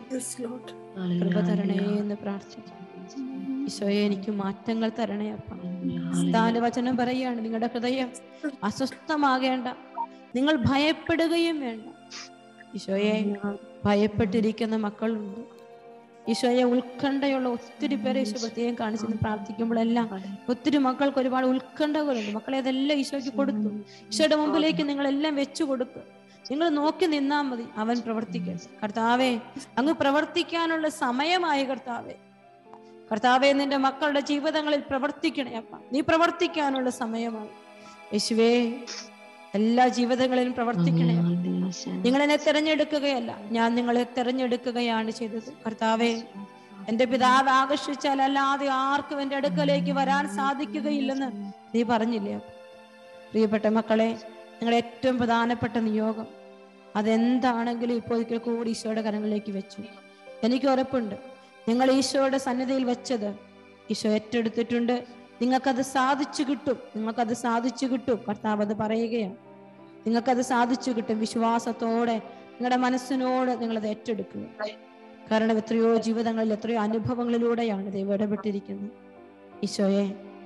A: കൃപ തരണേ എന്ന് പ്രാർത്ഥിച്ചു. ഈശോയെ എനിക്ക് മാറ്റങ്ങൾ തരണേ അപ്പ. സ്ഥാന വചനം പറയുകയാണ്, നിങ്ങളുടെ ഹൃദയം അസ്വസ്ഥമാകേണ്ട, നിങ്ങൾ ഭയപ്പെടുകയും വേണ്ട. ഈശോയെ ഭയപ്പെട്ടിരിക്കുന്ന മക്കളുണ്ട്. ഈശോയെ ഉത്കണ്ഠയുള്ള ഒത്തിരി പേരെ ഈശോ പ്രത്യേകം കാണിച്ചെന്ന് പ്രാർത്ഥിക്കുമ്പോഴെല്ലാം ഒത്തിരി മക്കൾക്ക് ഒരുപാട് ഉത്കണ്ഠകളുണ്ട്. മക്കളെ അതെല്ലാം ഈശോയ്ക്ക് കൊടുത്തു. ഈശോയുടെ മുമ്പിലേക്ക് നിങ്ങളെല്ലാം വെച്ചു കൊടുക്കുക. നിങ്ങൾ നോക്കി നിന്നാൽ മതി, അവൻ പ്രവർത്തിക്കട്ടെ. കർത്താവേ, അങ്ങ് പ്രവർത്തിക്കാനുള്ള സമയമായി. കർത്താവേ കർത്താവേ നിന്റെ മക്കളുടെ ജീവിതങ്ങളിൽ പ്രവർത്തിക്കണേ അപ്പ. നീ പ്രവർത്തിക്കാനുള്ള സമയമായി. യേശുവേ എല്ലാ ജീവിതങ്ങളിലും പ്രവർത്തിക്കണേ. നിങ്ങൾ എന്നെ തിരഞ്ഞെടുക്കുകയല്ല, ഞാൻ നിങ്ങളെ തിരഞ്ഞെടുക്കുകയാണ് ചെയ്തത്. കർത്താവേ, എന്റെ പിതാവ് ആകർഷിച്ചാൽ അല്ലാതെ ആർക്കും എന്റെ അടുക്കലേക്ക് വരാൻ സാധിക്കുകയില്ലെന്ന് നീ പറഞ്ഞില്ലേ? പ്രിയപ്പെട്ട മക്കളെ, നിങ്ങളുടെ ഏറ്റവും പ്രധാനപ്പെട്ട നിയോഗം അതെന്താണെങ്കിലും ഇപ്പോൾ ഒരിക്കൽ കൂടി ഈശോയുടെ കരങ്ങളിലേക്ക് വെച്ചു. എനിക്ക് ഉറപ്പുണ്ട്, നിങ്ങൾ ഈശോയുടെ സന്നിധിയിൽ വെച്ചത് ഈശോ ഏറ്റെടുത്തിട്ടുണ്ട്. നിങ്ങൾക്കത് സാധിച്ചു കിട്ടും, നിങ്ങൾക്കത് സാധിച്ചു കിട്ടും. കർത്താവ് അത് പറയുകയാണ്, നിങ്ങൾക്കത് സാധിച്ചു കിട്ടും. വിശ്വാസത്തോടെ നിങ്ങളുടെ മനസ്സിനോട് നിങ്ങളത് ഏറ്റെടുക്കുക. കാരണം എത്രയോ ജീവിതങ്ങളിൽ എത്രയോ അനുഭവങ്ങളിലൂടെയാണ് ദൈവം ഇടപെട്ടിരിക്കുന്നത്. ഈശോയെ,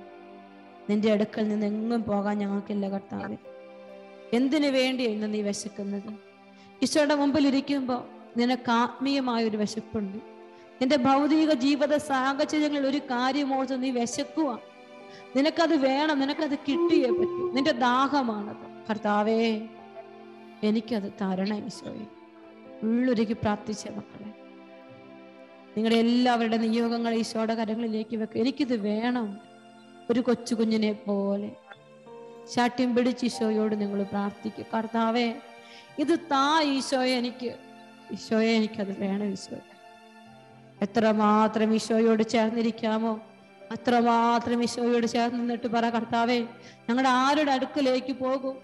A: നിന്റെ അടുക്കൽ നിന്ന് എങ്ങും പോകാൻ ഞങ്ങൾക്കില്ല. കർത്താവേ, എന്തിനു വേണ്ടിയാണ് നീ വിശക്കുന്നത്? ഈശോയുടെ മുമ്പിൽ ഇരിക്കുമ്പോൾ നിനക്ക് ആത്മീയമായ ഒരു വിശപ്പുണ്ട്. നിന്റെ ഭൗതിക ജീവിത സാഹചര്യങ്ങളിൽ ഒരു കാര്യമോർത്ത് നീ വിശക്കുക. നിനക്കത് വേണം, നിനക്കത് കിട്ടിയേ പറ്റൂ. നിന്റെ ദാഹമാണത്. കർത്താവേ, എനിക്കത് തരണേ ഈശോയെ. ഉള്ളൊരുക്കി പ്രാർത്ഥിച്ച മക്കളെ, നിങ്ങളുടെ എല്ലാവരുടെ നിയോഗങ്ങൾ ഈശോയുടെ കരങ്ങളിലേക്ക് വെക്കുക. എനിക്കിത് വേണം. ഒരു കൊച്ചു കുഞ്ഞിനെ പോലെ ശാഠ്യം പിടിച്ച് ഈശോയോട് നിങ്ങൾ പ്രാർത്ഥിക്കുക. കർത്താവേ, ഇത് താ ഈശോയെ, എനിക്ക് ഈശോയെ എനിക്കത് വേണം ഈശോയെ. എത്രമാത്രം ഈശോയോട് ചേർന്നിരിക്കാമോ അത്രമാത്രം ഈശോയോട് ചേർന്ന് നിന്നിട്ട് പറ, കർത്താവേ, ഞങ്ങളുടെ ആരുടെ അടുക്കലേക്ക് പോകും?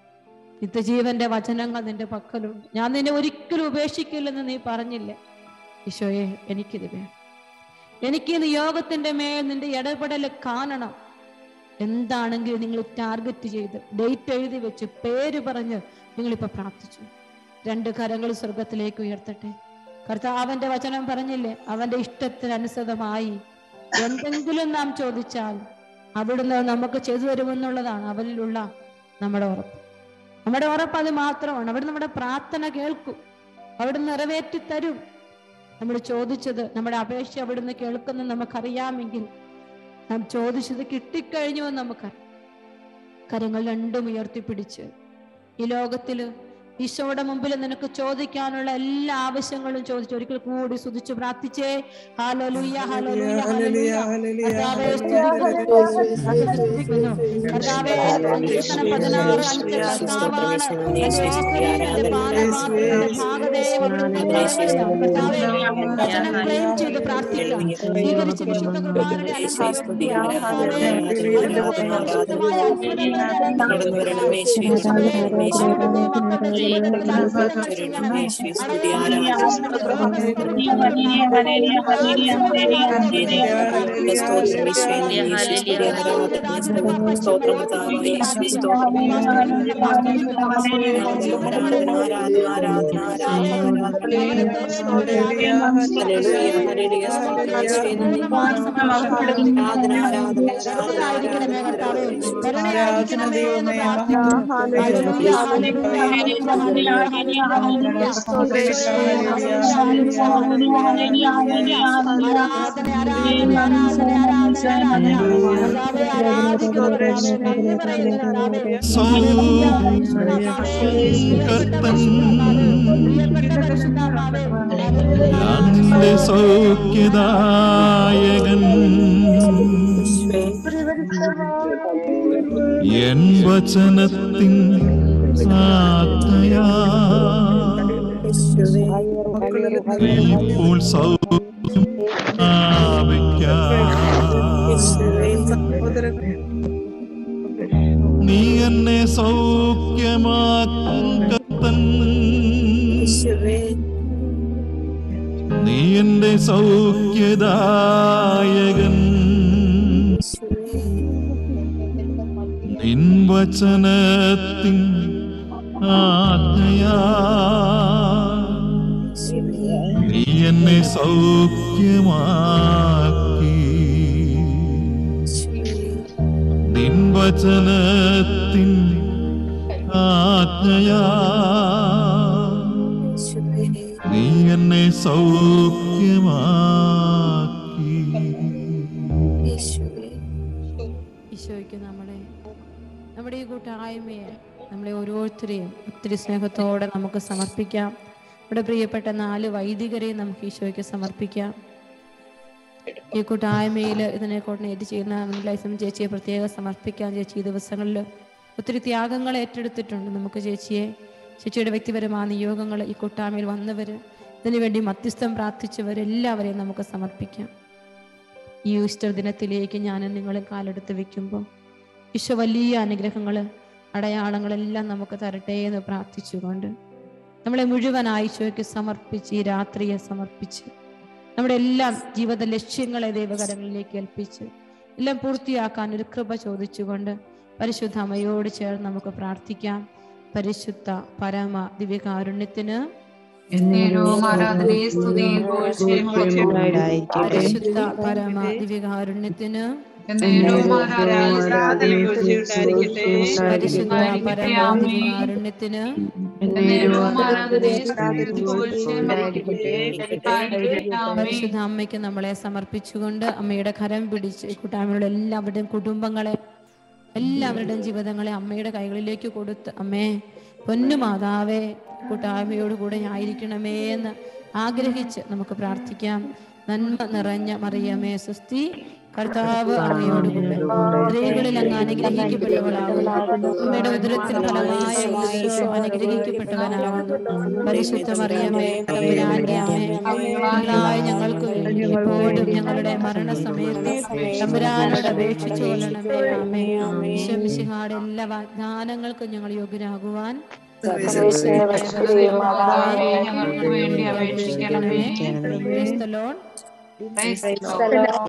A: നിത്യജീവന്റെ വചനങ്ങൾ നിന്റെ പക്കലുണ്ട്. ഞാൻ നിന്നെ ഒരിക്കലും ഉപേക്ഷിക്കില്ലെന്ന് നീ പറഞ്ഞില്ലേ?
C: ഈശോയെ എനിക്കിത് വേണം, എനിക്ക് ഈ നിയോഗത്തിന്റെ മേൽ നിന്റെ ഇടപെടൽ കാണണം. എന്താണെങ്കിലും നിങ്ങൾ ടാർഗറ്റ് ചെയ്ത് ഡേറ്റ് എഴുതി വെച്ച് പേര് പറഞ്ഞ് നിങ്ങളിപ്പോ പ്രാർത്ഥിച്ചു. രണ്ട് കരങ്ങൾ സ്വർഗത്തിലേക്ക് ഉയർത്തട്ടെ. കർത്താവിന്റെ വചനം പറഞ്ഞില്ലേ, അവന്റെ ഇഷ്ടത്തിനനുസൃതമായി എന്തെങ്കിലും നാം ചോദിച്ചാൽ അവിടുന്ന് നമുക്ക് ചെയ്തു തരുമെന്നുള്ളതാണ് അവനിലുള്ള നമ്മുടെ ഉറപ്പ്. നമ്മുടെ ഉറപ്പ് അത് മാത്രമാണ്. അവിടെ നമ്മുടെ പ്രാർത്ഥന കേൾക്കും, അവിടെ നിറവേറ്റി തരും. നമ്മൾ ചോദിച്ചത്, നമ്മുടെ അപേക്ഷ അവിടുന്ന് കേൾക്കുന്ന നമുക്കറിയാമെങ്കിൽ നാം ചോദിച്ചത് കിട്ടിക്കഴിഞ്ഞു എന്ന് നമുക്കറിയാം. കരങ്ങൾ രണ്ടും ഉയർത്തിപ്പിടിച്ച് ഈ ലോകത്തില് ഈശോയുടെ മുമ്പിൽ നിനക്ക് ചോദിക്കാനുള്ള എല്ലാ ആവശ്യങ്ങളും ചോദിച്ചു ഒരിക്കൽ കൂടി സ്തുതിച്ച് പ്രാർത്ഥിച്ചേ. ഹല്ലേലൂയ, ഹല്ലേലൂയ, ഹല്ലേലൂയ. കർത്താവേ സ്തുതിക്കുന്നു. കർത്താവേ സങ്കീർത്തനം പതിനാറ് അഞ്ച് കർത്താവാണ് എന്റെ ഓഹരിയുടെ പാനപാത്രത്തിന്റെ ഭാഗധേയം അവിടുന്ന് കാണുകയാണ്. കർത്താവേ വചനം ക്ലെയിം ചെയ്ത് പ്രാർത്ഥിക്കാം. സ്വീകരിച്ച് വിശുദ്ധ കുർബാനയുടെ അനുഭവപ്പെടുത്തി കർത്താവേ അവിടുത്തെ പരിശുദ്ധമായ അത്ഭുതങ്ങളുടെ അവിടുത്തെ മക്കളുടെ
D: സൗഖ്യദായകൻ എൻ വചനത്തിൻ സാധയാ ഇപ്പോൾ സൗഖ്യം നീ എന്നെ സൗഖ്യമാക്കും കർത്തൻ, നീ എന്റെ സൗഖ്യദായകൻ, നിൻ വചനത്തിൻ ആജ്ഞയാ നീ എന്നെ സൗഖ്യമാക്കി, നിൻ വചനത്തിൻ ആജ്ഞയാ നീ എന്നെ സൗഖ്യമാക്കി.
C: ഈശോയ്ക്ക് നമ്മുടെ നമ്മുടെ ഈ കൂട്ടായ്മയെ നമ്മളെ ഓരോരുത്തരെയും ഒത്തിരി സ്നേഹത്തോടെ നമുക്ക് സമർപ്പിക്കാം. നമ്മുടെ പ്രിയപ്പെട്ട നാല് വൈദികരെയും നമുക്ക് ഈശോയ്ക്ക് സമർപ്പിക്കാം. ഈ കൂട്ടായ്മയിൽ ഇതിനെ കോർഡിനേറ്റ് ചെയ്യുന്ന ലൈസം ചേച്ചിയെ പ്രത്യേകം സമർപ്പിക്കാം. ചേച്ചി ഈ ദിവസങ്ങളിൽ ഒത്തിരി ത്യാഗങ്ങൾ ഏറ്റെടുത്തിട്ടുണ്ട്. നമുക്ക് ചേച്ചിയെ ചേച്ചിയുടെ വ്യക്തിപരമായ നിയോഗങ്ങൾ, ഈ കൂട്ടായ്മയിൽ വന്നവർ, ഇതിനുവേണ്ടി മധ്യസ്ഥം പ്രാർത്ഥിച്ചവർ എല്ലാവരെയും നമുക്ക് സമർപ്പിക്കാം. ഈ ഈസ്റ്റർ ദിനത്തിലേക്ക് ഞാൻ നിങ്ങളെ കാലെടുത്ത് വെക്കുമ്പോൾ ഈശോ വലിയ അനുഗ്രഹങ്ങൾ, അടയാളങ്ങളെല്ലാം നമുക്ക് തരട്ടെ എന്ന് പ്രാർത്ഥിച്ചുകൊണ്ട് നമ്മളെ മുഴുവൻ ഈശോയ്ക്ക് സമർപ്പിച്ച് ഈ രാത്രിയെ സമർപ്പിച്ച് നമ്മുടെ എല്ലാ ജീവിത ലക്ഷ്യങ്ങളെ ദൈവകരങ്ങളിലേക്ക് ഏൽപ്പിച്ച് എല്ലാം പൂർത്തിയാക്കാൻ ഒരു കൃപ ചോദിച്ചുകൊണ്ട് പരിശുദ്ധ അമ്മയോട് ചേർന്ന് നമുക്ക് പ്രാർത്ഥിക്കാം. പരിശുദ്ധ പരമ ദിവ്യകാരുണ്യത്തിന് പരിശുദ്ധ പരമ ദിവ്യകാരുണ്യത്തിന് പരിശുദ്ധ പരമാധികാരുണ്യത്തിന് പരിശുദ്ധ അമ്മയ്ക്ക് നമ്മളെ സമർപ്പിച്ചുകൊണ്ട് അമ്മയുടെ കരം പിടിച്ച് കൂട്ടായ്മയുടെ എല്ലാവരുടെയും കുടുംബങ്ങളെ, എല്ലാവരുടെയും ജീവിതങ്ങളെ അമ്മയുടെ കൈകളിലേക്ക് കൊടുത്ത് അമ്മേ പൊന്നു മാതാവേ കൂട്ടായ്മയോട് കൂടെ ആയിരിക്കണമേ എന്ന് ആഗ്രഹിച്ച് നമുക്ക് പ്രാർത്ഥിക്കാം. നന്മ നിറഞ്ഞ മറിയമേ സ്വസ്തി, കർത്താവ് അങ്ങയോടുകൂടെ സ്ത്രീകളിൽ അങ്ങ് അനുഗ്രഹിക്കപ്പെട്ടവളാകുന്നു, അമ്മയുടെ ഉദരത്തിൽ ഫലമായ ഈശോ അനുഗ്രഹിക്കപ്പെട്ടവനാകുന്നു. പരിശുദ്ധ മറിയമേ തമ്പുരാന്റെ അമ്മേ, ഞങ്ങളായ ഞങ്ങൾക്ക് വേണ്ടി എപ്പോഴും ഞങ്ങളുടെ മരണസമയത്ത് തമ്പുരാനോട് അപേക്ഷിച്ചു കൊള്ളണമേ. ആമേൻ. ഈശോ മിശിഹായുടെ എല്ലാ വാഗ്ദാനങ്ങൾക്കും ഞങ്ങൾ യോഗ്യരാകുവാൻ
A: ഞങ്ങൾക്ക് വേണ്ടി അപേക്ഷിക്കണമേ.